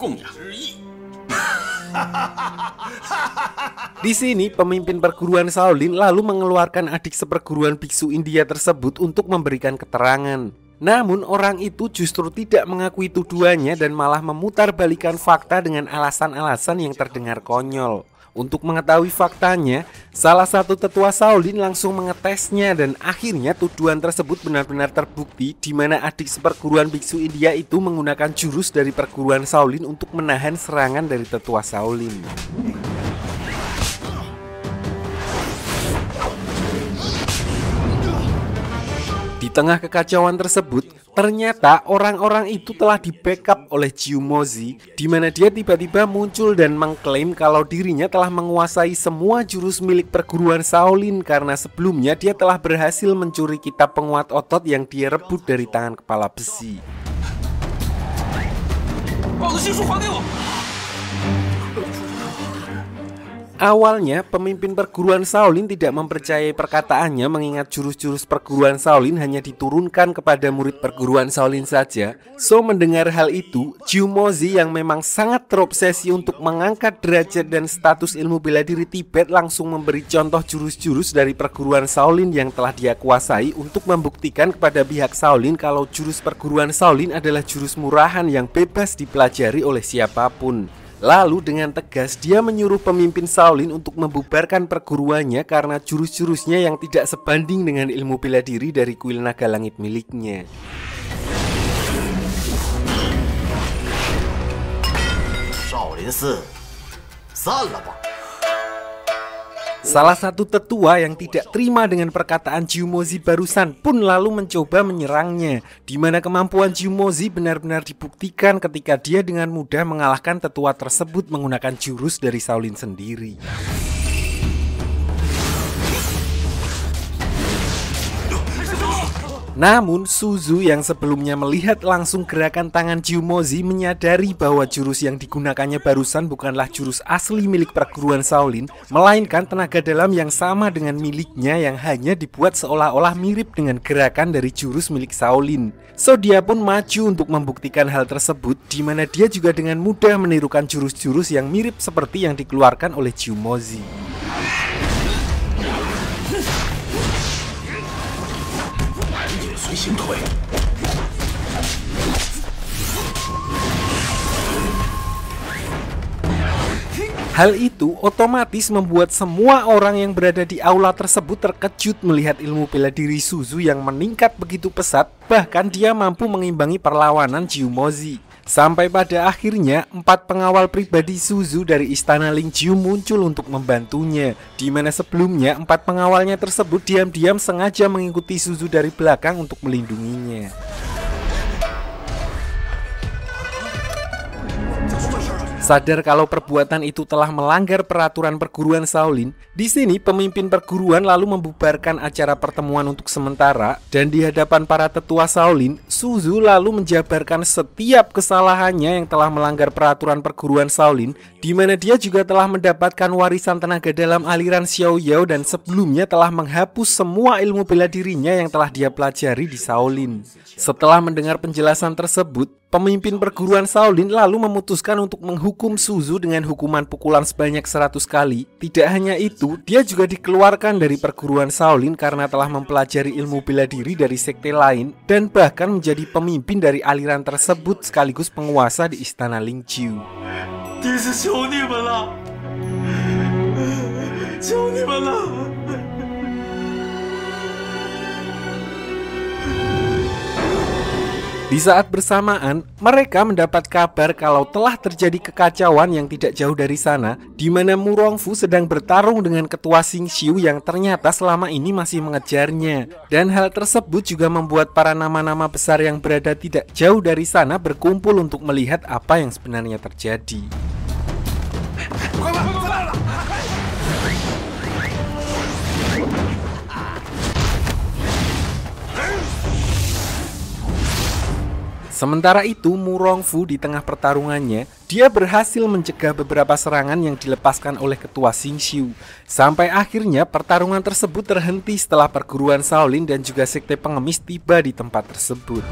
Di sini pemimpin perguruan Shaolin lalu mengeluarkan adik seperguruan biksu India tersebut untuk memberikan keterangan. Namun orang itu justru tidak mengakui tuduhannya dan malah memutarbalikkan fakta dengan alasan-alasan yang terdengar konyol. Untuk mengetahui faktanya, salah satu tetua Shaolin langsung mengetesnya dan akhirnya tuduhan tersebut benar-benar terbukti, di mana adik seperguruan biksu India itu menggunakan jurus dari perguruan Shaolin untuk menahan serangan dari tetua Shaolin. Di tengah kekacauan tersebut, ternyata orang-orang itu telah di-backup oleh Jiu Mozi, di mana dia tiba-tiba muncul dan mengklaim kalau dirinya telah menguasai semua jurus milik perguruan Shaolin karena sebelumnya dia telah berhasil mencuri kitab penguat otot yang dia rebut dari tangan kepala besi. Awalnya, pemimpin perguruan Shaolin tidak mempercayai perkataannya mengingat jurus-jurus perguruan Shaolin hanya diturunkan kepada murid perguruan Shaolin saja. So, mendengar hal itu, Zhu Mozi yang memang sangat terobsesi untuk mengangkat derajat dan status ilmu bela diri Tibet langsung memberi contoh jurus-jurus dari perguruan Shaolin yang telah dia kuasai untuk membuktikan kepada pihak Shaolin kalau jurus perguruan Shaolin adalah jurus murahan yang bebas dipelajari oleh siapapun. Lalu dengan tegas dia menyuruh pemimpin Shaolin untuk membubarkan perguruannya karena jurus-jurusnya yang tidak sebanding dengan ilmu bela diri dari kuil naga langit miliknya. Shaolin Si, sanlah ba. Salah satu tetua yang tidak terima dengan perkataan Zhu Mozi barusan pun lalu mencoba menyerangnya, di mana kemampuan Zhu Mozi benar-benar dibuktikan ketika dia dengan mudah mengalahkan tetua tersebut menggunakan jurus dari Shaolin sendiri. Namun Suzu yang sebelumnya melihat langsung gerakan tangan Zhu Mozi menyadari bahwa jurus yang digunakannya barusan bukanlah jurus asli milik perguruan Shaolin, melainkan tenaga dalam yang sama dengan miliknya yang hanya dibuat seolah-olah mirip dengan gerakan dari jurus milik Shaolin. So dia pun maju untuk membuktikan hal tersebut, di mana dia juga dengan mudah menirukan jurus-jurus yang mirip seperti yang dikeluarkan oleh Zhu Mozi. Hal itu otomatis membuat semua orang yang berada di aula tersebut terkejut melihat ilmu bela diri Suzu yang meningkat begitu pesat, bahkan dia mampu mengimbangi perlawanan Zhu Mozi. Sampai pada akhirnya, empat pengawal pribadi Suzu dari istana Lingqiu muncul untuk membantunya, di mana sebelumnya empat pengawalnya tersebut diam-diam sengaja mengikuti Suzu dari belakang untuk melindunginya. Sadar kalau perbuatan itu telah melanggar peraturan perguruan Shaolin, di sini pemimpin perguruan lalu membubarkan acara pertemuan untuk sementara, dan di hadapan para tetua Shaolin, Suzu lalu menjabarkan setiap kesalahannya yang telah melanggar peraturan perguruan Shaolin, di mana dia juga telah mendapatkan warisan tenaga dalam aliran Xiaoyao dan sebelumnya telah menghapus semua ilmu bela dirinya yang telah dia pelajari di Shaolin. Setelah mendengar penjelasan tersebut, pemimpin perguruan Shaolin lalu memutuskan untuk menghukum Suzu dengan hukuman pukulan sebanyak seratus kali. Tidak hanya itu, dia juga dikeluarkan dari perguruan Shaolin karena telah mempelajari ilmu bela diri dari sekte lain dan bahkan menjadi pemimpin dari aliran tersebut sekaligus penguasa di istana Lingqiu. Di saat bersamaan, mereka mendapat kabar kalau telah terjadi kekacauan yang tidak jauh dari sana, di mana Mu Rongfu sedang bertarung dengan ketua Xingxiu yang ternyata selama ini masih mengejarnya. Dan hal tersebut juga membuat para nama-nama besar yang berada tidak jauh dari sana berkumpul untuk melihat apa yang sebenarnya terjadi. Sementara itu, Mu Rongfu di tengah pertarungannya, dia berhasil mencegah beberapa serangan yang dilepaskan oleh ketua Xingxiu. Sampai akhirnya pertarungan tersebut terhenti setelah perguruan Shaolin dan juga sekte pengemis tiba di tempat tersebut.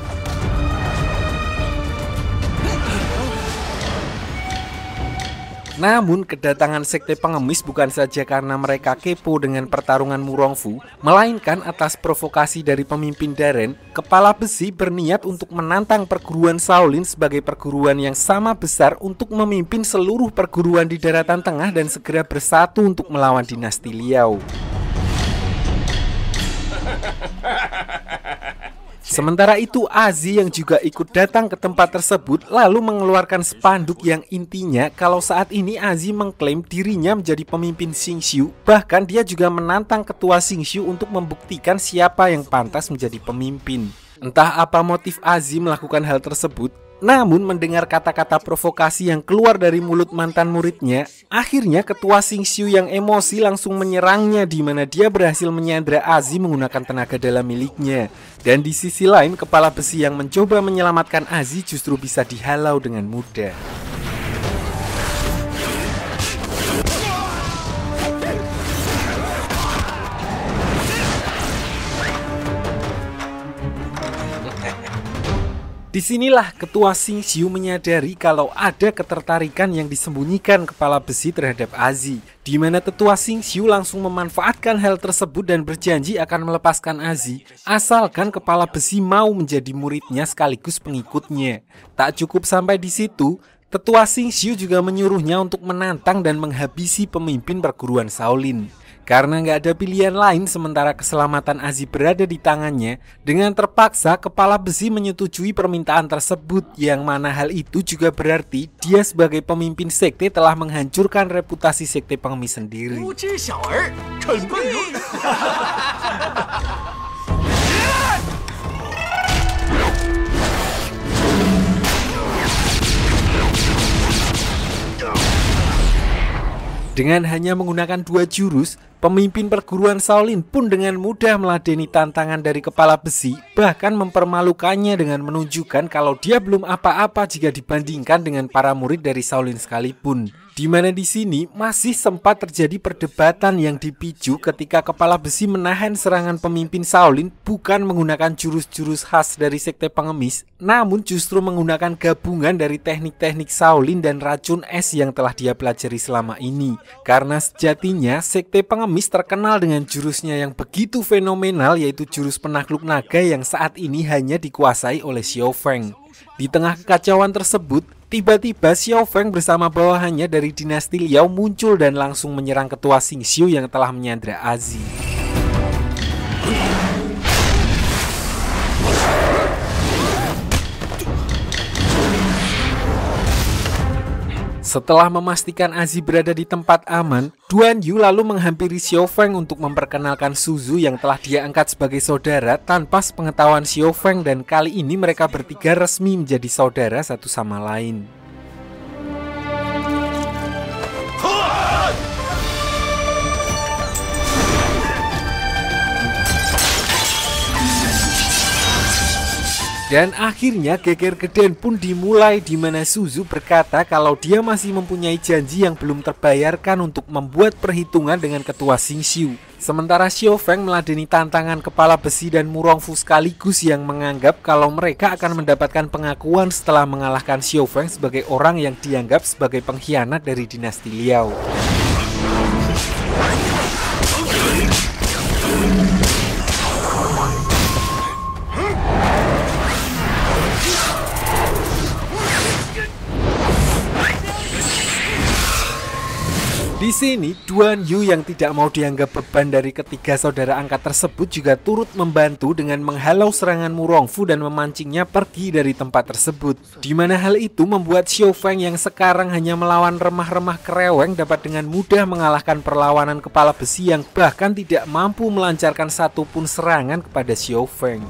Namun kedatangan sekte pengemis bukan saja karena mereka kepo dengan pertarungan Mu Rongfu, melainkan atas provokasi dari pemimpin Daren, kepala besi berniat untuk menantang perguruan Shaolin sebagai perguruan yang sama besar untuk memimpin seluruh perguruan di daratan tengah dan segera bersatu untuk melawan dinasti Liao. Sementara itu, Azi yang juga ikut datang ke tempat tersebut lalu mengeluarkan spanduk yang intinya kalau saat ini Azi mengklaim dirinya menjadi pemimpin Xingxiu. Bahkan dia juga menantang ketua Xingxiu untuk membuktikan siapa yang pantas menjadi pemimpin. Entah apa motif Azi melakukan hal tersebut, Namun mendengar kata-kata provokasi yang keluar dari mulut mantan muridnya, akhirnya ketua Xingqiu yang emosi langsung menyerangnya, di mana dia berhasil menyandra Azi menggunakan tenaga dalam miliknya. Dan di sisi lain, kepala besi yang mencoba menyelamatkan Azi justru bisa dihalau dengan mudah. Disinilah ketua Xingqiu menyadari kalau ada ketertarikan yang disembunyikan kepala besi terhadap Azi, di mana tetua Xingqiu langsung memanfaatkan hal tersebut dan berjanji akan melepaskan Azi asalkan kepala besi mau menjadi muridnya sekaligus pengikutnya. Tak cukup sampai di situ, tetua Xingqiu juga menyuruhnya untuk menantang dan menghabisi pemimpin perguruan Shaolin. Karena nggak ada pilihan lain sementara keselamatan Azi berada di tangannya, dengan terpaksa kepala besi menyetujui permintaan tersebut, yang mana hal itu juga berarti dia sebagai pemimpin sekte telah menghancurkan reputasi sekte pengemis sendiri. Dengan hanya menggunakan dua jurus, pemimpin perguruan Shaolin pun dengan mudah meladeni tantangan dari kepala besi, bahkan mempermalukannya dengan menunjukkan kalau dia belum apa-apa jika dibandingkan dengan para murid dari Shaolin sekalipun. Di mana di sini masih sempat terjadi perdebatan yang dipicu ketika kepala besi menahan serangan pemimpin Shaolin bukan menggunakan jurus-jurus khas dari sekte pengemis, namun justru menggunakan gabungan dari teknik-teknik Shaolin dan racun es yang telah dia pelajari selama ini. Karena sejatinya sekte pengemis terkenal dengan jurusnya yang begitu fenomenal, yaitu jurus penakluk naga yang saat ini hanya dikuasai oleh Xiao Feng. Di tengah kekacauan tersebut, tiba-tiba Xiao Feng bersama bawahannya dari dinasti Liao muncul dan langsung menyerang ketua Xingqiu yang telah menyandra Azi. Setelah memastikan Azi berada di tempat aman, Duan Yu lalu menghampiri Xiao Feng untuk memperkenalkan Suzu yang telah dia angkat sebagai saudara tanpa sepengetahuan Xiao Feng, dan kali ini mereka bertiga resmi menjadi saudara satu sama lain. Dan akhirnya geger geden pun dimulai, di mana Suzu berkata kalau dia masih mempunyai janji yang belum terbayarkan untuk membuat perhitungan dengan ketua Xingqiu. Sementara Xiao Feng meladeni tantangan kepala besi dan Murongfu sekaligus, yang menganggap kalau mereka akan mendapatkan pengakuan setelah mengalahkan Xiao Feng sebagai orang yang dianggap sebagai pengkhianat dari dinasti Liao. Di sini, Duan Yu yang tidak mau dianggap beban dari ketiga saudara angkat tersebut juga turut membantu dengan menghalau serangan Murongfu dan memancingnya pergi dari tempat tersebut. Di mana hal itu membuat Xiao Feng yang sekarang hanya melawan remah-remah kereweng dapat dengan mudah mengalahkan perlawanan kepala besi yang bahkan tidak mampu melancarkan satupun serangan kepada Xiao Feng.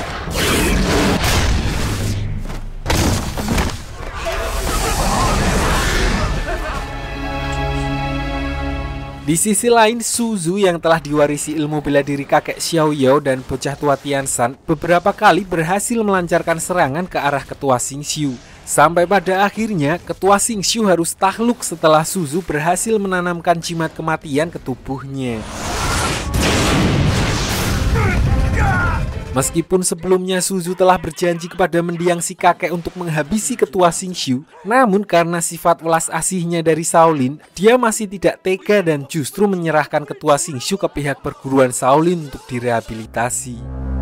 Di sisi lain, Suzu yang telah diwarisi ilmu bela diri kakek Xiao Yao dan bocah tua Tian Shan beberapa kali berhasil melancarkan serangan ke arah ketua Xingqiu. Sampai pada akhirnya, ketua Xingqiu harus takluk setelah Suzu berhasil menanamkan jimat kematian ke tubuhnya. Meskipun sebelumnya Suzu telah berjanji kepada mendiang si kakek untuk menghabisi ketua Xingqiu, namun karena sifat welas asihnya dari Shaolin, dia masih tidak tega dan justru menyerahkan ketua Xingqiu ke pihak perguruan Shaolin untuk direhabilitasi.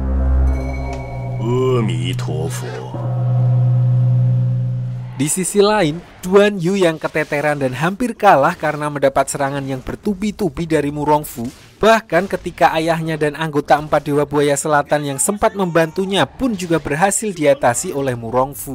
Di sisi lain, Duan Yu yang keteteran dan hampir kalah karena mendapat serangan yang bertubi-tubi dari Murongfu. Bahkan ketika ayahnya dan anggota empat Dewa Buaya Selatan yang sempat membantunya pun juga berhasil diatasi oleh Murongfu.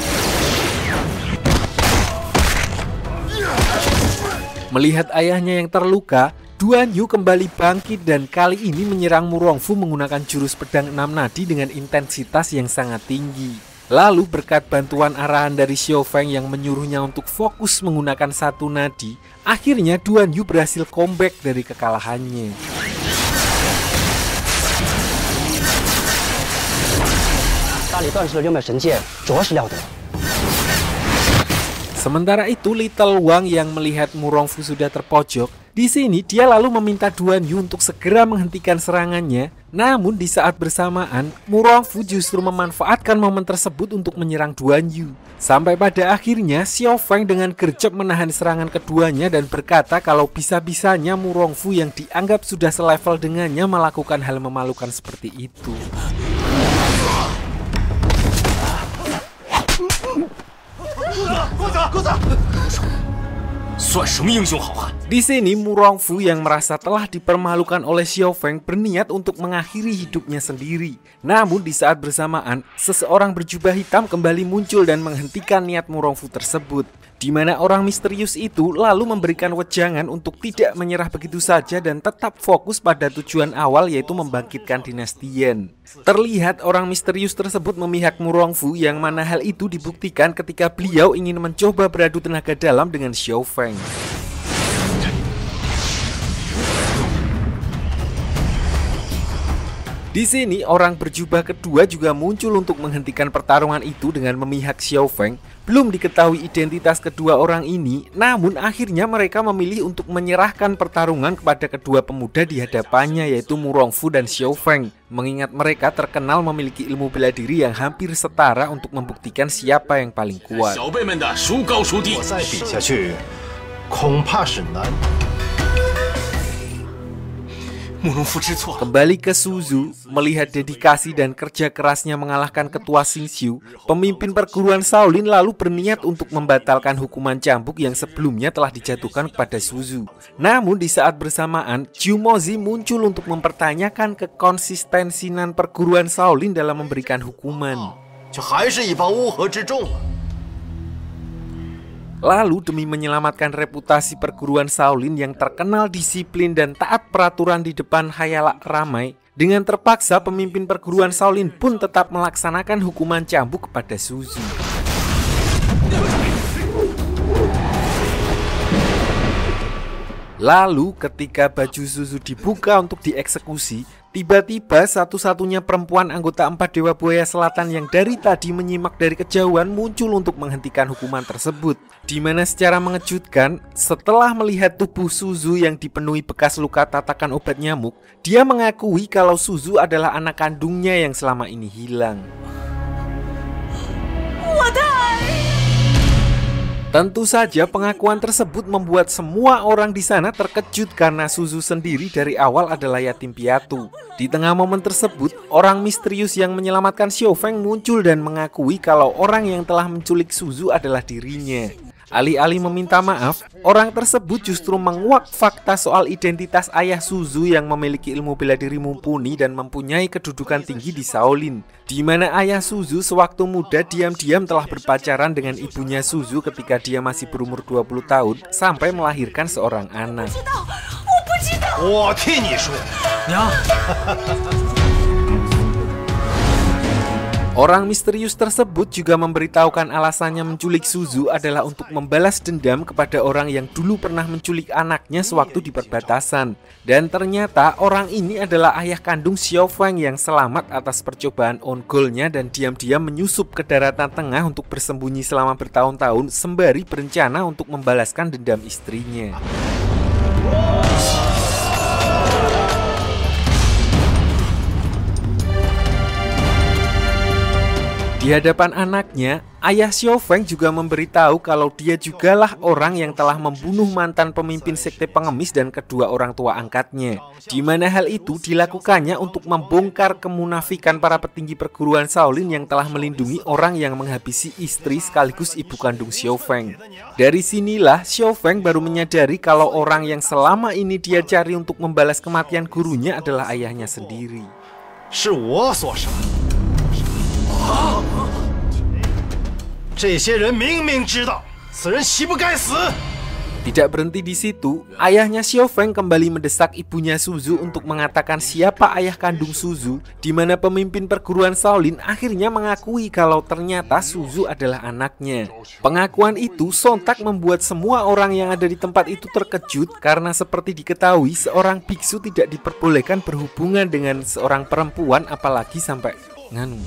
Melihat ayahnya yang terluka, Duan Yu kembali bangkit dan kali ini menyerang Murongfu menggunakan jurus pedang enam nadi dengan intensitas yang sangat tinggi. Lalu berkat bantuan arahan dari Xiao Feng yang menyuruhnya untuk fokus menggunakan satu nadi, akhirnya Duan Yu berhasil comeback dari kekalahannya. Sementara itu, Little Wang yang melihat Murongfu sudah terpojok, di sini dia lalu meminta Duan Yu untuk segera menghentikan serangannya. Namun di saat bersamaan, Murongfu justru memanfaatkan momen tersebut untuk menyerang Duan Yu. Sampai pada akhirnya Xiao Feng dengan gercep menahan serangan keduanya dan berkata kalau bisa-bisanya Murongfu yang dianggap sudah selevel dengannya melakukan hal memalukan seperti itu. Di sini Murongfu yang merasa telah dipermalukan oleh Xiao Feng berniat untuk mengakhiri hidupnya sendiri. Namun di saat bersamaan, seseorang berjubah hitam kembali muncul dan menghentikan niat Murongfu tersebut. Di mana orang misterius itu lalu memberikan wejangan untuk tidak menyerah begitu saja dan tetap fokus pada tujuan awal, yaitu membangkitkan dinasti Yan. Terlihat orang misterius tersebut memihak Murongfu, yang mana hal itu dibuktikan ketika beliau ingin mencoba beradu tenaga dalam dengan Xiao Feng. Di sini orang berjubah kedua juga muncul untuk menghentikan pertarungan itu dengan memihak Xiao Feng. Belum diketahui identitas kedua orang ini, namun akhirnya mereka memilih untuk menyerahkan pertarungan kepada kedua pemuda di hadapannya, yaitu Murongfu dan Xiao Feng. Mengingat mereka terkenal memiliki ilmu bela diri yang hampir setara untuk membuktikan siapa yang paling kuat. Kembali ke Suzu, melihat dedikasi dan kerja kerasnya mengalahkan ketua Xingqiu, pemimpin perguruan Shaolin lalu berniat untuk membatalkan hukuman cambuk yang sebelumnya telah dijatuhkan kepada Suzu. Namun di saat bersamaan, Zhu Mozi muncul untuk mempertanyakan kekonsistensian perguruan Shaolin dalam memberikan hukuman. Lalu demi menyelamatkan reputasi perguruan Shaolin yang terkenal disiplin dan taat peraturan di depan khayalak ramai, dengan terpaksa pemimpin perguruan Shaolin pun tetap melaksanakan hukuman cambuk kepada Suzu. Lalu ketika baju Suzu dibuka untuk dieksekusi, tiba-tiba satu-satunya perempuan anggota empat Dewa Buaya Selatan yang dari tadi menyimak dari kejauhan muncul untuk menghentikan hukuman tersebut. Di mana secara mengejutkan, setelah melihat tubuh Suzu yang dipenuhi bekas luka tatakan obat nyamuk, dia mengakui kalau Suzu adalah anak kandungnya yang selama ini hilang. Tentu saja pengakuan tersebut membuat semua orang di sana terkejut karena Suzu sendiri dari awal adalah yatim piatu. Di tengah momen tersebut, orang misterius yang menyelamatkan Xiao Feng muncul dan mengakui kalau orang yang telah menculik Suzu adalah dirinya. Alih-alih meminta maaf, orang tersebut justru menguak fakta soal identitas ayah Suzu yang memiliki ilmu bela diri mumpuni dan mempunyai kedudukan tinggi di Shaolin. Di mana ayah Suzu sewaktu muda diam-diam telah berpacaran dengan ibunya Suzu ketika dia masih berumur dua puluh tahun sampai melahirkan seorang anak. Orang misterius tersebut juga memberitahukan alasannya menculik Suzu adalah untuk membalas dendam kepada orang yang dulu pernah menculik anaknya sewaktu di perbatasan. Dan ternyata orang ini adalah ayah kandung Xiao Feng yang selamat atas percobaan on goal-nya dan diam-diam menyusup ke daratan tengah untuk bersembunyi selama bertahun-tahun sembari berencana untuk membalaskan dendam istrinya. Di hadapan anaknya, ayah Xiao Feng juga memberitahu kalau dia jugalah orang yang telah membunuh mantan pemimpin sekte pengemis dan kedua orang tua angkatnya. Di mana hal itu dilakukannya untuk membongkar kemunafikan para petinggi perguruan Shaolin yang telah melindungi orang yang menghabisi istri sekaligus ibu kandung Xiao Feng. Dari sinilah Xiao Feng baru menyadari kalau orang yang selama ini dia cari untuk membalas kematian gurunya adalah ayahnya sendiri. Tidak berhenti di situ, ayahnya Xiao Feng kembali mendesak ibunya Suzu untuk mengatakan siapa ayah kandung Suzu, di mana pemimpin perguruan Shaolin akhirnya mengakui kalau ternyata Suzu adalah anaknya. Pengakuan itu sontak membuat semua orang yang ada di tempat itu terkejut karena seperti diketahui seorang biksu tidak diperbolehkan berhubungan dengan seorang perempuan apalagi sampai nganu.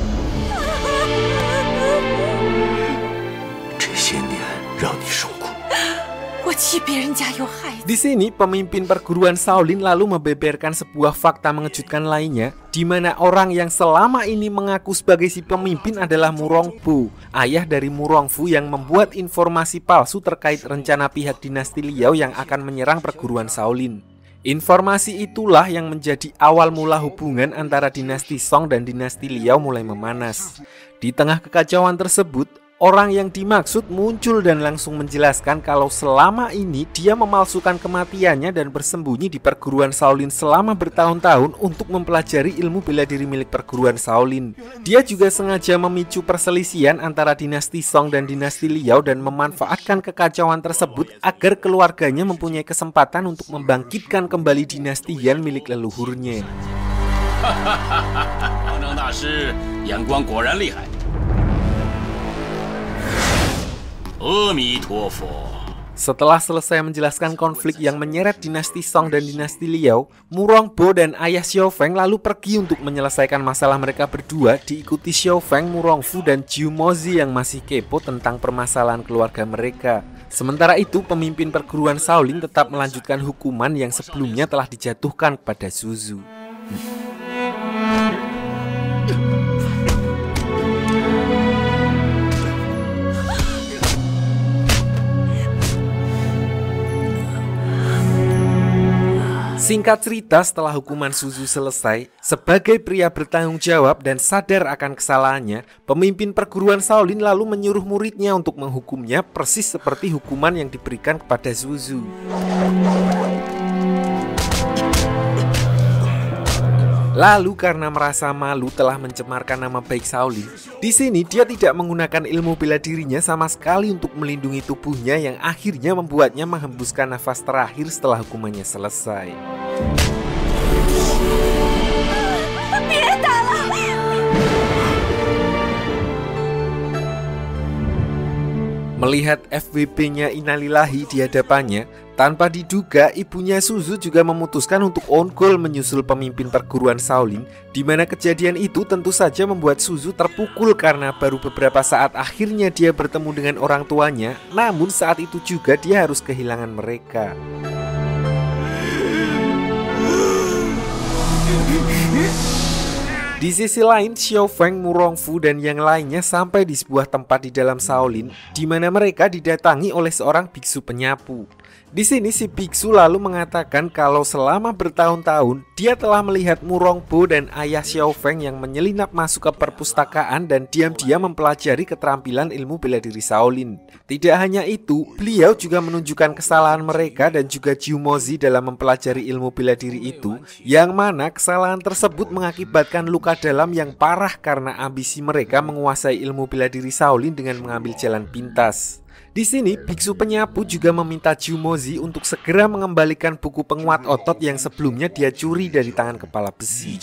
Di sini pemimpin perguruan Shaolin lalu membeberkan sebuah fakta mengejutkan lainnya, di mana orang yang selama ini mengaku sebagai si pemimpin adalah Murongfu, ayah dari Murongfu yang membuat informasi palsu terkait rencana pihak dinasti Liao yang akan menyerang perguruan Shaolin. Informasi itulah yang menjadi awal mula hubungan antara dinasti Song dan dinasti Liao mulai memanas. Di tengah kekacauan tersebut, orang yang dimaksud muncul dan langsung menjelaskan kalau selama ini dia memalsukan kematiannya dan bersembunyi di perguruan Shaolin selama bertahun-tahun untuk mempelajari ilmu bela diri milik perguruan Shaolin. Dia juga sengaja memicu perselisihan antara dinasti Song dan dinasti Liao dan memanfaatkan kekacauan tersebut agar keluarganya mempunyai kesempatan untuk membangkitkan kembali dinasti Han milik leluhurnya. Setelah selesai menjelaskan konflik yang menyeret dinasti Song dan dinasti Liao, Murongbo dan ayah Xiao Feng lalu pergi untuk menyelesaikan masalah mereka berdua, diikuti Xiao Feng, Murongfu, dan Jiu Mozi yang masih kepo tentang permasalahan keluarga mereka. Sementara itu, pemimpin perguruan Shaolin tetap melanjutkan hukuman yang sebelumnya telah dijatuhkan kepada Suzu. Singkat cerita, setelah hukuman Suzu selesai, sebagai pria bertanggung jawab dan sadar akan kesalahannya, pemimpin perguruan Shaolin lalu menyuruh muridnya untuk menghukumnya persis seperti hukuman yang diberikan kepada Suzu. Lalu karena merasa malu telah mencemarkan nama baik Shaolin, di sini dia tidak menggunakan ilmu bela dirinya sama sekali untuk melindungi tubuhnya yang akhirnya membuatnya menghembuskan nafas terakhir setelah hukumannya selesai. Melihat F W B-nya Innalillahi di hadapannya, tanpa diduga ibunya Suzu juga memutuskan untuk on goal menyusul pemimpin perguruan Shaolin, di mana kejadian itu tentu saja membuat Suzu terpukul karena baru beberapa saat akhirnya dia bertemu dengan orang tuanya, namun saat itu juga dia harus kehilangan mereka. Di sisi lain, Xiao Feng, Murongfu, dan yang lainnya sampai di sebuah tempat di dalam Shaolin, di mana mereka didatangi oleh seorang biksu penyapu. Di sini si biksu lalu mengatakan kalau selama bertahun-tahun dia telah melihat Murongfu dan ayah Xiao Feng yang menyelinap masuk ke perpustakaan dan diam-diam mempelajari keterampilan ilmu bela diri Shaolin. Tidak hanya itu, beliau juga menunjukkan kesalahan mereka dan juga Jiu Mozi dalam mempelajari ilmu bela diri itu, yang mana kesalahan tersebut mengakibatkan luka dalam yang parah karena ambisi mereka menguasai ilmu bela diri Shaolin dengan mengambil jalan pintas. Di sini, biksu penyapu juga meminta Jiu Mozi untuk segera mengembalikan buku penguat otot yang sebelumnya dia curi dari tangan kepala besi.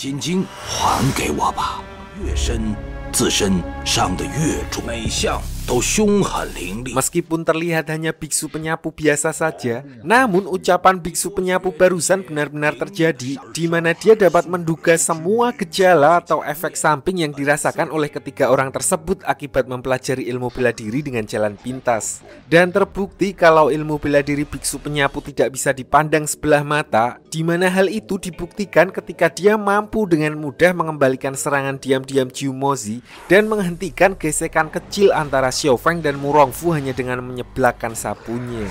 Meskipun terlihat hanya biksu penyapu biasa saja, namun ucapan biksu penyapu barusan benar-benar terjadi, di mana dia dapat menduga semua gejala atau efek samping yang dirasakan oleh ketiga orang tersebut akibat mempelajari ilmu bela diri dengan jalan pintas. Dan terbukti kalau ilmu bela diri biksu penyapu tidak bisa dipandang sebelah mata, di mana hal itu dibuktikan ketika dia mampu dengan mudah mengembalikan serangan diam-diam Jiu Mozi dan menghentikan gesekan kecil antara Xiao Feng dan Murongfu hanya dengan menyeblakkan sapunya.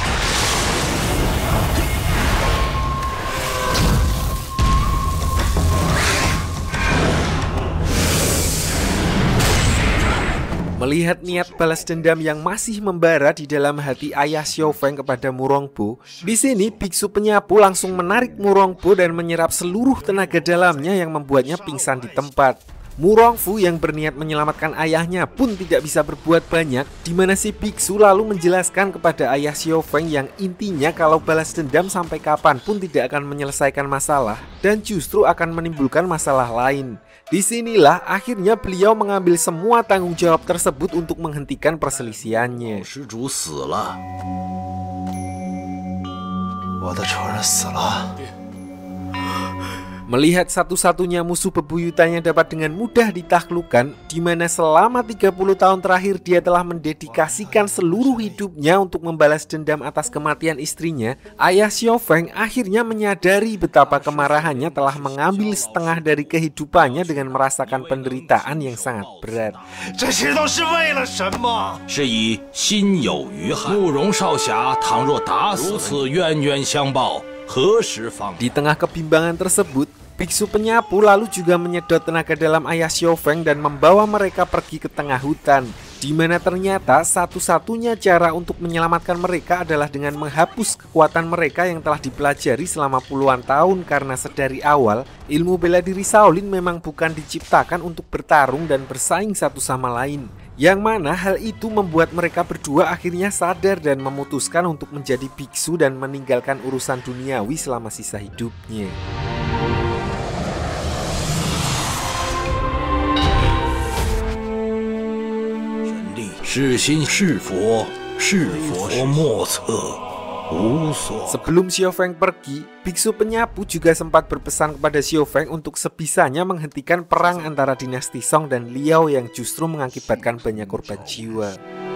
Melihat niat balas dendam yang masih membara di dalam hati ayah Xiao Feng kepada Murongfu, di sini biksu penyapu langsung menarik Murongfu dan menyerap seluruh tenaga dalamnya yang membuatnya pingsan di tempat. Murongfu yang berniat menyelamatkan ayahnya pun tidak bisa berbuat banyak, di mana si biksu lalu menjelaskan kepada ayah Xiaofeng yang intinya kalau balas dendam sampai kapanpun tidak akan menyelesaikan masalah dan justru akan menimbulkan masalah lain. Disinilah akhirnya beliau mengambil semua tanggung jawab tersebut untuk menghentikan perselisihannya. Melihat satu-satunya musuh bebuyutannya dapat dengan mudah ditaklukkan, di mana selama tiga puluh tahun terakhir dia telah mendedikasikan seluruh hidupnya untuk membalas dendam atas kematian istrinya, ayah Xiaofeng akhirnya menyadari betapa kemarahannya telah mengambil setengah dari kehidupannya dengan merasakan penderitaan yang sangat berat. Di tengah kebimbangan tersebut, biksu penyapu lalu juga menyedot tenaga dalam ayah Xiaofeng dan membawa mereka pergi ke tengah hutan, di mana ternyata satu-satunya cara untuk menyelamatkan mereka adalah dengan menghapus kekuatan mereka yang telah dipelajari selama puluhan tahun, karena sedari awal ilmu bela diri Shaolin memang bukan diciptakan untuk bertarung dan bersaing satu sama lain. Yang mana hal itu membuat mereka berdua akhirnya sadar dan memutuskan untuk menjadi biksu dan meninggalkan urusan duniawi selama sisa hidupnya. Sebelum Xiaofeng pergi, biksu penyapu juga sempat berpesan kepada Xiaofeng untuk sebisanya menghentikan perang antara dinasti Song dan Liao yang justru mengakibatkan banyak korban jiwa.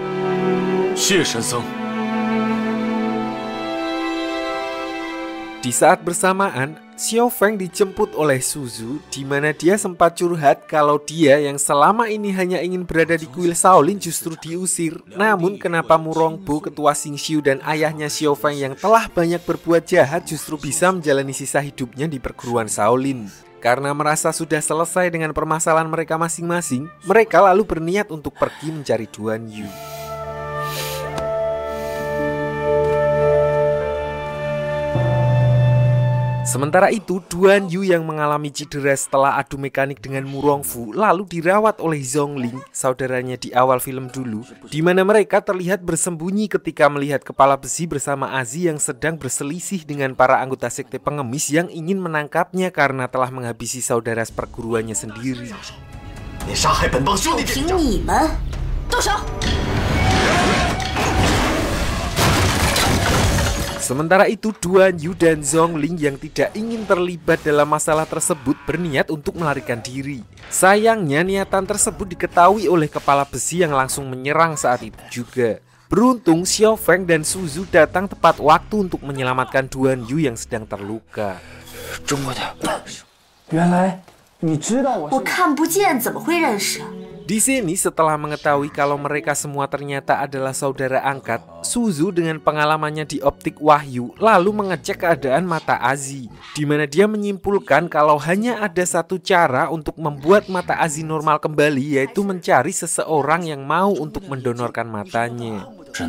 Di saat bersamaan, Xiaofeng dijemput oleh Suzu, di mana dia sempat curhat kalau dia yang selama ini hanya ingin berada di kuil Shaolin justru diusir. Namun kenapa Murongbu, ketua Xingqiu dan ayahnya Xiaofeng yang telah banyak berbuat jahat justru bisa menjalani sisa hidupnya di perguruan Shaolin? Karena merasa sudah selesai dengan permasalahan mereka masing-masing, mereka lalu berniat untuk pergi mencari Duan Yu. Sementara itu, Duan Yu yang mengalami cedera setelah adu mekanik dengan Murongfu lalu dirawat oleh Zhongling, saudaranya di awal film dulu, di mana mereka terlihat bersembunyi ketika melihat kepala besi bersama Azi yang sedang berselisih dengan para anggota sekte pengemis yang ingin menangkapnya karena telah menghabisi saudara seperguruannya sendiri. Sementara itu, Duan Yu dan Zhongling yang tidak ingin terlibat dalam masalah tersebut berniat untuk melarikan diri. Sayangnya niatan tersebut diketahui oleh kepala besi yang langsung menyerang saat itu juga. Beruntung Xiaofeng dan Suzu datang tepat waktu untuk menyelamatkan Duan Yu yang sedang terluka. Di sini setelah mengetahui kalau mereka semua ternyata adalah saudara angkat, Suzu dengan pengalamannya di optik wahyu lalu mengecek keadaan mata Azi, di mana dia menyimpulkan kalau hanya ada satu cara untuk membuat mata Azi normal kembali, yaitu mencari seseorang yang mau untuk mendonorkan matanya.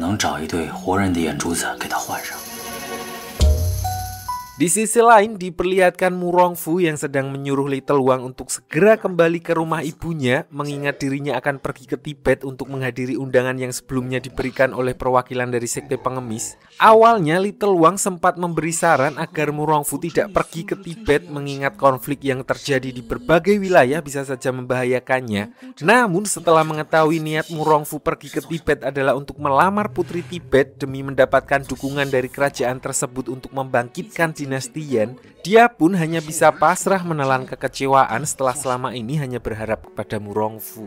Di sisi lain diperlihatkan Murongfu yang sedang menyuruh Little Wang untuk segera kembali ke rumah ibunya, mengingat dirinya akan pergi ke Tibet untuk menghadiri undangan yang sebelumnya diberikan oleh perwakilan dari sekte pengemis. Awalnya Little Wang sempat memberi saran agar Murongfu tidak pergi ke Tibet mengingat konflik yang terjadi di berbagai wilayah bisa saja membahayakannya. Namun setelah mengetahui niat Murongfu pergi ke Tibet adalah untuk melamar putri Tibet demi mendapatkan dukungan dari kerajaan tersebut untuk membangkitkan dinasti Yan, dia pun hanya bisa pasrah menelan kekecewaan setelah selama ini hanya berharap kepada Murongfu.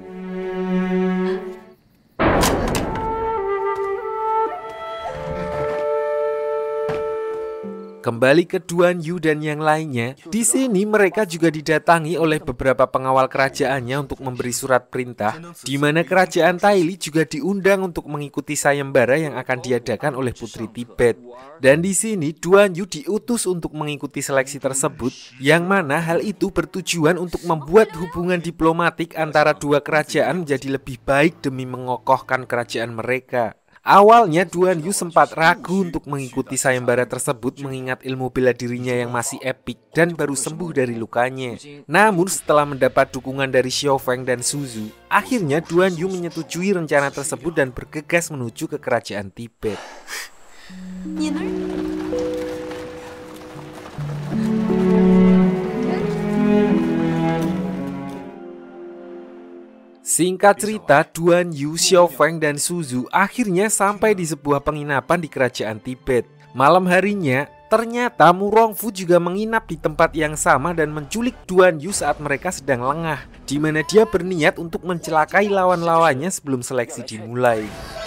Kembali ke Duan Yu dan yang lainnya, di sini mereka juga didatangi oleh beberapa pengawal kerajaannya untuk memberi surat perintah, di mana kerajaan Taili juga diundang untuk mengikuti sayembara yang akan diadakan oleh putri Tibet. Dan di sini Duan Yu diutus untuk mengikuti seleksi tersebut, yang mana hal itu bertujuan untuk membuat hubungan diplomatik antara dua kerajaan menjadi lebih baik demi mengokohkan kerajaan mereka. Awalnya Duan Yu sempat ragu untuk mengikuti sayembara tersebut mengingat ilmu bela dirinya yang masih epik dan baru sembuh dari lukanya. Namun setelah mendapat dukungan dari Xiao Feng dan Su Zhu, akhirnya Duan Yu menyetujui rencana tersebut dan bergegas menuju ke kerajaan Tibet. Singkat cerita, Duan Yu, Xiao Feng, dan Su Zhu akhirnya sampai di sebuah penginapan di kerajaan Tibet. Malam harinya, ternyata Mu Rongfu juga menginap di tempat yang sama dan menculik Duan Yu saat mereka sedang lengah, di mana dia berniat untuk mencelakai lawan-lawannya sebelum seleksi dimulai.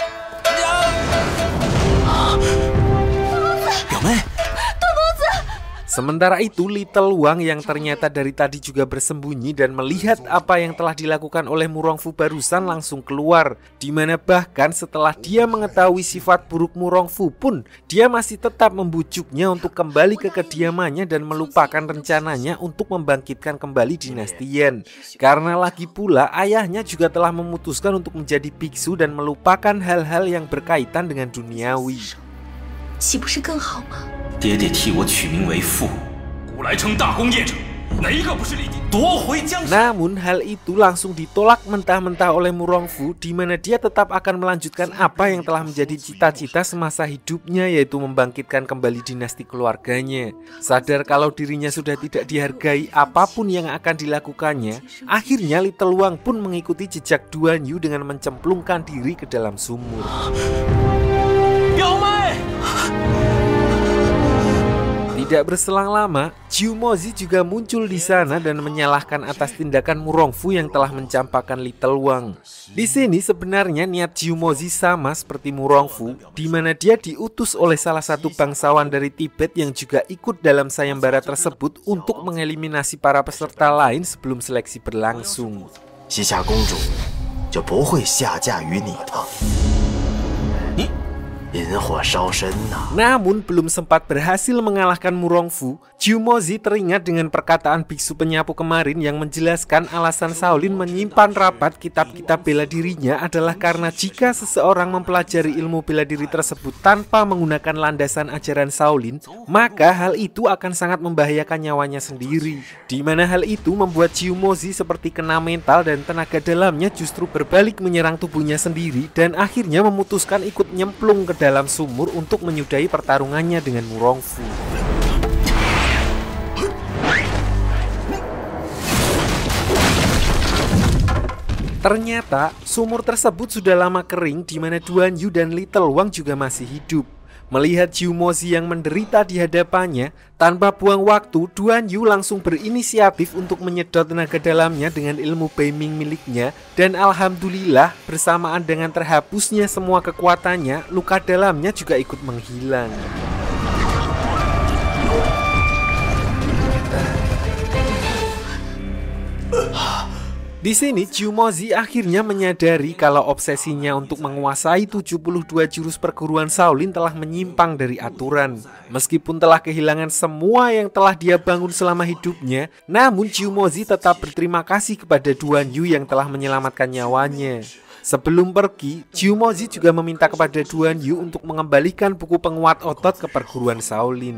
Sementara itu, Little Wang yang ternyata dari tadi juga bersembunyi dan melihat apa yang telah dilakukan oleh Mu Rongfu barusan langsung keluar, di mana bahkan setelah dia mengetahui sifat buruk Mu Rongfu pun, dia masih tetap membujuknya untuk kembali ke kediamannya dan melupakan rencananya untuk membangkitkan kembali dinasti Yan. Karena lagi pula ayahnya juga telah memutuskan untuk menjadi biksu dan melupakan hal-hal yang berkaitan dengan duniawi. 岂不是更好吗？ 爹爹替我取名为父，古来称大功业者，哪一个不是立地夺回江山？ Namun hal itu langsung ditolak mentah-mentah oleh Mu Rongfu, di mana dia tetap akan melanjutkan apa yang telah menjadi cita-cita semasa hidupnya, yaitu membangkitkan kembali dinasti keluarganya. Sadar kalau dirinya sudah tidak dihargai apapun yang akan dilakukannya, akhirnya Little Wang pun mengikuti jejak Duan Yu dengan mencemplungkan diri ke dalam sumur. Tidak berselang lama, Jiu Mozi juga muncul di sana dan menyalahkan atas tindakan Mu Rongfu yang telah mencampakkan Little Wang. Di sini sebenarnya niat Jiu Mozi sama seperti Mu Rongfu, di mana dia diutus oleh salah satu bangsawan dari Tibet yang juga ikut dalam sayembara tersebut untuk mengeliminasi para peserta lain sebelum seleksi berlangsung. 西夏公主就不会下嫁于你了。 Namun belum sempat berhasil mengalahkan Mu Rongfu, Jiu Mozi teringat dengan perkataan biksu penyapu kemarin yang menjelaskan alasan Shaolin menyimpan rapat kitab-kitab bela dirinya adalah karena jika seseorang mempelajari ilmu bela diri tersebut tanpa menggunakan landasan ajaran Shaolin, maka hal itu akan sangat membahayakan nyawanya sendiri. Di mana hal itu membuat Jiu Mozi seperti kena mental dan tenaga dalamnya justru berbalik menyerang tubuhnya sendiri dan akhirnya memutuskan ikut nyemplung ke dalam sumur untuk menyudahi pertarungannya dengan Mu Rongfu. Ternyata sumur tersebut sudah lama kering, di mana Duan Yu dan Little Wang juga masih hidup. Melihat Jiu Mozi yang menderita di hadapannya, tanpa buang waktu, Duan Yu langsung berinisiatif untuk menyedot tenaga dalamnya dengan ilmu Beiming miliknya, dan alhamdulillah bersamaan dengan terhapusnya semua kekuatannya, luka dalamnya juga ikut menghilang. Di sini Jiu Mozi akhirnya menyadari kalau obsesinya untuk menguasai tujuh puluh dua jurus perguruan Shaolin telah menyimpang dari aturan. Meskipun telah kehilangan semua yang telah dia bangun selama hidupnya, namun Jiu Mozi tetap berterima kasih kepada Duan Yu yang telah menyelamatkan nyawanya. Sebelum pergi, Jiu Mozi juga meminta kepada Duan Yu untuk mengembalikan buku penguat otot ke perguruan Shaolin.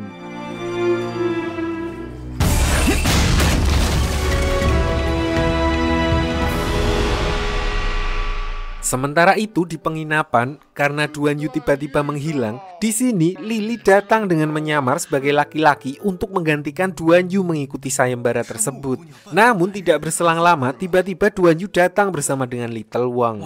Sementara itu di penginapan, karena Duan Yu tiba-tiba menghilang, di sini Lily datang dengan menyamar sebagai laki-laki untuk menggantikan Duan Yu mengikuti sayembara tersebut. Namun tidak berselang lama, tiba-tiba Duan Yu datang bersama dengan Little Wang.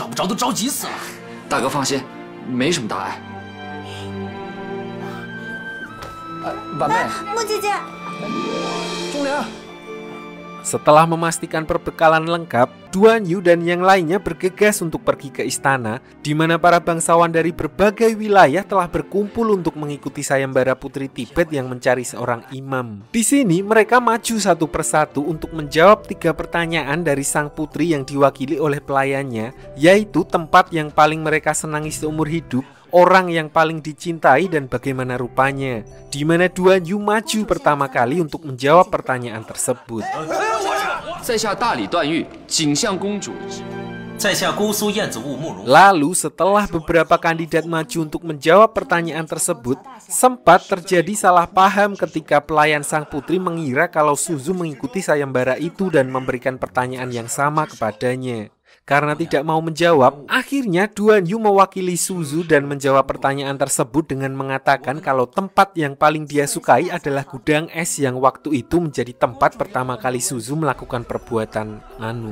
Setelah memastikan perbekalan lengkap, Duan Yu dan yang lainnya bergegas untuk pergi ke istana, di mana para bangsawan dari berbagai wilayah telah berkumpul untuk mengikuti sayembara putri Tibet yang mencari seorang imam. Di sini mereka maju satu persatu untuk menjawab tiga pertanyaan dari sang putri yang diwakili oleh pelayannya, yaitu tempat yang paling mereka senangi seumur hidup, orang yang paling dicintai, dan bagaimana rupanya. Di mana Duan Yu maju pertama kali untuk menjawab pertanyaan tersebut. Lalu setelah beberapa kandidat maju untuk menjawab pertanyaan tersebut, sempat terjadi salah paham ketika pelayan sang putri mengira kalau Suzu mengikuti sayembara itu dan memberikan pertanyaan yang sama kepadanya. Karena tidak mau menjawab, akhirnya Duan Yu mewakili Suzu dan menjawab pertanyaan tersebut dengan mengatakan kalau tempat yang paling dia sukai adalah gudang es yang waktu itu menjadi tempat pertama kali Suzu melakukan perbuatan anu.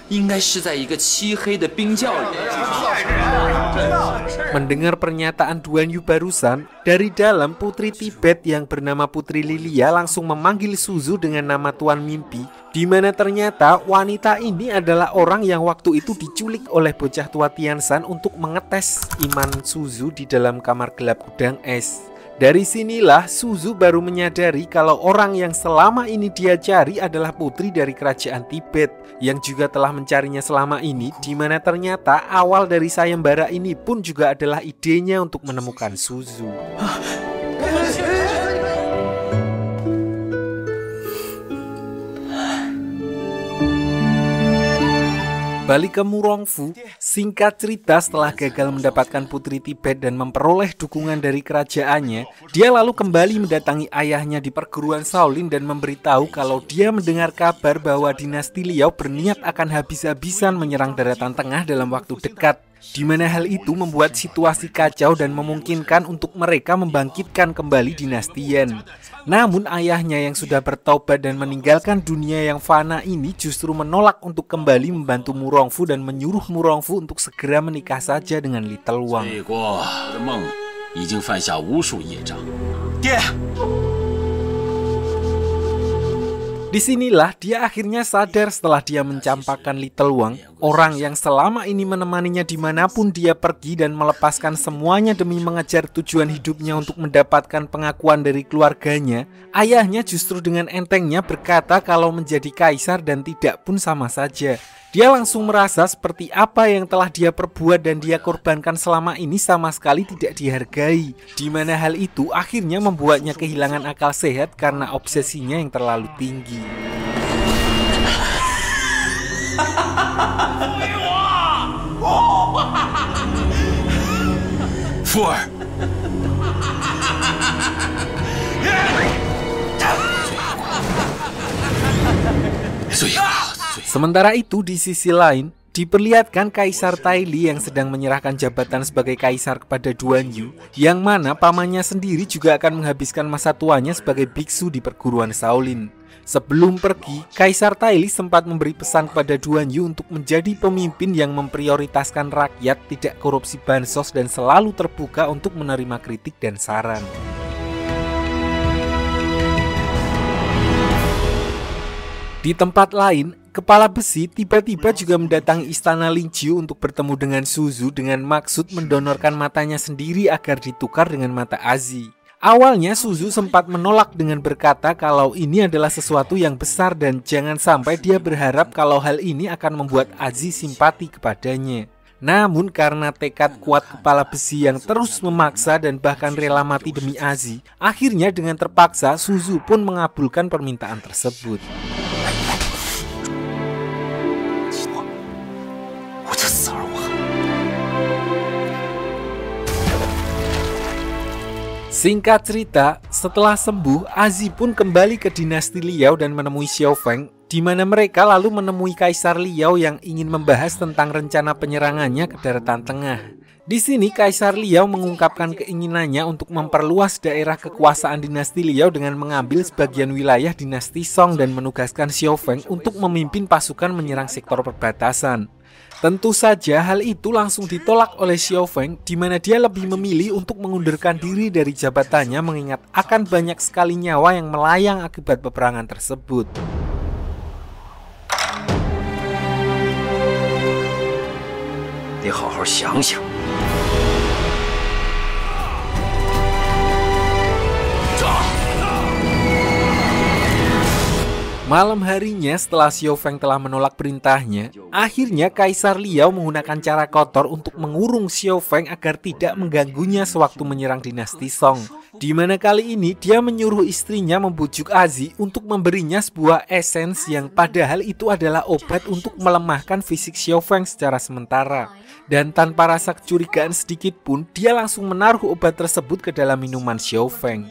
Mendengar pernyataan Duan Yu barusan, dari dalam putri Tibet yang bernama Putri Lilia langsung memanggil Suzu dengan nama Tuan Mimpi, di mana ternyata wanita ini adalah orang yang waktu itu diculik oleh bocah tua Tianshan untuk mengetes iman Suzu di dalam kamar gelap gudang es. Dari sinilah Suzu baru menyadari kalau orang yang selama ini dia cari adalah putri dari kerajaan Tibet yang juga telah mencarinya selama ini, di mana ternyata awal dari sayembara ini pun juga adalah idenya untuk menemukan Suzu. Balik ke Murongfu, singkat cerita setelah gagal mendapatkan putri Tibet dan memperoleh dukungan dari kerajaannya, dia lalu kembali mendatangi ayahnya di perguruan Shaolin dan memberitahu kalau dia mendengar kabar bahwa dinasti Liao berniat akan habis-habisan menyerang daratan tengah dalam waktu dekat, di mana hal itu membuat situasi kacau dan memungkinkan untuk mereka membangkitkan kembali dinasti Yan. Namun ayahnya yang sudah bertobat dan meninggalkan dunia yang fana ini justru menolak untuk kembali membantu Murongfu dan menyuruh Murongfu untuk segera menikah saja dengan Little Wang. Disinilah dia akhirnya sadar setelah dia mencampakkan Little Wang, orang yang selama ini menemaninya dimanapun dia pergi dan melepaskan semuanya demi mengejar tujuan hidupnya untuk mendapatkan pengakuan dari keluarganya. Ayahnya justru dengan entengnya berkata kalau menjadi kaisar dan tidak pun sama saja. Dia langsung merasa seperti apa yang telah dia perbuat dan dia korbankan selama ini sama sekali tidak dihargai, di mana hal itu akhirnya membuatnya kehilangan akal sehat karena obsesinya yang terlalu tinggi. Fu儿， Sementara itu di sisi lain, diperlihatkan Kaisar Taili yang sedang menyerahkan jabatan sebagai kaisar kepada Duan Yu, yang mana pamannya sendiri juga akan menghabiskan masa tuanya sebagai biksu di perguruan Shaolin. Sebelum pergi, Kaisar Taili sempat memberi pesan kepada Duan Yu untuk menjadi pemimpin yang memprioritaskan rakyat, tidak korupsi bansos dan selalu terbuka untuk menerima kritik dan saran. Di tempat lain, Kepala Besi tiba-tiba juga mendatangi istana Lingqiu untuk bertemu dengan Suzu dengan maksud mendonorkan matanya sendiri agar ditukar dengan mata Azi. Awalnya Suzu sempat menolak dengan berkata kalau ini adalah sesuatu yang besar dan jangan sampai dia berharap kalau hal ini akan membuat Azi simpati kepadanya. Namun karena tekad kuat Kepala Besi yang terus memaksa dan bahkan rela mati demi Azi, akhirnya dengan terpaksa Suzu pun mengabulkan permintaan tersebut. Singkat cerita, setelah sembuh, Azi pun kembali ke dinasti Liao dan menemui Xiao Feng, di mana mereka lalu menemui Kaisar Liao yang ingin membahas tentang rencana penyerangannya ke daratan tengah. Di sini Kaisar Liao mengungkapkan keinginannya untuk memperluas daerah kekuasaan dinasti Liao dengan mengambil sebagian wilayah dinasti Song dan menugaskan Xiao Feng untuk memimpin pasukan menyerang sektor perbatasan. Tentu saja hal itu langsung ditolak oleh Xiao Feng, di mana dia lebih memilih untuk mengundurkan diri dari jabatannya mengingat akan banyak sekali nyawa yang melayang akibat peperangan tersebut. Dia好好想想。 Malam harinya setelah Xiao Feng telah menolak perintahnya, akhirnya Kaisar Liao menggunakan cara kotor untuk mengurung Xiao Feng agar tidak mengganggunya sewaktu menyerang dinasti Song. Dimana kali ini dia menyuruh istrinya membujuk Azi untuk memberinya sebuah esens yang padahal itu adalah obat untuk melemahkan fisik Xiao Feng secara sementara. Dan tanpa rasa kecurigaan sedikit pun, dia langsung menaruh obat tersebut ke dalam minuman Xiao Feng.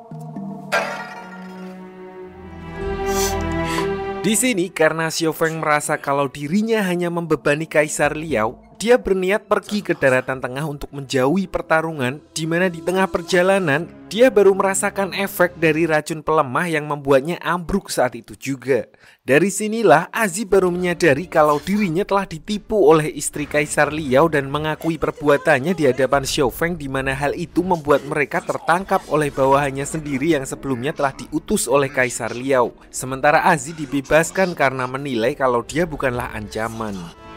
Di sini karena Xiao Feng merasa kalau dirinya hanya membebani Kaisar Liao, dia berniat pergi ke daratan tengah untuk menjauhi pertarungan, di mana di tengah perjalanan dia baru merasakan efek dari racun pelemah yang membuatnya ambruk saat itu juga. Dari sinilah Azi baru menyadari kalau dirinya telah ditipu oleh istri Kaisar Liao dan mengakui perbuatannya di hadapan Xiao Feng, di mana hal itu membuat mereka tertangkap oleh bawahannya sendiri yang sebelumnya telah diutus oleh Kaisar Liao. Sementara Azi dibebaskan karena menilai kalau dia bukanlah ancaman.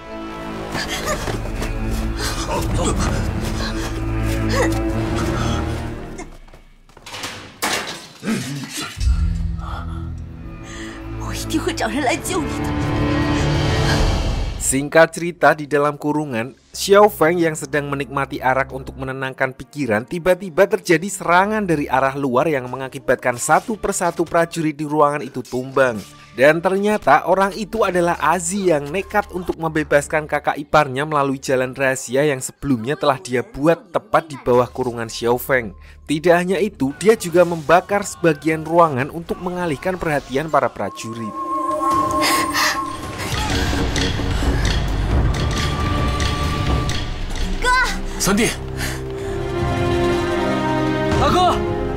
Singkat cerita, di dalam kurungan, Xiao Feng yang sedang menikmati arak untuk menenangkan pikiran, tiba-tiba terjadi serangan dari arah luar yang mengakibatkan satu persatu prajurit di ruangan itu tumbang. Dan ternyata orang itu adalah Azi yang nekat untuk membebaskan kakak iparnya melalui jalan rahasia yang sebelumnya telah dia buat tepat di bawah kurungan Xiao Feng. Tidak hanya itu, dia juga membakar sebagian ruangan untuk mengalihkan perhatian para prajurit. Sandi, Aku.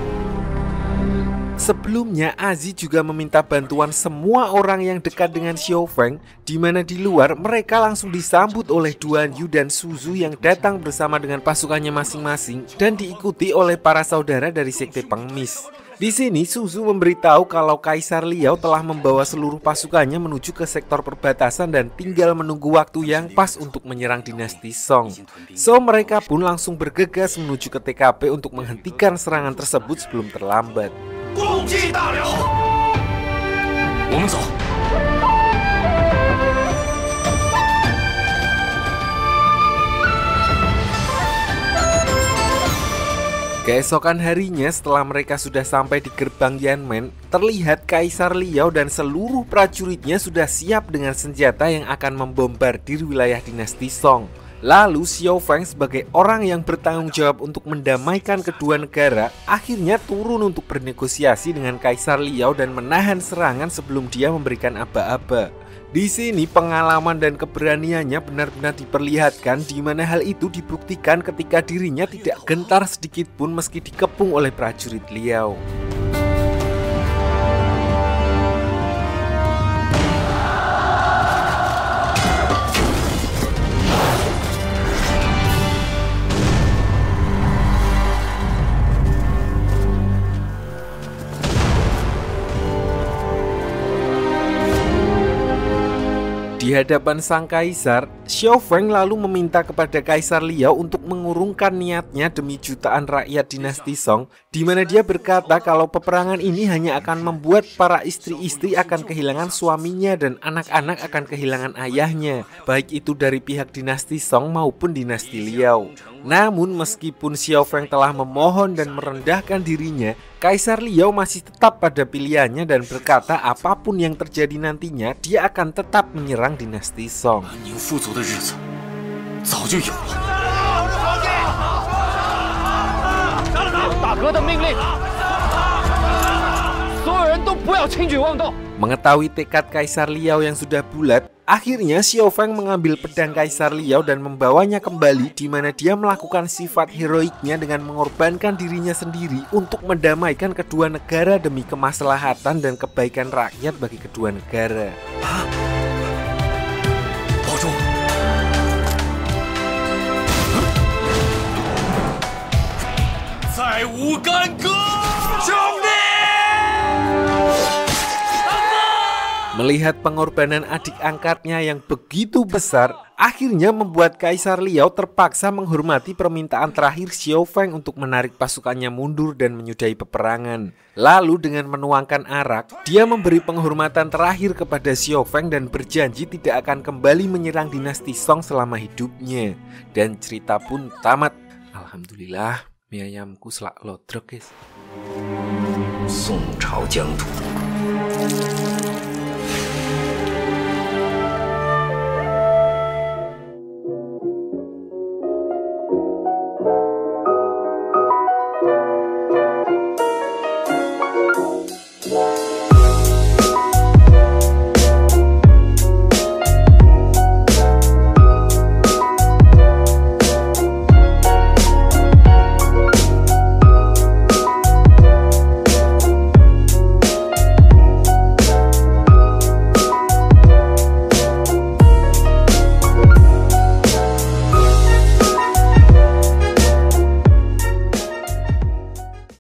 Sebelumnya Azi juga meminta bantuan semua orang yang dekat dengan Xiao Feng, di mana di luar mereka langsung disambut oleh Duan Yu dan Suzu yang datang bersama dengan pasukannya masing-masing dan diikuti oleh para saudara dari sekte pengemis. Di sini Suzu memberitahu kalau Kaisar Liao telah membawa seluruh pasukannya menuju ke sektor perbatasan dan tinggal menunggu waktu yang pas untuk menyerang dinasti Song. So mereka pun langsung bergegas menuju ke T K P untuk menghentikan serangan tersebut sebelum terlambat. Keesokan harinya setelah mereka sudah sampai di gerbang Yanmen, terlihat Kaisar Liao dan seluruh prajuritnya sudah siap dengan senjata yang akan membombardir wilayah dinasti Song. Lalu Xiao Feng sebagai orang yang bertanggung jawab untuk mendamaikan kedua negara, akhirnya turun untuk bernegosiasi dengan Kaisar Liao dan menahan serangan sebelum dia memberikan aba-aba. Di sini pengalaman dan keberaniannya benar-benar diperlihatkan, di mana hal itu dibuktikan ketika dirinya tidak gentar sedikit pun meski dikepung oleh prajurit Liao. Di hadapan sang kaisar, Xiao Feng lalu meminta kepada Kaisar Liao untuk mengurungkan niatnya demi jutaan rakyat dinasti Song, di mana dia berkata kalau peperangan ini hanya akan membuat para istri-istri akan kehilangan suaminya dan anak-anak akan kehilangan ayahnya, baik itu dari pihak dinasti Song maupun dinasti Liao. Namun meskipun Xiao Feng telah memohon dan merendahkan dirinya, Kaisar Liao masih tetap pada pilihannya dan berkata apapun yang terjadi nantinya, dia akan tetap menyerang dinasti Song. Mengetahui tekad Kaisar Liao yang sudah bulat, akhirnya Xiao Feng mengambil pedang Kaisar Liao dan membawanya kembali, di mana dia melakukan sifat heroiknya dengan mengorbankan dirinya sendiri untuk mendamaikan kedua negara demi kemaslahatan dan kebaikan rakyat bagi kedua negara. Melihat pengorbanan adik angkatnya yang begitu besar, akhirnya membuat Kaisar Liao terpaksa menghormati permintaan terakhir Xiao Feng untuk menarik pasukannya mundur dan menyudahi peperangan. Lalu dengan menuangkan arak, dia memberi penghormatan terakhir kepada Xiao Feng dan berjanji tidak akan kembali menyerang dinasti Song selama hidupnya. Dan cerita pun tamat. Alhamdulillah, mie ayamku selak lodrok guys. 宋朝疆土。